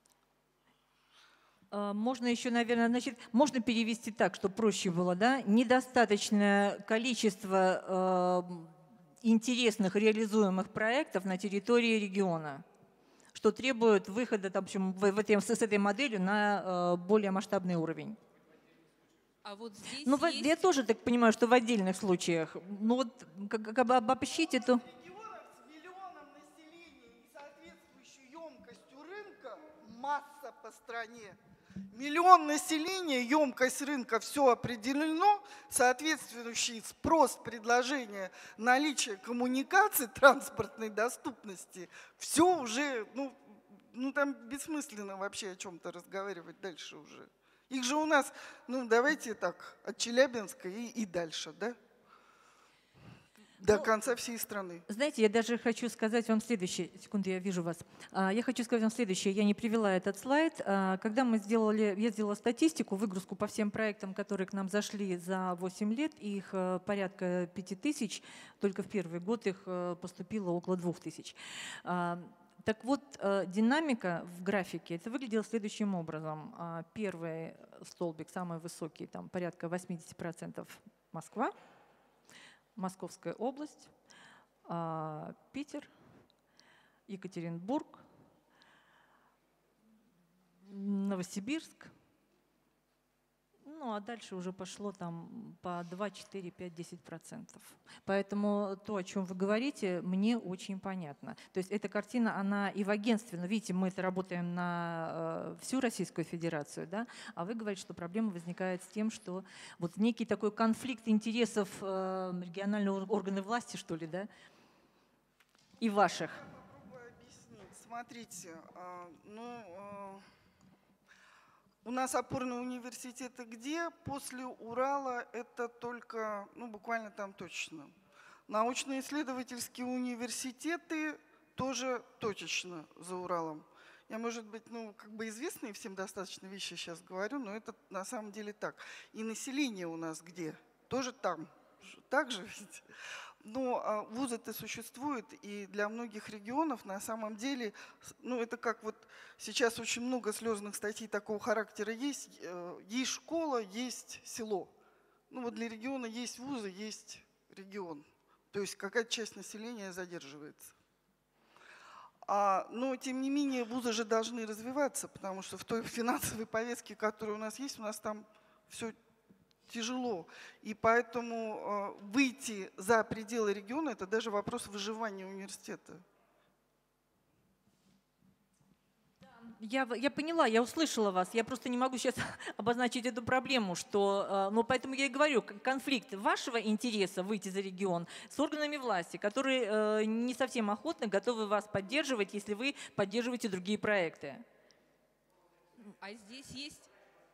Можно еще, наверное, значит, можно перевести так, чтобы проще было, да? Недостаточное количество э, интересных реализуемых проектов на территории региона, что требует выхода там, в общем, в, в этой, с этой моделью на э, более масштабный уровень. А вот здесь ну, есть... Я тоже так понимаю, что в отдельных случаях. Ну вот, как, как бы обобщить эту... Масса по стране. Миллион населения, емкость рынка, все определено, соответствующий спрос, предложение, наличие коммуникаций, транспортной доступности, все уже, ну, ну там бессмысленно вообще о чем-то разговаривать дальше уже. Их же у нас, ну давайте так, от Челябинска и, и дальше, да? До ну, конца всей страны. Знаете, я даже хочу сказать вам следующее. Секунду, я вижу вас. Я хочу сказать вам следующее. Я не привела этот слайд. Когда мы сделали, я сделала статистику, выгрузку по всем проектам, которые к нам зашли за восемь лет, их порядка пяти тысяч, только в первый год их поступило около двух тысяч. Так вот, динамика в графике, это выглядело следующим образом. Первый столбик, самый высокий, там порядка восемьдесят процентов Москва. Московская область, Питер, Екатеринбург, Новосибирск. Ну, а дальше уже пошло там по два, четыре, пять, десять процентов. Поэтому то, о чем вы говорите, мне очень понятно. То есть эта картина, она и в агентстве, но видите, мы это работаем на э, всю Российскую Федерацию, да, а вы говорите, что проблема возникает с тем, что вот некий такой конфликт интересов э, регионального органа власти, что ли, да, и ваших. Я попробую объяснить. Смотрите, э, ну... Э, У нас опорные университеты где? После Урала это только, ну буквально там точно. Научно-исследовательские университеты тоже точечно за Уралом. Я, может быть, ну как бы известные всем достаточно вещи сейчас говорю, но это на самом деле так. И население у нас где? Тоже там. Так же ведь? Но вузы-то существуют, и для многих регионов на самом деле, ну это как вот сейчас очень много слезных статей такого характера есть. Есть школа, есть село. Ну вот для региона есть вузы, есть регион. То есть какая-то часть населения задерживается. А, но тем не менее вузы же должны развиваться, потому что в той финансовой повестке, которая у нас есть, у нас там все тяжело. И поэтому э, выйти за пределы региона – это даже вопрос выживания университета. Я, я поняла, я услышала вас. Я просто не могу сейчас обозначить эту проблему, что, ну, поэтому я и говорю, конфликт вашего интереса выйти за регион с органами власти, которые э, не совсем охотно готовы вас поддерживать, если вы поддерживаете другие проекты. А здесь есть...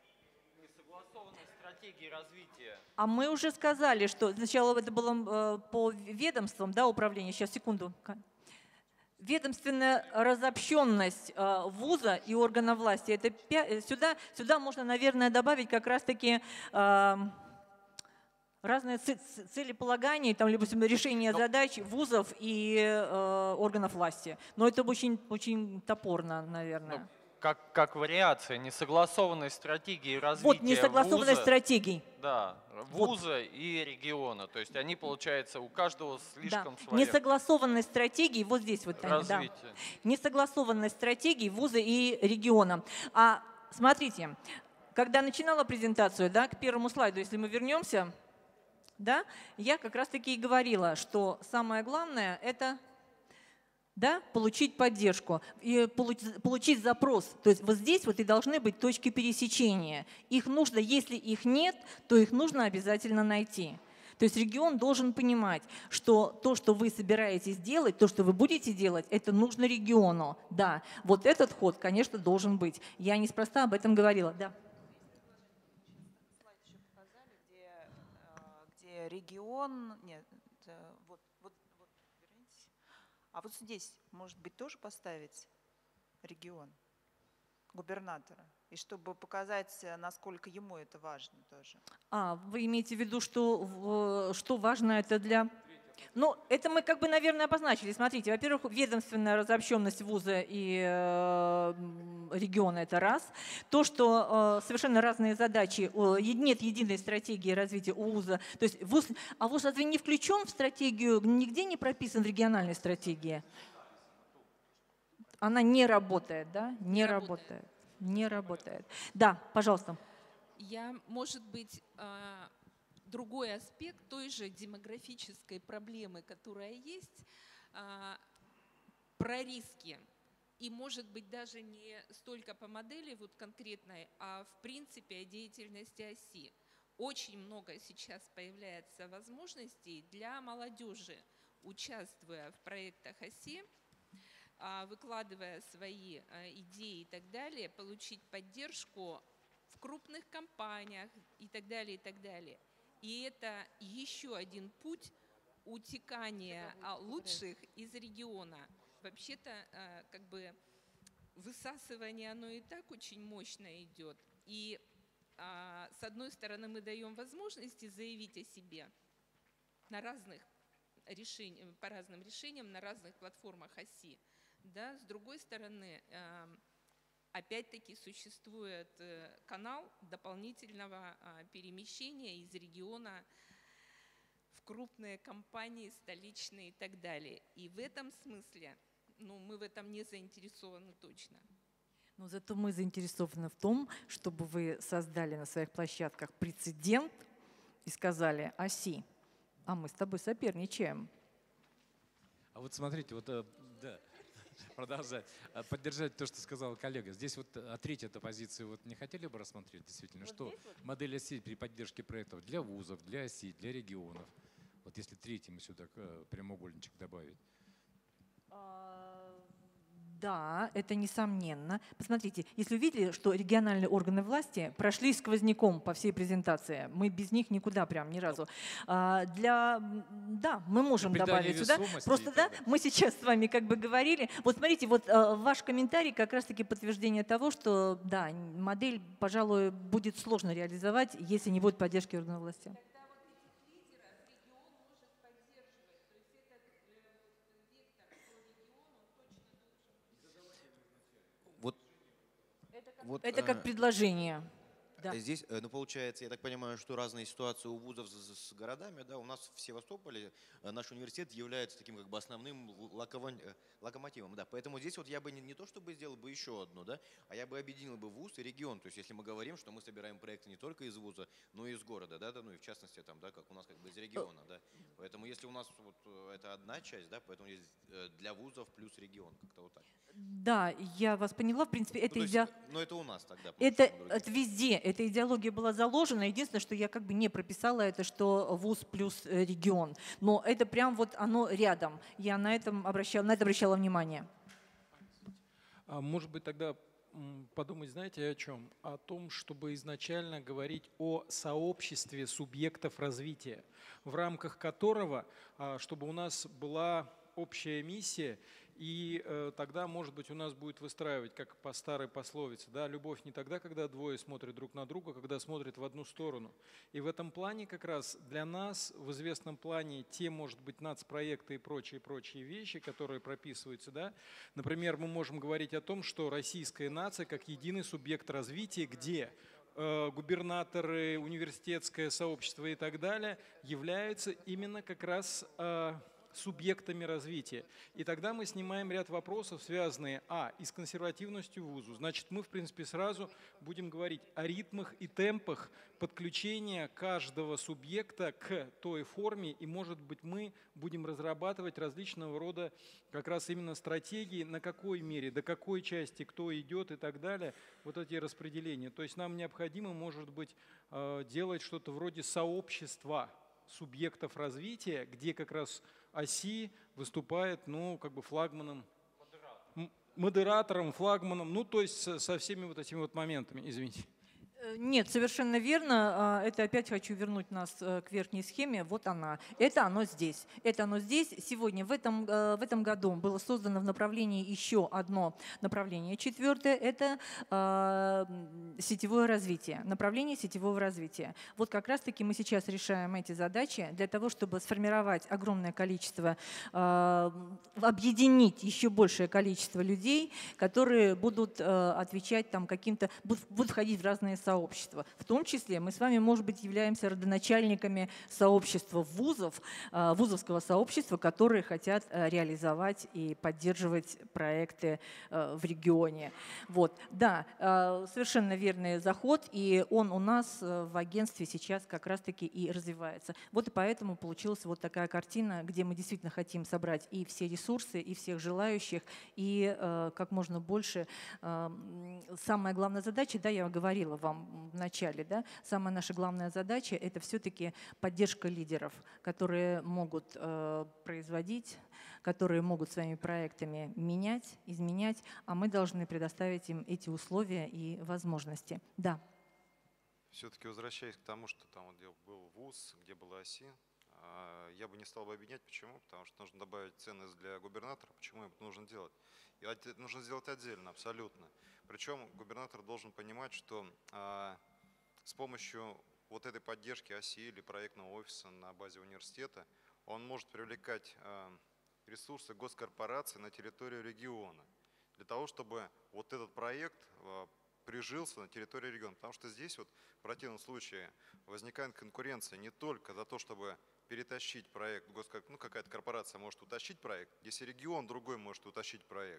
Стратегии развития. А мы уже сказали, что сначала это было э, по ведомствам, да, управление. Сейчас, секунду. Ведомственная разобщенность э, вуза и органа власти. Это пя... сюда, сюда можно, наверное, добавить как раз-таки э, разные целеполагания, там, либо решение задач вузов и э, органов власти. Но это очень, очень топорно, наверное. Ну, как, как вариация несогласованной стратегии развития Вот, несогласованной вуза, стратегии. Да, вуза вот. И региона. То есть они, получается, у каждого слишком да. своя. Несогласованной стратегии, вот здесь вот, Таня, да. Несогласованной стратегии вуза и региона. А смотрите, когда начинала презентацию, да, к первому слайду, если мы вернемся, да, я как раз-таки и говорила, что самое главное – это… Да, получить поддержку, и получить запрос. То есть вот здесь вот и должны быть точки пересечения. Их нужно, если их нет, то их нужно обязательно найти. То есть регион должен понимать, что то, что вы собираетесь делать, то, что вы будете делать, это нужно региону. Да, вот этот ход, конечно, должен быть. Я неспроста об этом говорила. Да. Слайд еще показали, где, где регион… Нет, вот. А вот здесь, может быть, тоже поставить регион, губернатора, и чтобы показать, насколько ему это важно тоже. А, вы имеете в виду, что, что важно это для… Ну, это мы как бы, наверное, обозначили. Смотрите, во-первых, ведомственная разобщенность вуза и э, региона – это раз. То, что э, совершенно разные задачи, э, нет единой стратегии развития у вуза. То есть вуз, а вуз разве не включен в стратегию, нигде не прописан в региональной стратегии? Она не работает, да? Не, не работает. работает. Не работает. Да, пожалуйста. Я, может быть… Э Другой аспект той же демографической проблемы, которая есть, про риски. И, может быть, даже не столько по модели вот конкретной, а в принципе о деятельности оси. Очень много сейчас появляется возможностей для молодежи, участвуя в проектах оси, выкладывая свои идеи и так далее, получить поддержку в крупных компаниях и так далее, и так далее. И это еще один путь утекания лучших из региона. Вообще-то, как бы, высасывание, оно и так очень мощно идет. И с одной стороны, мы даем возможности заявить о себе на разных решениях, по разным решениям, на разных платформах оси. Да? С другой стороны, опять-таки существует канал дополнительного перемещения из региона в крупные компании, столичные и так далее. И в этом смысле, ну, мы в этом не заинтересованы точно. Но зато мы заинтересованы в том, чтобы вы создали на своих площадках прецедент и сказали: «Оси, а мы с тобой соперничаем». А вот смотрите, вот э, да, продолжать, А поддержать то, что сказал коллега. Здесь вот а третья эта позиция, вот не хотели бы рассмотреть действительно, Вот что здесь вот? модель оси при поддержке проектов для вузов, для оси, для регионов. Вот если третий мы сюда э, прямоугольничек добавить. Да, это несомненно. Посмотрите, если увидели, что региональные органы власти прошли сквозняком по всей презентации, мы без них никуда прям ни разу. А, Для, да, мы можем Придание добавить сюда. весомости Просто и да, так далее. мы сейчас с вами как бы говорили. Вот смотрите, вот э, ваш комментарий как раз-таки подтверждение того, что да, модель, пожалуй, будет сложно реализовать, если не будет поддержки органов власти. Вот, вот, Это как э, предложение. Да. Здесь, э, ну, получается, я так понимаю, что разные ситуации у вузов с, с городами, да, у нас в Севастополе э, наш университет является таким как бы основным локомо- э, локомотивом, да, поэтому здесь вот я бы не, не то чтобы сделал бы еще одну, да, а я бы объединил бы вуз и регион, то есть если мы говорим, что мы собираем проекты не только из вуза, но и из города, да, да, ну и в частности там, да, как у нас как бы из региона, да, поэтому если у нас вот э, это одна часть, да, поэтому есть э, для вузов плюс регион, как-то вот так. Да, я вас поняла. В принципе, это Ну, то есть, идея. но это у нас тогда. Это, получается, у других. это везде, эта идеология была заложена. Единственное, что я как бы не прописала, это что вуз плюс э, регион. Но это прям вот оно рядом. Я на, этом обращала, на это обращала внимание. А может быть, тогда м, подумать, знаете, о чем? О том, чтобы изначально говорить о сообществе субъектов развития, в рамках которого, а, чтобы у нас была общая миссия, и э, тогда, может быть, у нас будет выстраивать, как по старой пословице, да, любовь не тогда, когда двое смотрят друг на друга, когда смотрят в одну сторону. И в этом плане как раз для нас, в известном плане, те, может быть, нацпроекты и прочие-прочие вещи, которые прописываются, да, например, мы можем говорить о том, что российская нация как единый субъект развития, где э, губернаторы, университетское сообщество и так далее являются именно как раз э, субъектами развития. И тогда мы снимаем ряд вопросов, связанные, а, и с консервативностью вузу. Значит, мы, в принципе, сразу будем говорить о ритмах и темпах подключения каждого субъекта к той форме, и, может быть, мы будем разрабатывать различного рода как раз именно стратегии, на какой мере, до какой части кто идет и так далее, вот эти распределения. То есть нам необходимо, может быть, делать что-то вроде сообщества субъектов развития, где как раз оси выступает, ну, как бы флагманом, модератором, флагманом, ну, то есть со, со всеми вот этими вот моментами, извините. Нет, совершенно верно. Это опять хочу вернуть нас к верхней схеме. Вот она. Это оно здесь. Это оно здесь. Сегодня, в этом, в этом году было создано в направлении еще одно направление. Четвертое – это э, сетевое развитие. Направление сетевого развития. Вот как раз-таки мы сейчас решаем эти задачи для того, чтобы сформировать огромное количество, э, объединить еще большее количество людей, которые будут э, отвечать там каким-то, будут, будут входить в разные сообщества. В том числе мы с вами, может быть, являемся родоначальниками сообщества вузов, вузовского сообщества, которые хотят реализовать и поддерживать проекты в регионе. Вот. Да, совершенно верный заход, и он у нас в агентстве сейчас как раз-таки и развивается. Вот и поэтому получилась вот такая картина, где мы действительно хотим собрать и все ресурсы, и всех желающих, и как можно больше. Самая главная задача, да, я говорила вам в начале, да, самая наша главная задача – это все-таки поддержка лидеров, которые могут э, производить, которые могут своими проектами менять, изменять, а мы должны предоставить им эти условия и возможности. Да. Все-таки возвращаясь к тому, что там вот был вуз, где была оси, я бы не стал бы объединять. Почему? Потому что нужно добавить ценность для губернатора. Почему это нужно делать? И это нужно сделать отдельно, абсолютно. Причем губернатор должен понимать, что а, с помощью вот этой поддержки оси или проектного офиса на базе университета он может привлекать а, ресурсы госкорпораций на территорию региона для того, чтобы вот этот проект а, прижился на территории региона. Потому что здесь вот в противном случае возникает конкуренция не только за то, чтобы перетащить проект, ну какая-то корпорация может утащить проект, если регион другой может утащить проект.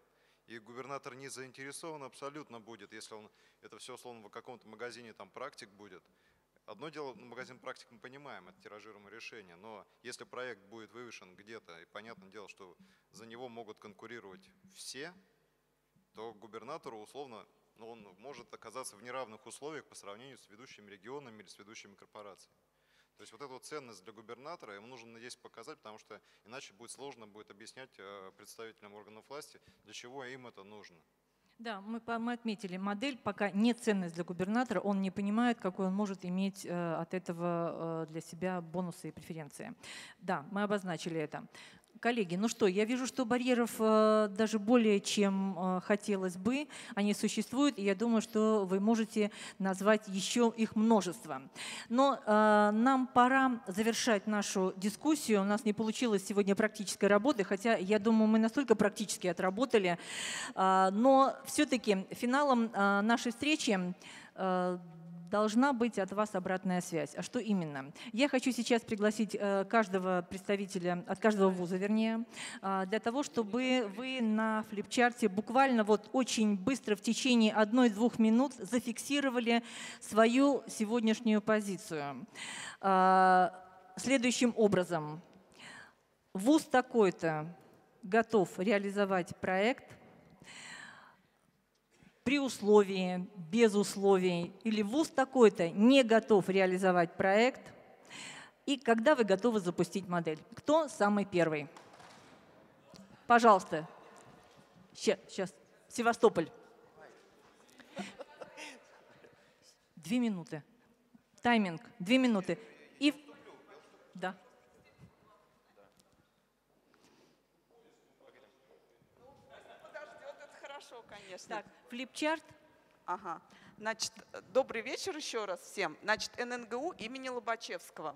И губернатор не заинтересован абсолютно будет, если он это все условно в каком-то магазине там практик будет. Одно дело, магазин практик мы понимаем, это тиражируемое решение, но если проект будет вывешен где-то, и понятное дело, что за него могут конкурировать все, то губернатору условно, ну, он может оказаться в неравных условиях по сравнению с ведущими регионами или с ведущими корпорациями. То есть вот эту вот ценность для губернатора ему нужно здесь показать, потому что иначе будет сложно будет объяснять представителям органов власти, для чего им это нужно. Да, мы, мы отметили, модель пока не ценность для губернатора, он не понимает, какой он может иметь э, от этого э, для себя бонусы и преференции. Да, мы обозначили это. Коллеги, ну что, я вижу, что барьеров э, даже более чем э, хотелось бы, они существуют, и я думаю, что вы можете назвать еще их множество. Но э, нам пора завершать нашу дискуссию. У нас не получилось сегодня практической работы, хотя, я думаю, мы настолько практически отработали. Э, но все-таки финалом э, нашей встречи э, должна быть от вас обратная связь. А что именно? Я хочу сейчас пригласить каждого представителя, от каждого вуза, вернее, для того, чтобы вы на флипчарте буквально вот очень быстро в течение одной-двух минут зафиксировали свою сегодняшнюю позицию. Следующим образом. Вуз такой-то готов реализовать проект при условии, без условий, или вуз такой-то не готов реализовать проект, и когда вы готовы запустить модель. Кто самый первый? Пожалуйста. Сейчас, сейчас. Севастополь. Две минуты. Тайминг. Две минуты. И... Да. Конечно. Так, флипчарт. Ага. Значит, добрый вечер еще раз всем. Значит, эн эн гэ у имени Лобачевского.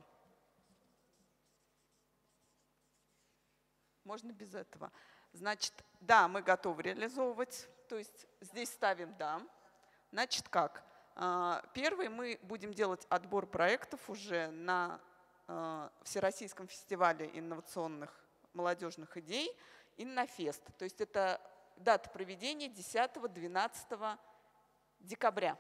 Можно без этого. Значит, да, мы готовы реализовывать. То есть здесь ставим «да». Значит, как? Первый, мы будем делать отбор проектов уже на Всероссийском фестивале инновационных молодежных идей «Иннофест». То есть это дата проведения десятого-двенадцатого декабря.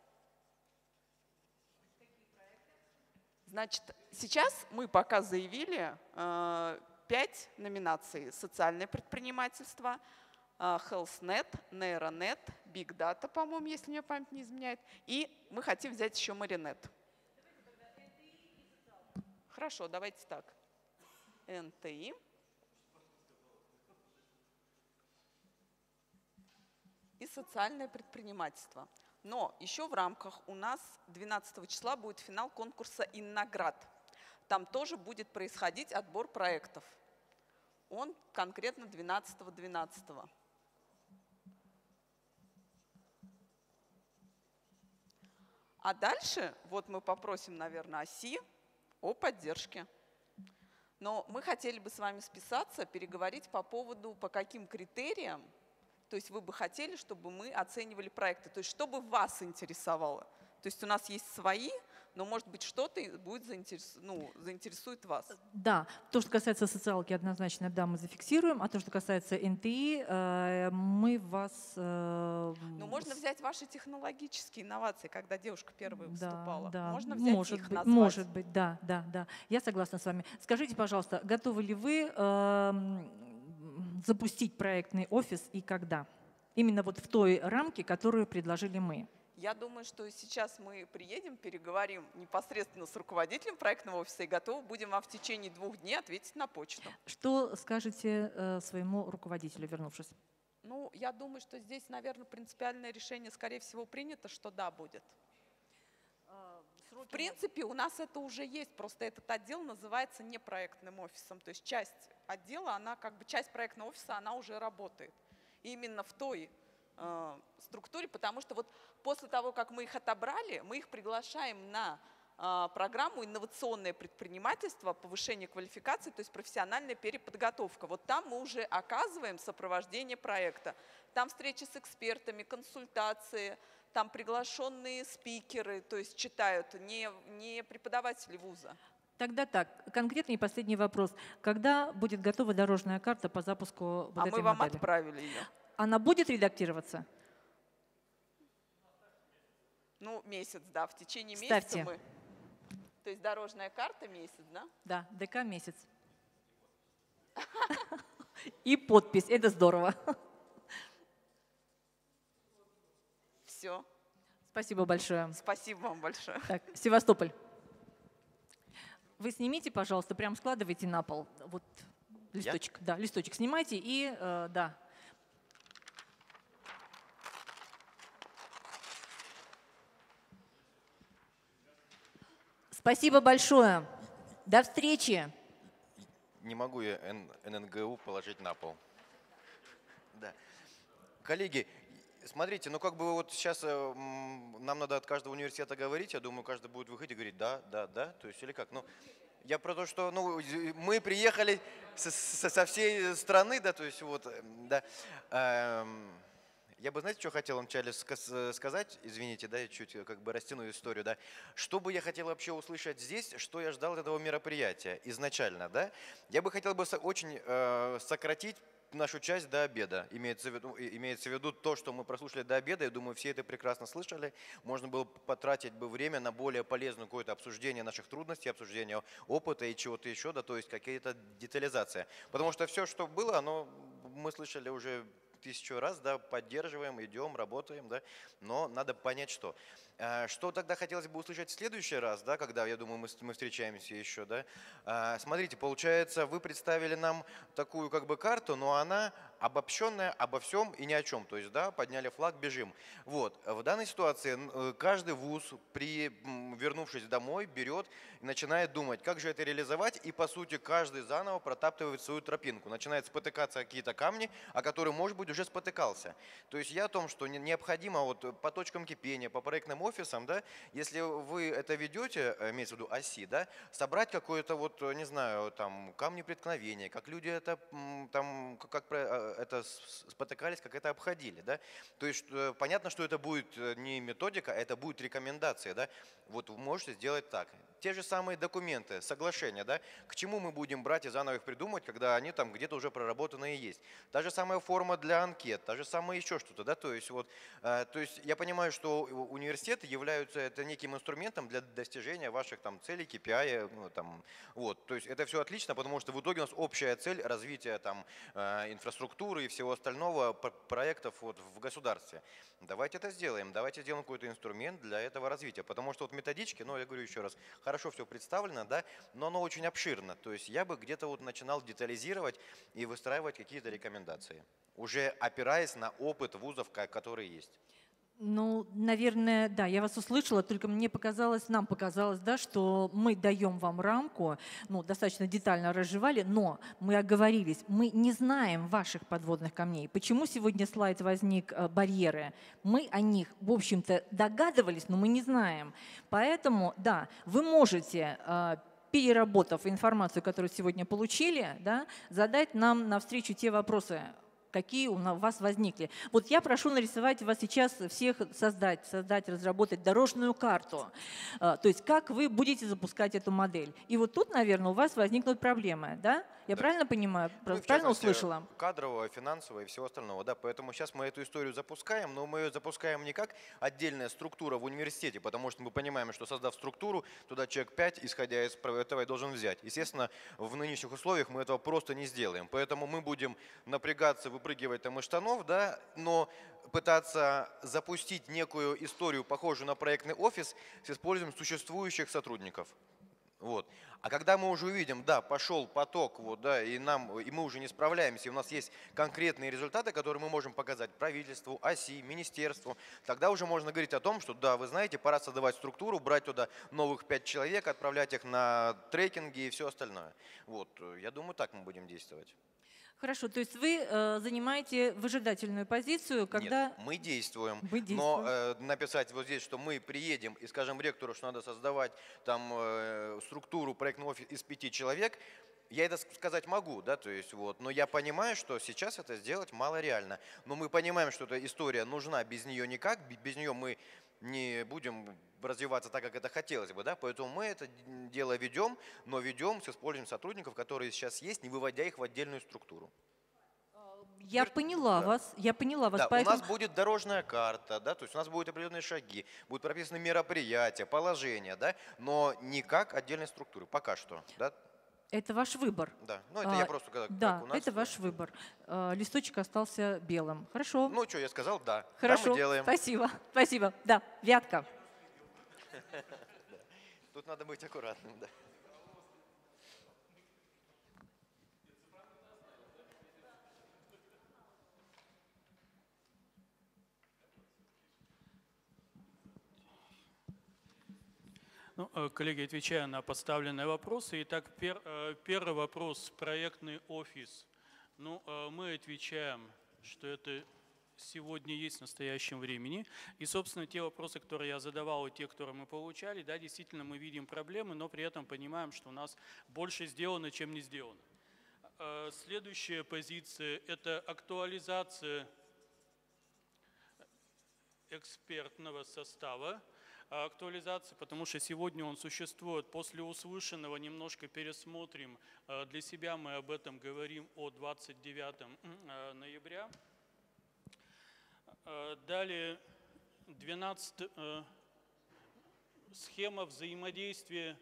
Значит, сейчас мы пока заявили э, пять номинаций. Социальное предпринимательство, э, HealthNet, NeuroNet, Big Data, по-моему, если мне память не изменяет. И мы хотим взять еще Marinet. Хорошо, давайте так. эн тэ и. И социальное предпринимательство. Но еще в рамках у нас двенадцатого числа будет финал конкурса «Инноград». Там тоже будет происходить отбор проектов. Он конкретно двенадцатого двенадцатого. А дальше вот мы попросим, наверное, ОСИ о поддержке. Но мы хотели бы с вами списаться, переговорить по поводу, по каким критериям. То есть вы бы хотели, чтобы мы оценивали проекты. То есть что бы вас интересовало? То есть у нас есть свои, но, может быть, что-то будет заинтерес... ну, заинтересует вас. Да, то, что касается социалки, однозначно, да, мы зафиксируем. А то, что касается эн тэ и, э, мы вас... Э, ну, можно взять ваши технологические инновации, когда девушка первая выступала. Да, да. Можно взять может их быть, назвать. Может быть, да, да, да. Я согласна с вами. Скажите, пожалуйста, готовы ли вы... Э, запустить проектный офис и когда? Именно вот в той рамке, которую предложили мы. Я думаю, что сейчас мы приедем, переговорим непосредственно с руководителем проектного офиса и готовы будем вам в течение двух дней ответить на почту. Что скажете э, своему руководителю, вернувшись? Ну, я думаю, что здесь, наверное, принципиальное решение, скорее всего, принято, что да, будет. В принципе, у нас это уже есть, просто этот отдел называется непроектным офисом. То есть часть отдела, она как бы часть проектного офиса, она уже работает. И именно в той э, структуре, потому что вот после того, как мы их отобрали, мы их приглашаем на э, программу «Инновационное предпринимательство», повышение квалификации, то есть профессиональная переподготовка. Вот там мы уже оказываем сопровождение проекта. Там встречи с экспертами, консультации, там приглашенные спикеры, то есть читают, не, не преподаватели вуза. Тогда так, конкретный и последний вопрос. Когда будет готова дорожная карта по запуску вот а этой мы вам модели? Отправили ее. она будет редактироваться? Ну, месяц, да, в течение Ставьте. месяца мы. То есть дорожная карта месяц, да? Да, ДК месяц. И подпись, это здорово. Все. Спасибо большое. Спасибо вам большое. Так, Севастополь. Вы снимите, пожалуйста, прям складывайте на пол. Вот листочек. Да, листочек снимайте и, э, да. Спасибо большое. До встречи. Не могу я Н- ННГУ положить на пол. Да. Коллеги, смотрите, ну как бы вот сейчас э, м, нам надо от каждого университета говорить, я думаю, каждый будет выходить и говорить да, да, да, то есть или как? Ну, я про то, что ну, мы приехали со, со- со всей страны, да, то есть вот, э, да. Эм, Я бы, знаете, что хотел вначале ска- сказать, извините, да, я чуть э, как бы растяну историю, да. Что бы я хотел вообще услышать здесь, что я ждал от этого мероприятия изначально, да. Я бы хотел бы со- очень э, сократить нашу часть до обеда. Имеется в виду, и- имеется в виду то, что мы прослушали до обеда, я думаю, все это прекрасно слышали. Можно было потратить бы время на более полезное какое-то обсуждение наших трудностей, обсуждение опыта и чего-то еще, да, то есть какая-то детализация. Потому что все, что было, оно мы слышали уже тысячу раз, да, поддерживаем, идем, работаем, да, но надо понять, что. А, Что тогда хотелось бы услышать в следующий раз, да, когда, я думаю, мы, с- мы встречаемся еще, да. А, Смотрите, получается, вы представили нам такую как бы карту, но она обобщенная обо всем и ни о чем, то есть, да, подняли флаг, бежим. Вот, в данной ситуации н- э, каждый вуз, при, м, вернувшись домой, берет и начинает думать, как же это реализовать, и, по сути, каждый заново протаптывает свою тропинку, начинает спотыкаться о какие-то камни, о которые, может быть, уже спотыкался. То есть я о том, что не- необходимо вот по точкам кипения, по проектным офисам, да, если вы это ведете, э, имеется в виду оси, да, собрать какое-то вот, э, не знаю, там, камни преткновения, как люди это, м, там, как как про- э, это с- спотыкались, как это обходили, да. То есть э, понятно, что это будет э, не методика, а это будет рекомендация, да. Вот вы можете сделать так. Те же самые документы, соглашения, да, к чему мы будем брать и заново их придумать, когда они там где-то уже проработанные есть. Та же самая форма для анкет, та же самая еще что-то, да, то есть вот, э, то есть я понимаю, что у- университеты являются это неким инструментом для достижения ваших там целей, кей пи ай, ну, там, вот, то есть это все отлично, потому что в итоге у нас общая цель развития там э, инфраструктуры и всего остального пр- проектов вот в государстве. Давайте это сделаем, давайте сделаем какой-то инструмент для этого развития, потому что вот методички, ну, я говорю еще раз, хорошо все представлено, да, но оно очень обширно, то есть я бы где-то вот начинал детализировать и выстраивать какие-то рекомендации, уже опираясь на опыт вузов, ка- которые есть. Ну, наверное, да, я вас услышала, только мне показалось, нам показалось, да, что мы даем вам рамку, ну, достаточно детально разжевали, но мы оговорились, мы не знаем ваших подводных камней. Почему сегодня слайд возник э, барьеры? Мы о них, в общем-то, догадывались, но мы не знаем. Поэтому, да, вы можете, э, переработав информацию, которую сегодня получили, да, задать нам навстречу те вопросы, какие у на- у вас возникли. Вот я прошу нарисовать вас сейчас всех, создать, создать, разработать дорожную карту. А, То есть как вы будете запускать эту модель. И вот тут, наверное, у вас возникнут проблемы, да? Я Да. правильно понимаю? Ну, и в Правильно частности, услышала? кадрового, финансового и всего остального. Да, поэтому сейчас мы эту историю запускаем, но мы ее запускаем не как отдельная структура в университете, потому что мы понимаем, что создав структуру, туда человек пять, исходя из прав- этого, и должен взять. Естественно, в нынешних условиях мы этого просто не сделаем. Поэтому мы будем напрягаться, выпрыгивать там из штанов, да, но пытаться запустить некую историю, похожую на проектный офис, с использованием существующих сотрудников. Вот. А когда мы уже увидим, да, пошел поток, вот, да, и, нам, и мы уже не справляемся, и у нас есть конкретные результаты, которые мы можем показать правительству, оси, министерству, тогда уже можно говорить о том, что да, вы знаете, пора создавать структуру, брать туда новых пять человек, отправлять их на трекинги и все остальное. Вот. Я думаю, так мы будем действовать. Хорошо, то есть вы э, занимаете выжидательную позицию, когда… Нет, мы действуем, Вы но действуете. э, написать вот здесь, что мы приедем и скажем ректору, что надо создавать там э, структуру проектного офиса из пяти человек, я это сказать могу, да, то есть вот, но я понимаю, что сейчас это сделать мало реально. Но мы понимаем, что эта история нужна, без нее никак, б- без нее мы не будем развиваться так, как это хотелось бы, да, поэтому мы это дело ведем, но ведем с использованием сотрудников, которые сейчас есть, не выводя их в отдельную структуру. Я поняла Да. вас, я поняла вас. Да, поэтому... у нас будет дорожная карта, да, то есть у нас будут определенные шаги, будут прописаны мероприятия, положения, да, но не как отдельной структуры, пока что, да. Это ваш выбор. Да, ну это я А, просто как, Да, как у нас. это ваш выбор. А, Листочек остался белым. Хорошо. Ну что, я сказал, да. Хорошо. Да, мы делаем. Спасибо. Спасибо. Да, Вятка. Тут надо быть аккуратным, да. Ну, э, коллеги, отвечая на поставленные вопросы. Итак, пер, э, первый вопрос. Проектный офис. Ну, э, мы отвечаем, что это сегодня есть в настоящем времени. И, собственно, те вопросы, которые я задавал, и те, которые мы получали, да, действительно мы видим проблемы, но при этом понимаем, что у нас больше сделано, чем не сделано. Э, Следующая позиция – это актуализация экспертного состава. Актуализации, потому что сегодня он существует. После услышанного немножко пересмотрим. Для себя мы об этом говорим о двадцать девятого ноября. Далее, двенадцатая схема взаимодействия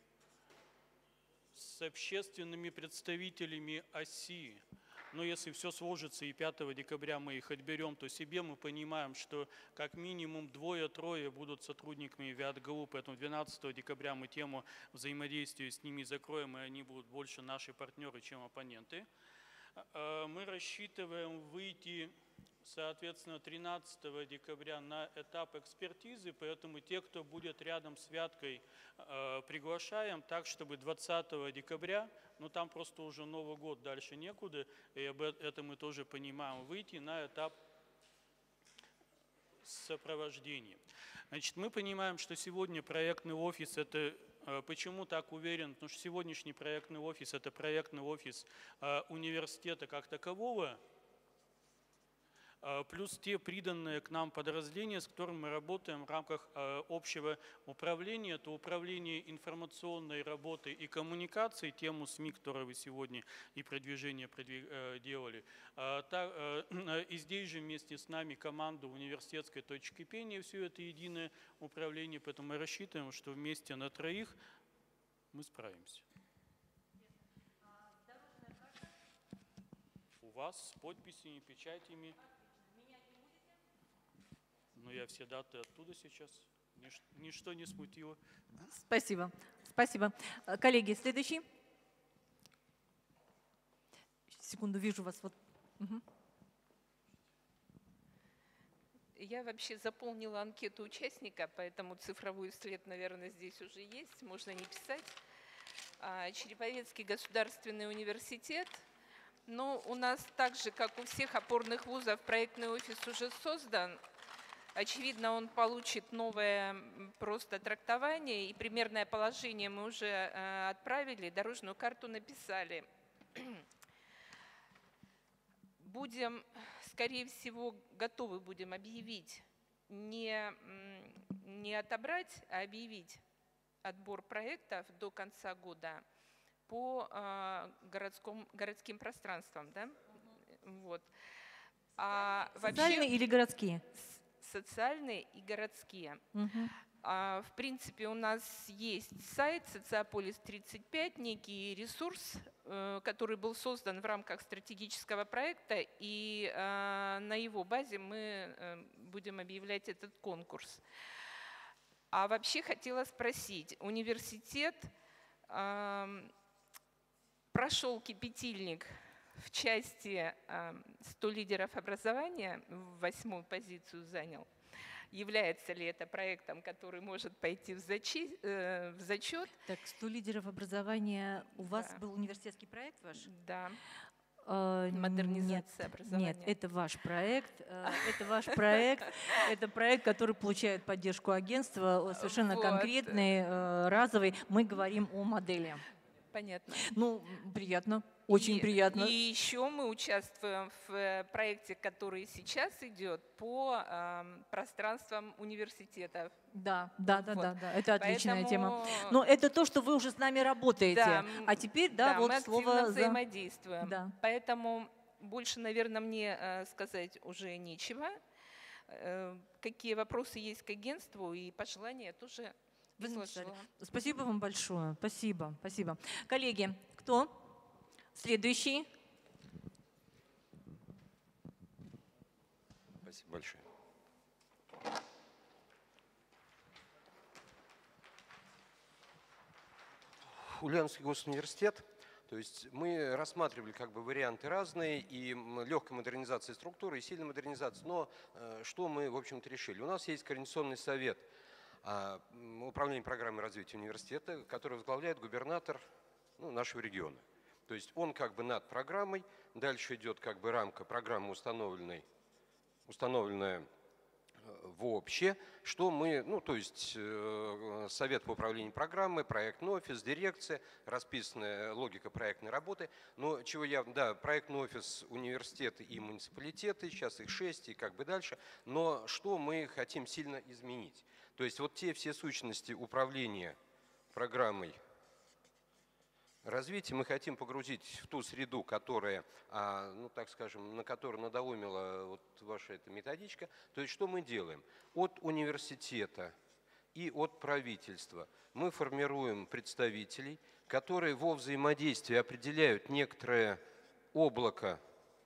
с общественными представителями оси. Но если все сложится и пятого декабря мы их отберем, то себе мы понимаем, что как минимум двое-трое будут сотрудниками ВятГУ, поэтому двенадцатого декабря мы тему взаимодействия с ними закроем, и они будут больше наши партнеры, чем оппоненты. Мы рассчитываем выйти, соответственно, тринадцатого декабря на этап экспертизы, поэтому те, кто будет рядом с Вяткой, приглашаем так, чтобы двадцатого декабря, ну там просто уже Новый год, дальше некуда, и об этом мы тоже понимаем, выйти на этап сопровождения. Значит, мы понимаем, что сегодня проектный офис – это… Почему так уверен? Потому что сегодняшний проектный офис – это проектный офис университета как такового, плюс те приданные к нам подразделения, с которыми мы работаем в рамках общего управления. Это управление информационной работой и коммуникацией, тему СМИ, которую вы сегодня и продвижение делали. И здесь же вместе с нами команда университетской точки кипения, все это единое управление, поэтому мы рассчитываем, что вместе на троих мы справимся. У вас с подписями, печатями. Но я все даты оттуда сейчас. Нич, ничто не смутило. Спасибо. Спасибо. Коллеги, следующий. Секунду, вижу вас. Вот. Угу. Я вообще заполнила анкету участника, поэтому цифровой след, наверное, здесь уже есть, можно не писать. Череповецкий государственный университет. Но у нас так же, как у всех опорных вузов, проектный офис уже создан. Очевидно, он получит новое просто трактование, и примерное положение мы уже э, отправили, дорожную карту написали. Будем, скорее всего, готовы будем объявить, не, не отобрать, а объявить отбор проектов до конца года по э, городском, городским пространствам. Да? Вот. А Социальные вообще, или городские? Социальные и городские. Угу. А, в принципе, у нас есть сайт Социополис тридцать пять, некий ресурс, э, который был создан в рамках стратегического проекта, и э, на его базе мы э, будем объявлять этот конкурс. А вообще хотела спросить, университет э, прошел кипятильник в части сто лидеров образования, восьмую позицию занял. Является ли это проектом, который может пойти в, зачи, э, в зачет? Так, сто лидеров образования. У вас Да. был университетский проект ваш? Да. Э, Модернизация нет, образования. Нет, это ваш проект. э, Это ваш проект. Это проект, который получает поддержку агентства, совершенно Вот. конкретный, э, разовый. Мы говорим о модели. Понятно. Ну, приятно, очень И- приятно. И еще мы участвуем в э, проекте, который сейчас идет по эм, пространствам университетов. Да, да, да, Вот. да, да, это отличная тема. Поэтому- Но это то, что вы уже с нами работаете. Да, м, А теперь, да, да, вот мы слово активно за- взаимодействуем. Да. Поэтому больше, наверное, мне э, сказать уже нечего. Э, Какие вопросы есть к агентству и пожелания я тоже изложила. Спасибо вам большое. Спасибо. Спасибо. Коллеги, кто? Следующий. Спасибо большое. Ульяновский госуниверситет. То есть мы рассматривали как бы варианты разные, и легкой модернизации структуры, и сильной модернизации. Но э, что мы, в общем-то, решили? У нас есть Координационный совет э, управления программой развития университета, который возглавляет губернатор ну, нашего региона. То есть он как бы над программой, дальше идет как бы рамка программы, установленной, установленная вообще, что мы, ну, то есть э, совет по управлению программой, проектный офис, дирекция, расписанная логика проектной работы. Но чего я, да, проектный офис, университеты и муниципалитеты, сейчас их шесть и как бы дальше. Но что мы хотим сильно изменить? То есть вот те все сущности управления программой развитие мы хотим погрузить в ту среду, которая, ну так скажем, на которую надоумила вот ваша эта методичка. То есть что мы делаем? От университета и от правительства мы формируем представителей, которые во взаимодействии определяют некоторое облако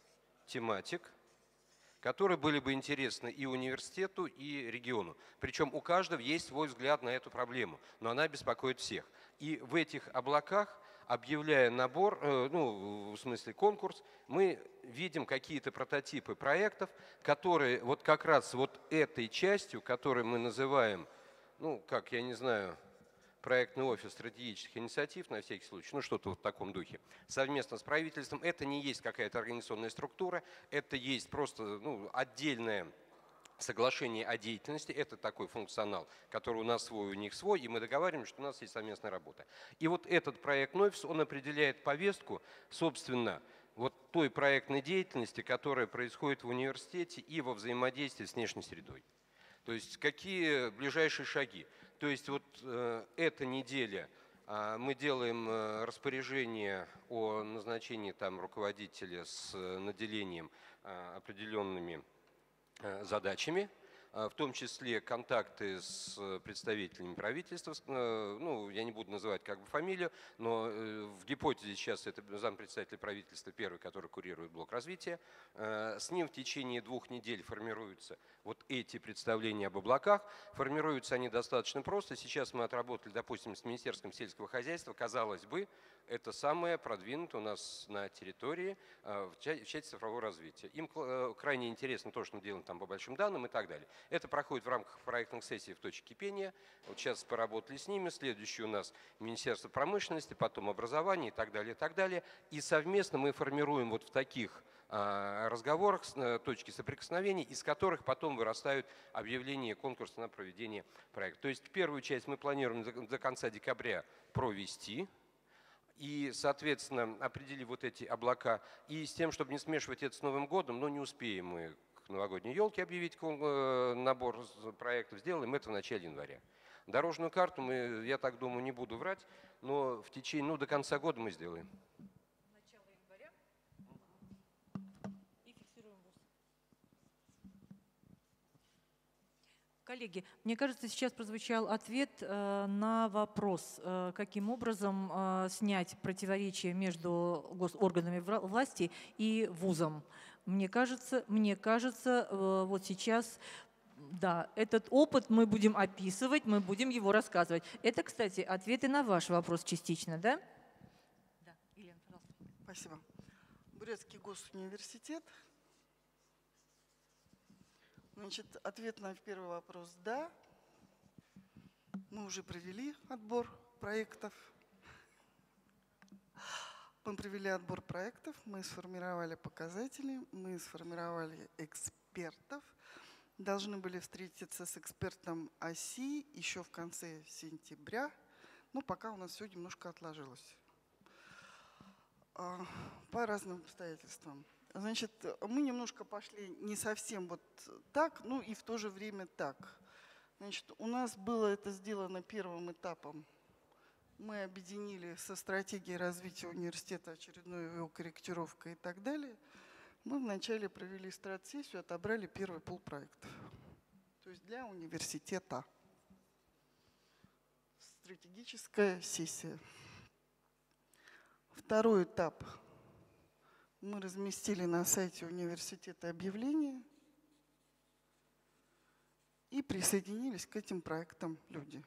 тематик, которые были бы интересны и университету, и региону. Причем у каждого есть свой взгляд на эту проблему, но она беспокоит всех. И в этих облаках, объявляя набор, ну, в смысле конкурс, мы видим какие-то прототипы проектов, которые вот как раз вот этой частью, которую мы называем, ну, как, я не знаю, проектный офис стратегических инициатив, на всякий случай, ну, что-то вот в таком духе, совместно с правительством, это не есть какая-то организационная структура, это есть просто, ну, отдельная соглашение о деятельности, это такой функционал, который у нас свой, у них свой, и мы договариваемся, что у нас есть совместная работа. И вот этот проектный офис, он определяет повестку, собственно, вот той проектной деятельности, которая происходит в университете и во взаимодействии с внешней средой. То есть какие ближайшие шаги. То есть вот э, эта неделя э, мы делаем э, распоряжение о назначении там руководителя с э, наделением э, определенными задачами, в том числе контакты с представителями правительства, ну, я не буду называть как бы фамилию, но в гипотезе сейчас это зампредседатель правительства первый, который курирует блок развития. С ним в течение двух недель формируются вот эти представления об облаках. Формируются они достаточно просто. Сейчас мы отработали, допустим, с Министерством сельского хозяйства, казалось бы, это самое продвинутое у нас на территории в части цифрового развития. Им крайне интересно то, что мы делаем там по большим данным и так далее. Это проходит в рамках проектных сессий в точке кипения. Вот сейчас поработали с ними. Следующий у нас Министерство промышленности, потом образование и так далее, и так далее. И совместно мы формируем вот в таких разговорах точки соприкосновения, из которых потом вырастают объявления конкурса на проведение проекта. То есть первую часть мы планируем до конца декабря провести. И, соответственно, определив вот эти облака, и с тем, чтобы не смешивать это с Новым годом, но не успеем мы к новогодней елке объявить набор проектов, сделаем это в начале января. Дорожную карту мы, я так думаю, не буду врать, но в течение, ну, до конца года мы сделаем. Начало января и фиксируем ВУЗ. Коллеги, мне кажется, сейчас прозвучал ответ э, на вопрос, э, каким образом э, снять противоречия между госорганами власти и вузом. Мне кажется, мне кажется, э, вот сейчас, да, этот опыт мы будем описывать, мы будем его рассказывать. Это, кстати, ответы на ваш вопрос частично, да? Да, Елена, пожалуйста. Спасибо. Бурятский госуниверситет. Значит, ответ на первый вопрос – да. Мы уже провели отбор проектов. Мы провели отбор проектов, мы сформировали показатели, мы сформировали экспертов. Должны были встретиться с экспертом ОСИ еще в конце сентября, но пока у нас все немножко отложилось. По разным обстоятельствам. Значит, мы немножко пошли не совсем вот так, ну и в то же время так. Значит, у нас было это сделано первым этапом. Мы объединили со стратегией развития университета очередную его корректировку и так далее. Мы вначале провели стратсессию, отобрали первый пул проектов. То есть для университета. Стратегическая сессия. Второй этап. Мы разместили на сайте университета объявление и присоединились к этим проектам люди.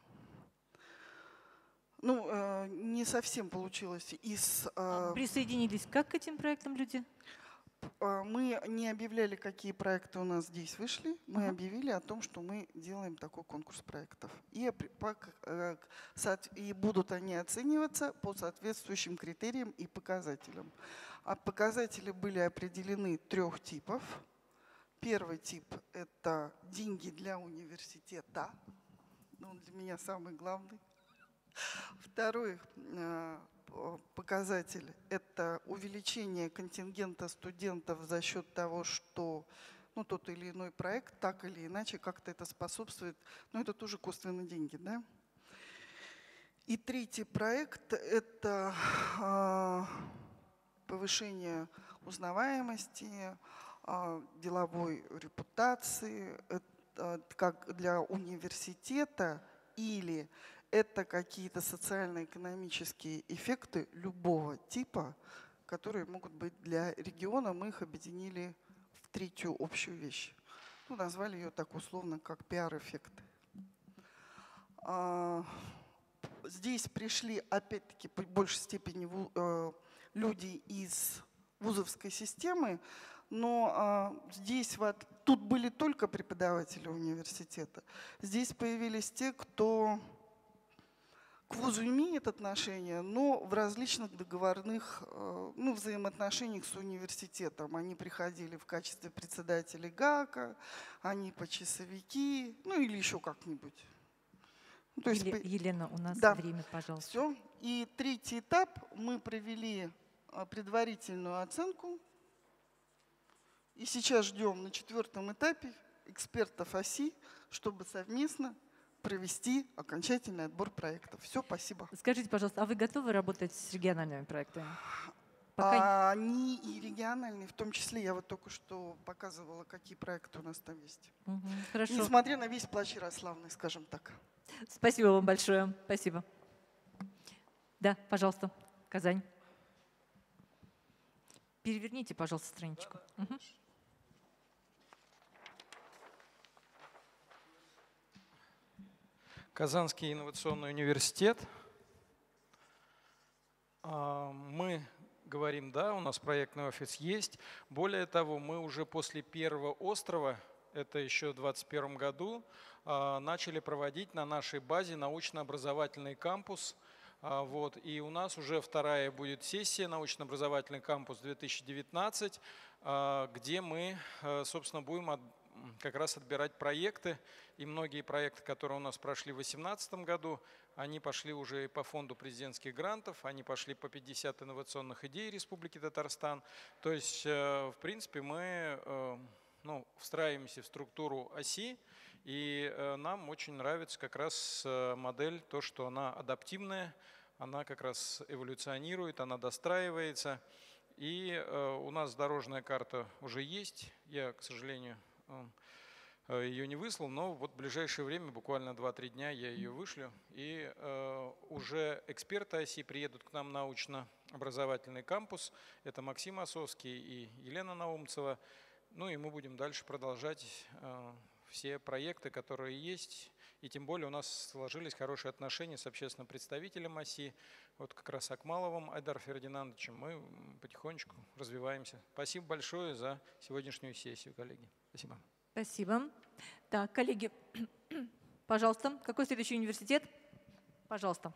Ну, э, не совсем получилось из... Э, Присоединились как к этим проектам люди? Э, мы не объявляли, какие проекты у нас здесь вышли. Мы Ага. объявили о том, что мы делаем такой конкурс проектов. И, по, э, и будут они оцениваться по соответствующим критериям и показателям. А показатели были определены трех типов. Первый тип – это деньги для университета. Ну, он для меня самый главный. Второй э, показатель – это увеличение контингента студентов за счет того, что ну, тот или иной проект так или иначе как-то это способствует. Но это тоже косвенные деньги, да? И третий проект – это э, повышение узнаваемости, э, деловой репутации, это как для университета или это какие-то социально-экономические эффекты любого типа, которые могут быть для региона. Мы их объединили в третью общую вещь. Ну, назвали ее так условно, как пиар-эффекты. А, здесь пришли, опять-таки, по большей степени э, люди из вузовской системы, но а, здесь вот, тут были только преподаватели университета. Здесь появились те, кто к вузу имеет отношение, но в различных договорных ну, взаимоотношениях с университетом. Они приходили в качестве председателей ГАКа, они почасовики, ну или еще как-нибудь. Ну, то есть, Еле- Елена, у нас да. время, пожалуйста. Все. И третий этап. Мы провели предварительную оценку. И сейчас ждем на четвертом этапе экспертов ОСИ, чтобы совместно провести окончательный отбор проектов. Все, спасибо. Скажите, пожалуйста, а вы готовы работать с региональными проектами? А они и региональные, в том числе, я вот только что показывала, какие проекты у нас там есть. Угу, хорошо. Несмотря на весь плач Ярославный, скажем так. Спасибо вам большое. Спасибо. Да, пожалуйста, Казань. Переверните, пожалуйста, страничку. Угу. Казанский инновационный университет. Мы говорим, да, у нас проектный офис есть. Более того, мы уже после первого острова, это еще в двадцать первом году, начали проводить на нашей базе научно-образовательный кампус. Вот, и у нас уже вторая будет сессия научно-образовательный кампус две тысячи девятнадцать, где мы, собственно, будем от, как раз отбирать проекты. И многие проекты, которые у нас прошли в две тысячи восемнадцатом году, они пошли уже по фонду президентских грантов, они пошли по пятьдесят инновационных идей Республики Татарстан. То есть, в принципе, мы ну, встраиваемся в структуру ОСИ, и нам очень нравится как раз модель, то, что она адаптивная, она как раз эволюционирует, она достраивается. И у нас дорожная карта уже есть, я, к сожалению, ее не выслал, но вот в ближайшее время, буквально два-три дня, я ее вышлю. И э, уже эксперты ОСИ приедут к нам в научно-образовательный кампус. Это Максим Осовский и Елена Наумцева. Ну и мы будем дальше продолжать э, все проекты, которые есть. И тем более у нас сложились хорошие отношения с общественным представителем ОСИ, вот как раз Акмаловым Айдаром Фердинандовичем. Мы потихонечку развиваемся. Спасибо большое за сегодняшнюю сессию, коллеги. Спасибо. Спасибо. Так, коллеги, пожалуйста, какой следующий университет? Пожалуйста.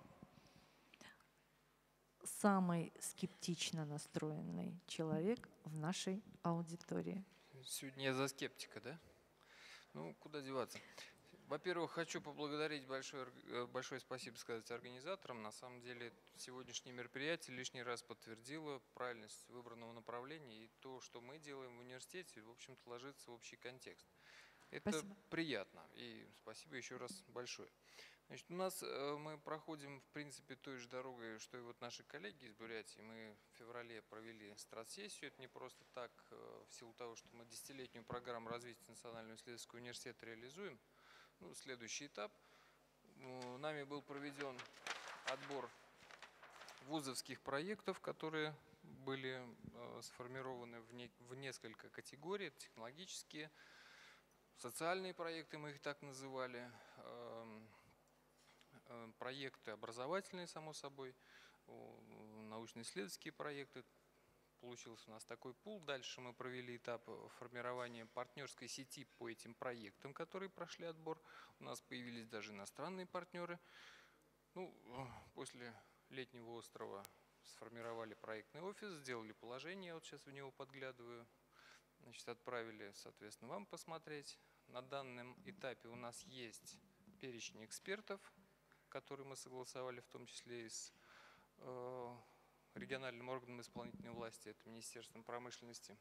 Самый скептично настроенный человек в нашей аудитории. Сегодня я за скептика, да? Ну, куда деваться? Во-первых, хочу поблагодарить, большое, большое спасибо сказать организаторам. На самом деле, сегодняшнее мероприятие лишний раз подтвердило правильность выбранного направления и то, что мы делаем в университете, в общем-то, ложится в общий контекст. Это Спасибо. приятно, и спасибо еще раз большое. Значит, у нас э, мы проходим, в принципе, той же дорогой, что и вот наши коллеги из Бурятии. Мы в феврале провели стратсессию. Это не просто так, э, в силу того, что мы десятилетнюю программу развития Национального исследовательского университета реализуем. Ну, следующий этап. Ну, нами был проведен отбор вузовских проектов, которые были э, сформированы в, не, в несколько категорий. Технологические, социальные проекты, мы их так называли, э, проекты образовательные, само собой, научно-исследовательские проекты. Получился у нас такой пул. Дальше мы провели этап формирования партнерской сети по этим проектам, которые прошли отбор. У нас появились даже иностранные партнеры. Ну, после летнего острова сформировали проектный офис, сделали положение, я вот сейчас в него подглядываю. Значит, отправили, соответственно, вам посмотреть. На данном этапе у нас есть перечень экспертов, которые мы согласовали, в том числе и с э, региональным органом исполнительной власти, это Министерством промышленности,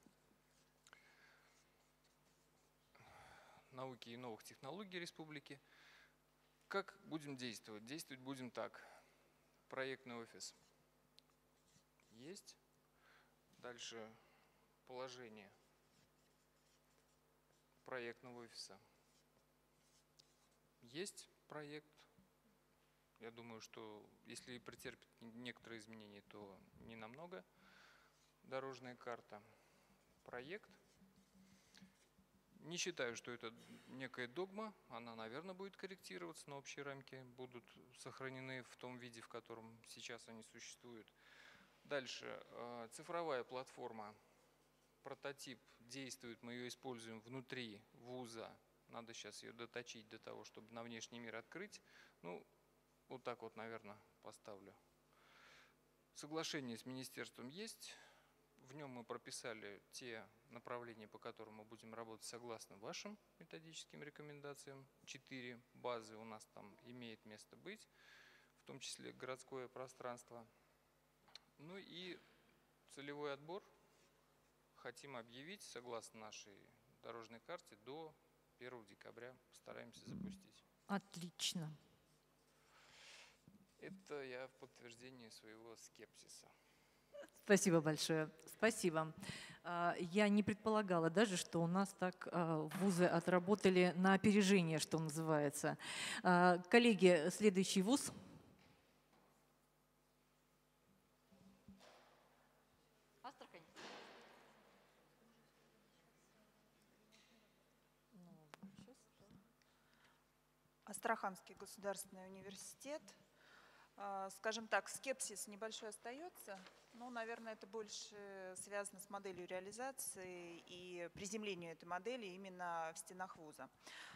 науки и новых технологий республики. Как будем действовать? Действовать будем так. Проектный офис есть. Дальше положение проектного офиса. Есть проект. Я думаю, что если претерпит некоторые изменения, то не намного. Дорожная карта. Проект. Не считаю, что это некая догма. Она, наверное, будет корректироваться, но общие рамки будут сохранены в том виде, в котором сейчас они существуют. Дальше. Цифровая платформа. Прототип действует, мы ее используем внутри вуза. Надо сейчас ее доточить до того, чтобы на внешний мир открыть. Ну, вот так вот, наверное, поставлю. Соглашение с министерством есть. В нем мы прописали те направления, по которым мы будем работать согласно вашим методическим рекомендациям. Четыре базы у нас там имеет место быть, в том числе городское пространство. Ну и целевой отбор хотим объявить, согласно нашей дорожной карте, до первого декабря. Постараемся запустить. Отлично. Это я в подтверждении своего скепсиса. Спасибо большое. Спасибо. Я не предполагала даже, что у нас так вузы отработали на опережение, что называется. Коллеги, следующий вуз. Астрахань. Астраханский государственный университет. Скажем так, скепсис небольшой остается, но, наверное, это больше связано с моделью реализации и приземлению этой модели именно в стенах вуза.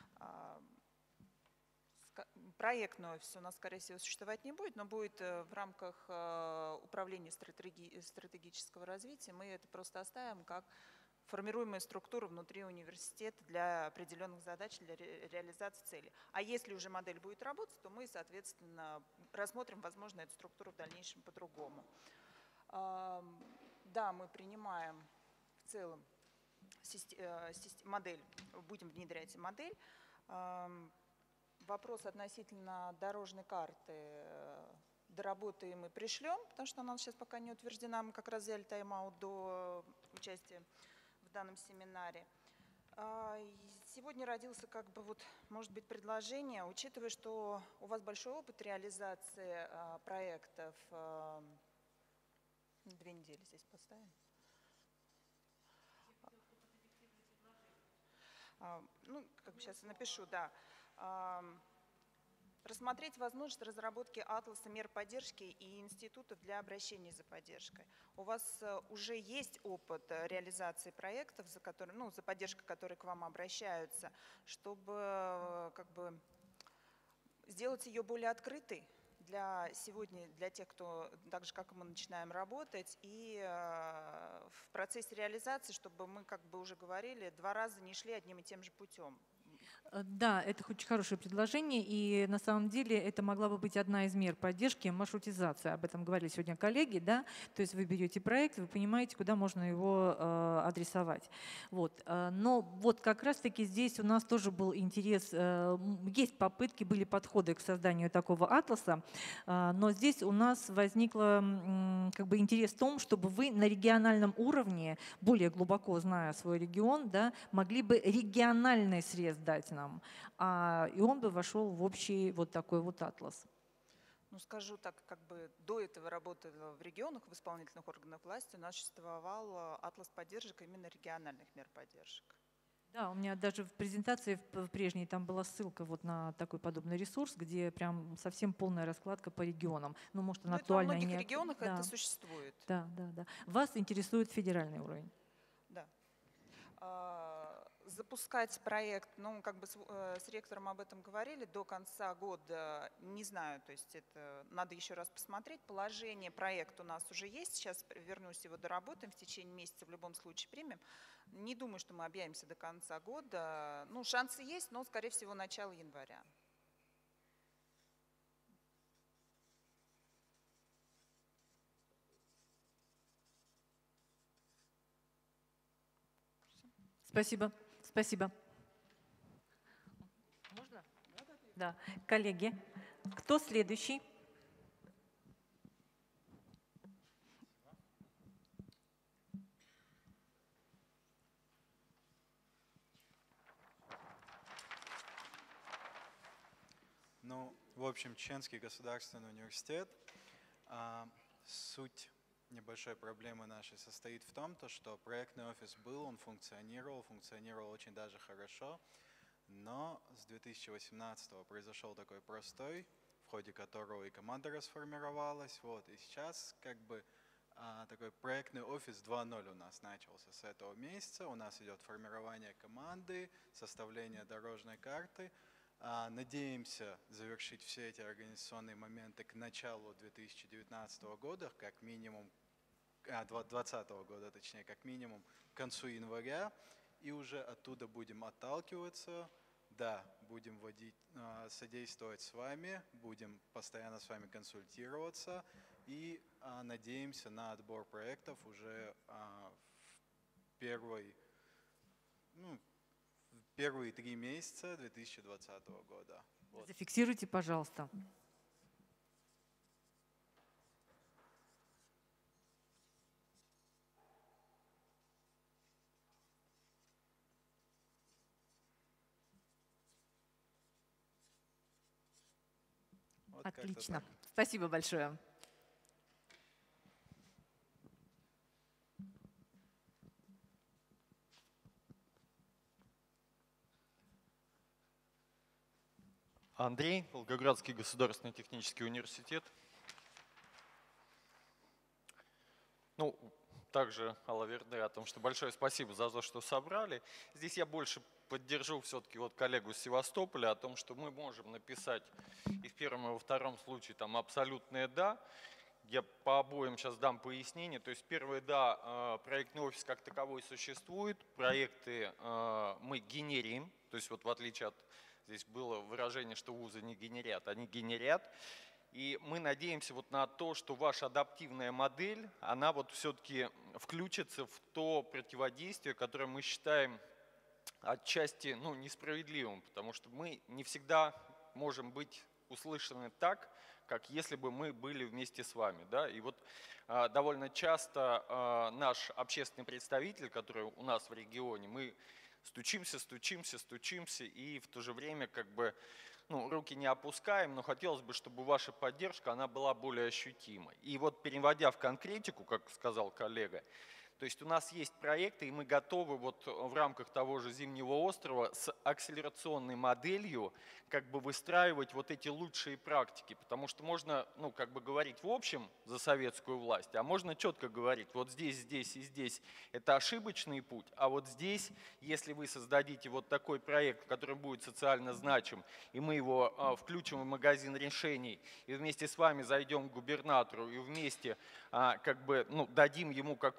Проектный офис у нас, скорее всего, существовать не будет, но будет в рамках управления стратеги- стратегического развития. Мы это просто оставим как формируемая структура внутри университета для определенных задач, для ре- реализации целей. А если уже модель будет работать, то мы, соответственно, рассмотрим, возможно, эту структуру в дальнейшем по-другому. А, Да, мы принимаем в целом систе- э, систе- модель, будем внедрять модель. А, Вопрос относительно дорожной карты э, доработаем и пришлем, потому что она сейчас пока не утверждена. Мы как раз взяли тайм-аут до участия в данном семинаре. А, и Сегодня родился, как бы, вот, может быть, предложение, учитывая, что у вас большой опыт реализации а, проектов. а, Две недели здесь поставим. А, Ну, как бы сейчас напишу, да. А, Рассмотреть возможность разработки атласа мер поддержки и институтов для обращения за поддержкой. У вас э, уже есть опыт э, реализации проектов, за, которые, ну, за поддержкой, которые к вам обращаются, чтобы э, как бы, сделать ее более открытой для сегодня, для тех, кто так же, как и мы, начинаем работать, и э, в процессе реализации, чтобы мы, как бы уже говорили, два раза не шли одним и тем же путем. Да, это очень хорошее предложение, и на самом деле это могла бы быть одна из мер поддержки маршрутизации. Об этом говорили сегодня коллеги, да. То есть вы берете проект, вы понимаете, куда можно его э, адресовать. Вот. Но вот как раз-таки здесь у нас тоже был интерес, э, есть попытки, были подходы к созданию такого атласа, э, но здесь у нас возникла э, как бы интерес в том, чтобы вы на региональном уровне, более глубоко зная свой регион, да, могли бы региональный срез дать нам, а, и он бы вошел в общий вот такой вот атлас. Ну, скажу так, как бы до этого работала в регионах, в исполнительных органах власти, у нас существовал атлас поддержек именно региональных мер поддержек. Да, у меня даже в презентации в прежней там была ссылка вот на такой подобный ресурс, где прям совсем полная раскладка по регионам. Ну, может, она Но актуальна. во многих не... регионах да. это существует. Да, да, да. Вас интересует федеральный уровень? Да. Запускать проект, ну, как бы с, с ректором об этом говорили, до конца года, не знаю, то есть это надо еще раз посмотреть. Положение проекта у нас уже есть, сейчас вернусь, его доработаем, в течение месяца в любом случае примем. Не думаю, что мы объявимся до конца года. Ну, шансы есть, но, скорее всего, начало января. Спасибо. Спасибо. Можно? Да. Коллеги, кто следующий? Ну, в общем, Чеченский государственный университет. А, суть небольшой проблемы нашей состоит в том, то, что проектный офис был, он функционировал, функционировал очень даже хорошо, но с две тысячи восемнадцатого произошел такой простой, в ходе которого и команда расформировалась, вот, и сейчас как бы а, такой проектный офис два ноль у нас начался с этого месяца, у нас идет формирование команды, составление дорожной карты. А, надеемся завершить все эти организационные моменты к началу две тысячи девятнадцатого года, как минимум, а, двадцатого года, точнее, как минимум к концу января, и уже оттуда будем отталкиваться. Да, будем вводить, а, содействовать с вами, будем постоянно с вами консультироваться и а, надеемся на отбор проектов уже а, в первый, ну, первые три месяца две тысячи двадцатого года. Вот. Зафиксируйте, пожалуйста. Вот отлично. Спасибо большое. Андрей, Волгоградский государственный технический университет. Ну, также Алла Верде о том, что большое спасибо за то, что собрали. Здесь я больше поддержу все-таки вот коллегу с Севастополя о том, что мы можем написать и в первом, и во втором случае там абсолютное «да». Я по обоим сейчас дам пояснение. То есть первое «да», проектный офис как таковой существует, проекты мы генерим, то есть вот в отличие от, здесь было выражение, что вузы не генерят, они генерят. И мы надеемся вот на то, что ваша адаптивная модель, она вот все-таки включится в то противодействие, которое мы считаем отчасти ну, несправедливым, потому что мы не всегда можем быть услышаны так, как если бы мы были вместе с вами. Да? И вот а, довольно часто а, наш общественный представитель, который у нас в регионе, мы стучимся, стучимся, стучимся, и в то же время как бы ну, руки не опускаем, но хотелось бы, чтобы ваша поддержка она была более ощутимой. И вот переводя в конкретику, как сказал коллега, то есть у нас есть проекты, и мы готовы вот в рамках того же Зимнего острова с акселерационной моделью как бы выстраивать вот эти лучшие практики, потому что можно ну, как бы говорить в общем за советскую власть, а можно четко говорить, вот здесь, здесь и здесь это ошибочный путь, а вот здесь, если вы создадите вот такой проект, который будет социально значим, и мы его а, включим в магазин решений, и вместе с вами зайдем к губернатору, и вместе а, как бы ну, дадим ему какую-то такую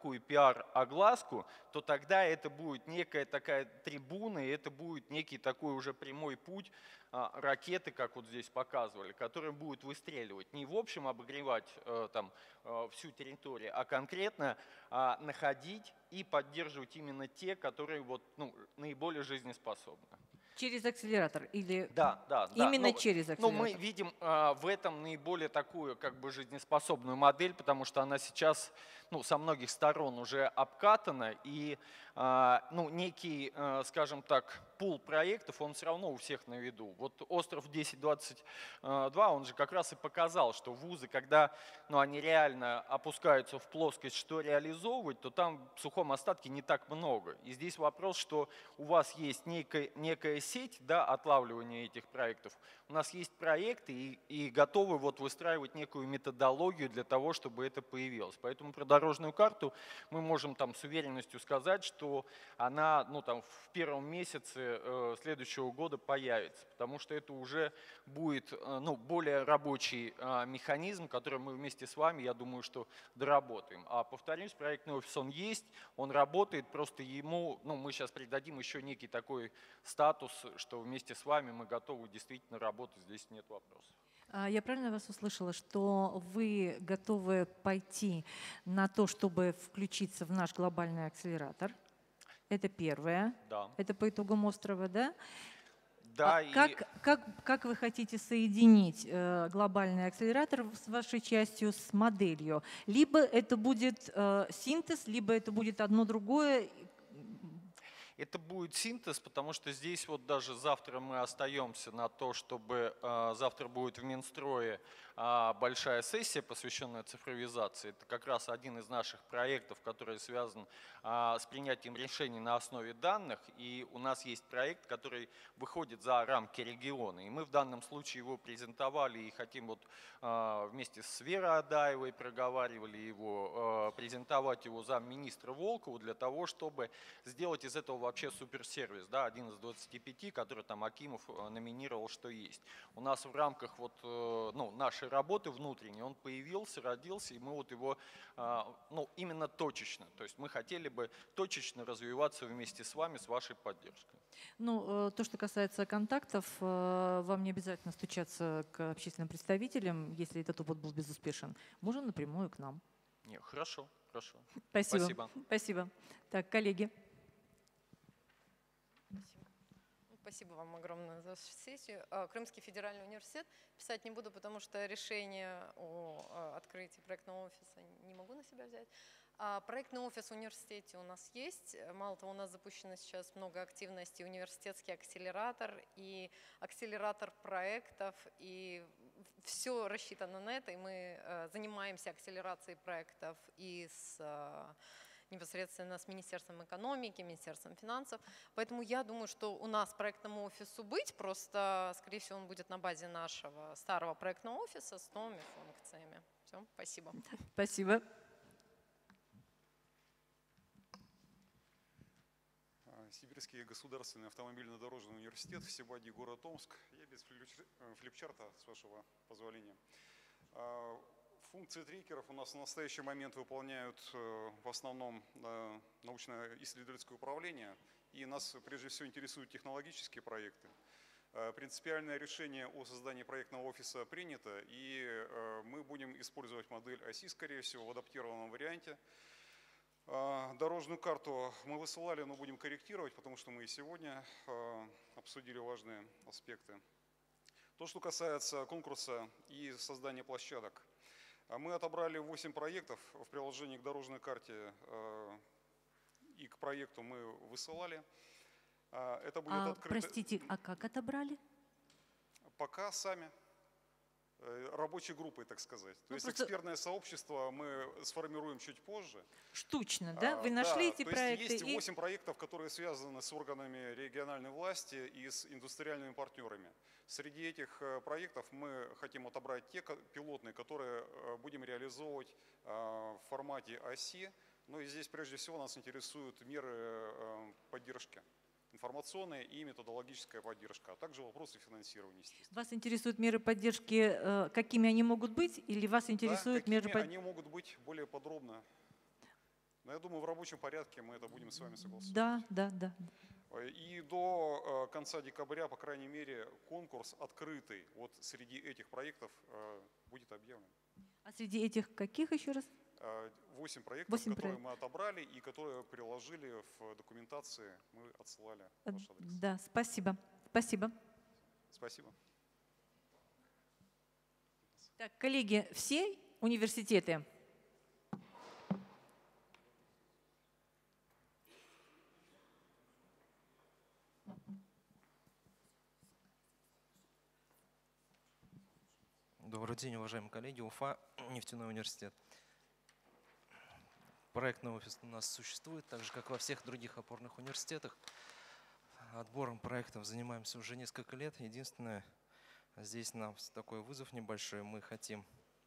такую пиар-огласку, то тогда это будет некая такая трибуна, и это будет некий такой уже прямой путь а, ракеты, как вот здесь показывали, которая будет выстреливать. Не в общем обогревать э, там, э, всю территорию, а конкретно э, находить и поддерживать именно те, которые вот, ну, наиболее жизнеспособны. Через акселератор или да, да, именно да. через акселератор? Ну, мы видим э, в этом наиболее такую как бы жизнеспособную модель, потому что она сейчас ну, со многих сторон уже обкатана, и э, ну, некий, э, скажем так, пул проектов, он все равно у всех на виду. Вот остров десять двадцать два, он же как раз и показал, что вузы, когда ну, они реально опускаются в плоскость, что реализовывать, то там в сухом остатке не так много. И здесь вопрос, что у вас есть некая, некая сеть да, отлавливания этих проектов, у нас есть проекты и, и готовы вот выстраивать некую методологию для того, чтобы это появилось. Поэтому про дорожную карту мы можем там с уверенностью сказать, что она ну, там, в первом месяце следующего года появится, потому что это уже будет ну, более рабочий механизм, который мы вместе с вами, я думаю, что доработаем. А повторюсь, проектный офис, он есть, он работает, просто ему, ну, мы сейчас придадим еще некий такой статус, что вместе с вами мы готовы действительно работать, здесь нет вопросов. Я правильно вас услышала, что вы готовы пойти на то, чтобы включиться в наш глобальный акселератор? Это первое. Да. Это по итогам острова, да? Да. А и... как, как, как вы хотите соединить э, глобальный акселератор с вашей частью с моделью? Либо это будет э, синтез, либо это будет одно другое? Это будет синтез, потому что здесь вот даже завтра мы остаемся на то, чтобы э, завтра будет в Минстрое э, большая сессия, посвященная цифровизации. Это как раз один из наших проектов, который связан э, с принятием решений на основе данных. И у нас есть проект, который выходит за рамки региона. И мы в данном случае его презентовали и хотим вот э, вместе с Верой Адаевой проговаривали его, э, презентовать его замминистра Волкову для того, чтобы сделать из этого вообще суперсервис, да, один из двадцати пяти, который там Акимов номинировал, что есть. У нас в рамках вот, ну, нашей работы внутренней он появился, родился, и мы вот его ну, именно точечно, то есть мы хотели бы точечно развиваться вместе с вами, с вашей поддержкой. Ну, то, что касается контактов, вам не обязательно стучаться к общественным представителям, если этот опыт был безуспешен. Можно напрямую к нам. Не, хорошо, хорошо. Спасибо. Спасибо. Спасибо. Так, коллеги. Спасибо вам огромное за сессию. Крымский федеральный университет. Писать не буду, потому что решение о открытии проектного офиса не могу на себя взять. Проектный офис в университете у нас есть. Мало того, у нас запущено сейчас много активностей, университетский акселератор и акселератор проектов. И все рассчитано на это. И мы занимаемся акселерацией проектов и с... непосредственно с Министерством экономики, Министерством финансов. Поэтому я думаю, что у нас проектному офису быть, просто, скорее всего, он будет на базе нашего старого проектного офиса с новыми функциями. Все, спасибо. Спасибо. Сибирский государственный автомобильно-дорожный университет, Сибади, город Омск. Я без флипчарта, с вашего позволения. Функции трекеров у нас в настоящий момент выполняют в основном научно-исследовательское управление, и нас прежде всего интересуют технологические проекты. Принципиальное решение о создании проектного офиса принято, и мы будем использовать модель оси, скорее всего, в адаптированном варианте. Дорожную карту мы высылали, но будем корректировать, потому что мы и сегодня обсудили важные аспекты. То, что касается конкурса и создания площадок. Мы отобрали восемь проектов в приложении к дорожной карте, и к проекту мы высылали. Это будет а, открыто... Простите, а как отобрали? Пока сами, рабочей группой, так сказать. То ну, есть просто... экспертное сообщество мы сформируем чуть позже. Штучно, да? Вы нашли а, эти да, проекты? То есть есть и... восемь проектов, которые связаны с органами региональной власти и с индустриальными партнерами. Среди этих проектов мы хотим отобрать те пилотные, которые будем реализовывать в формате оси. Но и здесь прежде всего нас интересуют меры поддержки, информационная и методологическая поддержка, а также вопросы финансирования. Вас интересуют меры поддержки, какими они могут быть, или вас интересуют да, меры поддержки? Они могут быть более подробно. Но я думаю, в рабочем порядке мы это будем с вами согласовывать. Да, да, да. И до конца декабря, по крайней мере, конкурс открытый вот среди этих проектов будет объявлен. А среди этих каких еще раз? Восемь проектов, Восемь которые проектов. мы отобрали и которые приложили в документации, мы отсылали в ваш адрес. Да, спасибо. Спасибо. Спасибо. Так, коллеги, все университеты? Добрый день, уважаемые коллеги. Уфа, нефтяной университет. Проектный офис у нас существует, так же, как во всех других опорных университетах. Отбором проектов занимаемся уже несколько лет. Единственное, здесь нам такой вызов небольшой. Мы хотим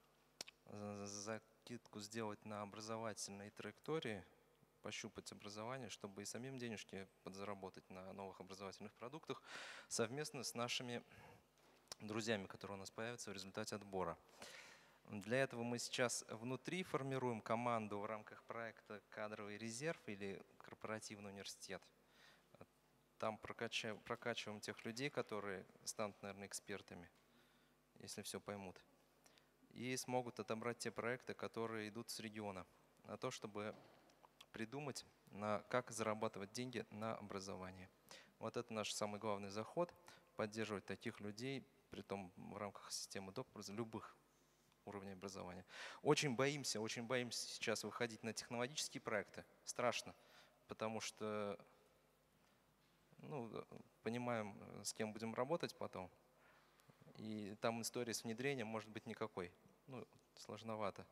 закидку сделать на образовательные траектории, пощупать образование, чтобы и самим денежки подзаработать на новых образовательных продуктах совместно с нашими друзьями, которые у нас появятся в результате отбора. Для этого мы сейчас внутри формируем команду в рамках проекта «Кадровый резерв» или «Корпоративный университет». Там прокачиваем, прокачиваем тех людей, которые станут, наверное, экспертами, если все поймут. И смогут отобрать те проекты, которые идут с региона, на то, чтобы придумать, на как зарабатывать деньги на образование. Вот это наш самый главный заход – поддерживать таких людей, притом в рамках системы доп. Любых уровней образования. Очень боимся, очень боимся сейчас выходить на технологические проекты. Страшно, потому что ну, понимаем, с кем будем работать потом. И там история с внедрением может быть никакой. Ну, сложновато.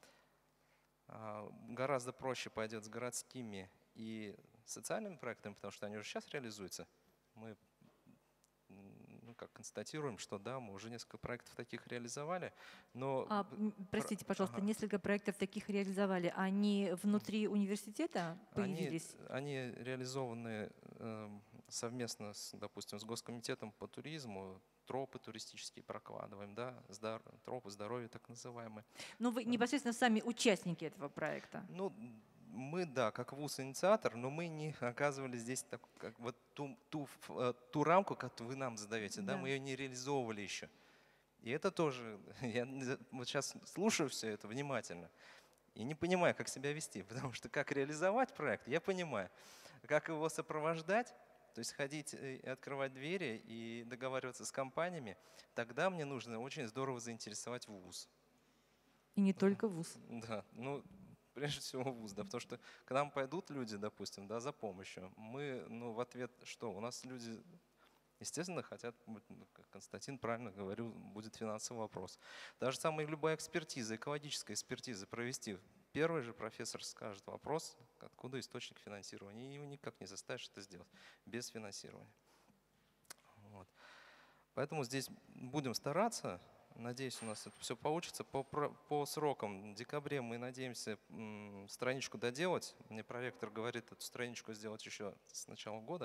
А гораздо проще пойдет с городскими и социальными проектами, потому что они уже сейчас реализуются. Мы ну, как констатируем, что да, мы уже несколько проектов таких реализовали, но… А, простите, пожалуйста, ага. несколько проектов таких реализовали. Они внутри университета появились? Они, они реализованы э, совместно, с, допустим, с Госкомитетом по туризму. Тропы туристические прокладываем, да, здор, тропы здоровья так называемые. Но вы непосредственно сами участники этого проекта? Ну, мы, да, как вуз-инициатор, но мы не оказывали здесь так, как вот ту, ту, ту рамку, которую вы нам задаете, да. Да, мы ее не реализовывали еще. И это тоже, я вот сейчас слушаю все это внимательно и не понимаю, как себя вести, потому что как реализовать проект, я понимаю, как его сопровождать. То есть ходить и открывать двери и договариваться с компаниями, тогда мне нужно очень здорово заинтересовать вуз. И не только вуз. Да, ну прежде всего вуз, да, потому что к нам пойдут люди, допустим, да, за помощью. Мы, ну в ответ что? У нас люди, естественно, хотят, как Константин правильно говорил, будет финансовый вопрос. Даже самая любая экспертиза, экологическая экспертиза провести. Первый же профессор скажет вопрос, откуда источник финансирования, и его никак не заставишь это сделать без финансирования. Вот. Поэтому здесь будем стараться. Надеюсь, у нас это все получится. По, по срокам в декабре мы надеемся страничку доделать. Мне проректор говорит эту страничку сделать еще с начала года.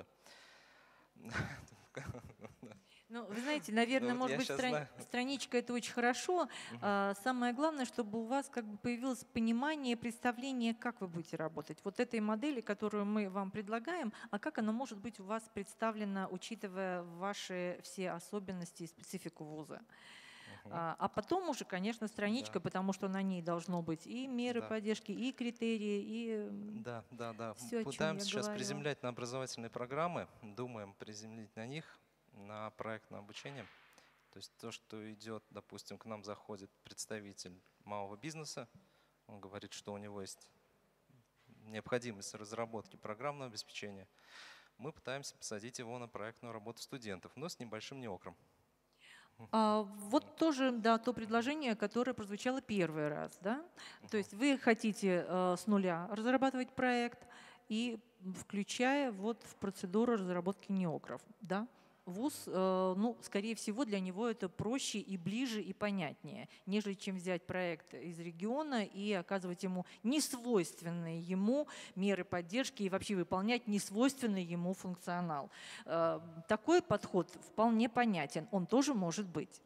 Ну, вы знаете, наверное, ну, вот может быть, стран... страничка – это очень хорошо. Угу. А, самое главное, чтобы у вас как бы появилось понимание, представление, как вы будете работать. Вот этой модели, которую мы вам предлагаем, а как она может быть у вас представлена, учитывая ваши все особенности и специфику вуза. Угу. А, а потом уже, конечно, страничка, да. Потому что на ней должно быть и меры да. поддержки, и критерии, и да, да, да. Все, пытаемся сейчас говорила. приземлять на образовательные программы, думаем приземлить на них, на проектное обучение. То есть то, что идет, допустим, к нам заходит представитель малого бизнеса, он говорит, что у него есть необходимость разработки программного обеспечения. Мы пытаемся посадить его на проектную работу студентов, но с небольшим неокром. А, вот тоже, да, то предложение, которое прозвучало первый раз, да? Uh-huh. То есть вы хотите э, с нуля разрабатывать проект и включая вот в процедуру разработки неокров, да? Вуз, э, ну, скорее всего, для него это проще и ближе и понятнее, нежели чем взять проект из региона и оказывать ему несвойственные ему меры поддержки и вообще выполнять несвойственный ему функционал. Э, такой подход вполне понятен, он тоже может быть.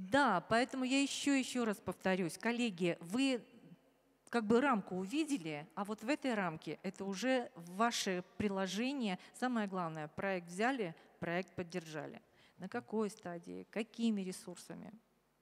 Да, поэтому я еще еще раз повторюсь. Коллеги, вы как бы рамку увидели, а вот в этой рамке это уже ваше приложение. Самое главное, проект взяли, проект поддержали. На какой стадии, какими ресурсами?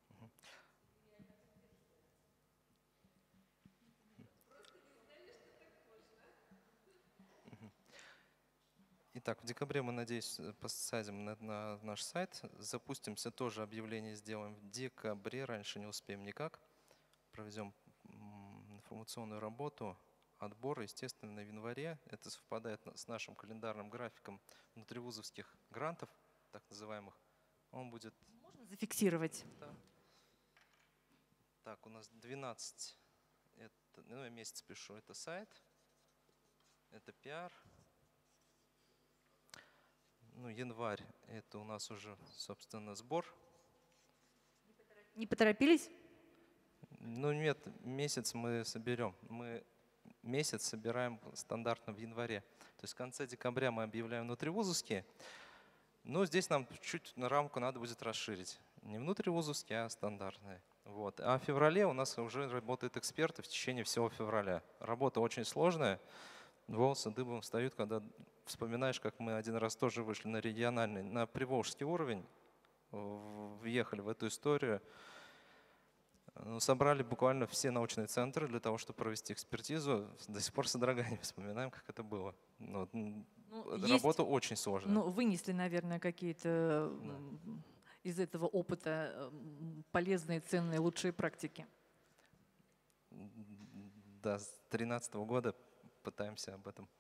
Итак, в декабре мы, надеюсь, посадим на, на наш сайт. Запустимся, тоже объявление сделаем в декабре, раньше не успеем никак. Проведем информационную работу, отбор, естественно, в январе. Это совпадает с нашим календарным графиком внутривузовских грантов, так называемых. Он будет... Можно зафиксировать? Да. Так, у нас двенадцать, это, ну, я месяц пишу, это сайт, это пиар. Ну, январь, это у нас уже, собственно, сбор. Не поторопились? Ну, нет, месяц мы соберем. Мы месяц собираем стандартно в январе. То есть в конце декабря мы объявляем внутривузовские. Но здесь нам чуть на рамку надо будет расширить. Не внутривузовские, а стандартные. Вот. А в феврале у нас уже работают эксперты в течение всего февраля. Работа очень сложная. Волосы дыбом встают, когда вспоминаешь, как мы один раз тоже вышли на региональный, на приволжский уровень, въехали в эту историю. Собрали буквально все научные центры для того, чтобы провести экспертизу. До сих пор с содроганием вспоминаем, как это было. Ну, ну, работа есть, очень сложная. Ну, вынесли, наверное, какие-то да. из этого опыта полезные, ценные, лучшие практики. Да, с две тысячи тринадцатого года пытаемся об этом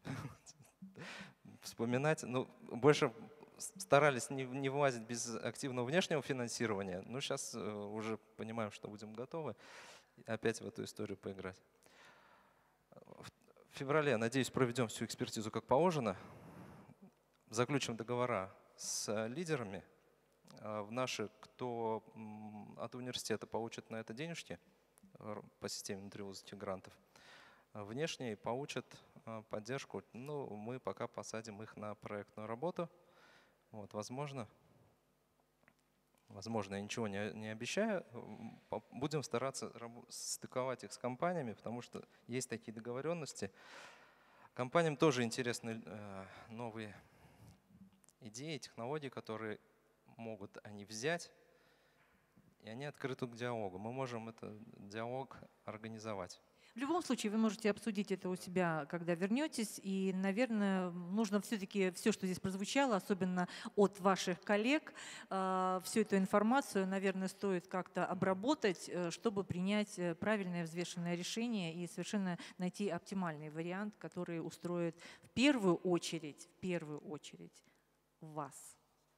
вспоминать. Ну, больше старались не, не влазить без активного внешнего финансирования. Но сейчас уже понимаем, что будем готовы опять в эту историю поиграть. В феврале, надеюсь, проведем всю экспертизу как положено. Заключим договора с лидерами. В наши, кто от университета получит на это денежки по системе внутривузовских грантов, внешние получат поддержку. Ну, мы пока посадим их на проектную работу. Вот, возможно, возможно, я ничего не, не обещаю. Будем стараться стыковать их с компаниями, потому что есть такие договоренности. Компаниям тоже интересны э, новые идеи, технологии, которые могут они взять, и они открыты к диалогу. Мы можем этот диалог организовать. В любом случае, вы можете обсудить это у себя, когда вернетесь. И, наверное, нужно все-таки все, что здесь прозвучало, особенно от ваших коллег, всю эту информацию, наверное, стоит как-то обработать, чтобы принять правильное взвешенное решение и совершенно найти оптимальный вариант, который устроит в первую очередь, в первую очередь вас.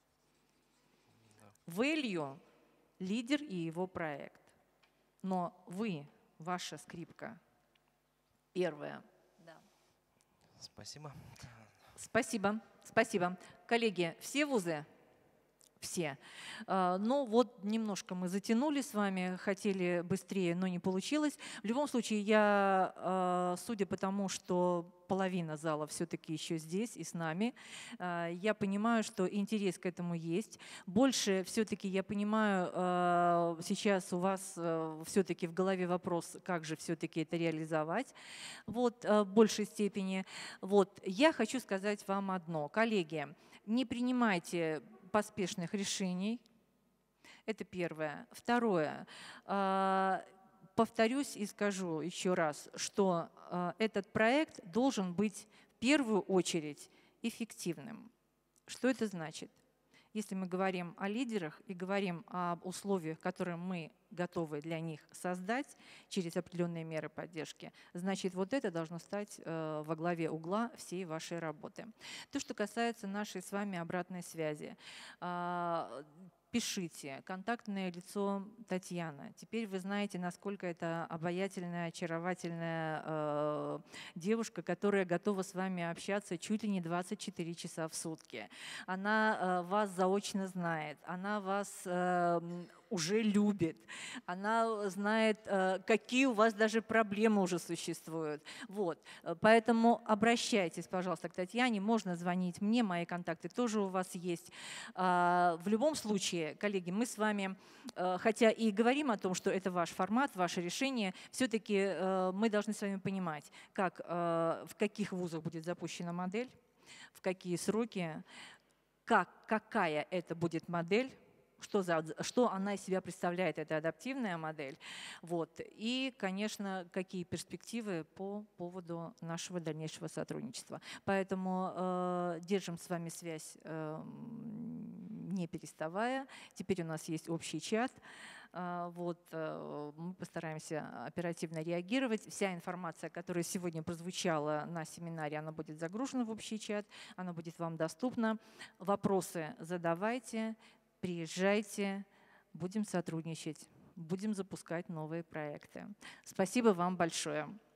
Value – лидер и его проект. Но вы… Ваша скрипка. Первая. Да. Спасибо. Спасибо. Спасибо. Коллеги, все вузы? Все. Ну вот немножко мы затянули с вами, хотели быстрее, но не получилось. В любом случае, я, судя по тому, что половина зала все-таки еще здесь и с нами, я понимаю, что интерес к этому есть. Больше все-таки я понимаю, сейчас у вас все-таки в голове вопрос, как же все-таки это реализовать вот, в большей степени. Вот. Я хочу сказать вам одно. Коллеги, не принимайте поспешных решений. Это первое. Второе. Повторюсь и скажу еще раз, что этот проект должен быть в первую очередь эффективным. Что это значит? Если мы говорим о лидерах и говорим об условиях, которые мы готовы для них создать через определенные меры поддержки, значит, вот это должно стать во главе угла всей вашей работы. То, что касается нашей с вами обратной связи. Пишите. Контактное лицо Татьяна. Теперь вы знаете, насколько это обаятельная, очаровательная э, девушка, которая готова с вами общаться чуть ли не двадцать четыре часа в сутки. Она э, вас заочно знает, она вас э, уже любит, она знает, какие у вас даже проблемы уже существуют. Вот. Поэтому обращайтесь, пожалуйста, к Татьяне, можно звонить мне, мои контакты тоже у вас есть. В любом случае, коллеги, мы с вами, хотя и говорим о том, что это ваш формат, ваше решение, все-таки мы должны с вами понимать, как, в каких вузах будет запущена модель, в какие сроки, как, какая это будет модель, что, за, что она из себя представляет, эта адаптивная модель. Вот. И, конечно, какие перспективы по поводу нашего дальнейшего сотрудничества. Поэтому э, держим с вами связь, э, не переставая. Теперь у нас есть общий чат. Вот, мы постараемся оперативно реагировать. Вся информация, которая сегодня прозвучала на семинаре, она будет загружена в общий чат, она будет вам доступна. Вопросы задавайте, приезжайте, будем сотрудничать, будем запускать новые проекты. Спасибо вам большое.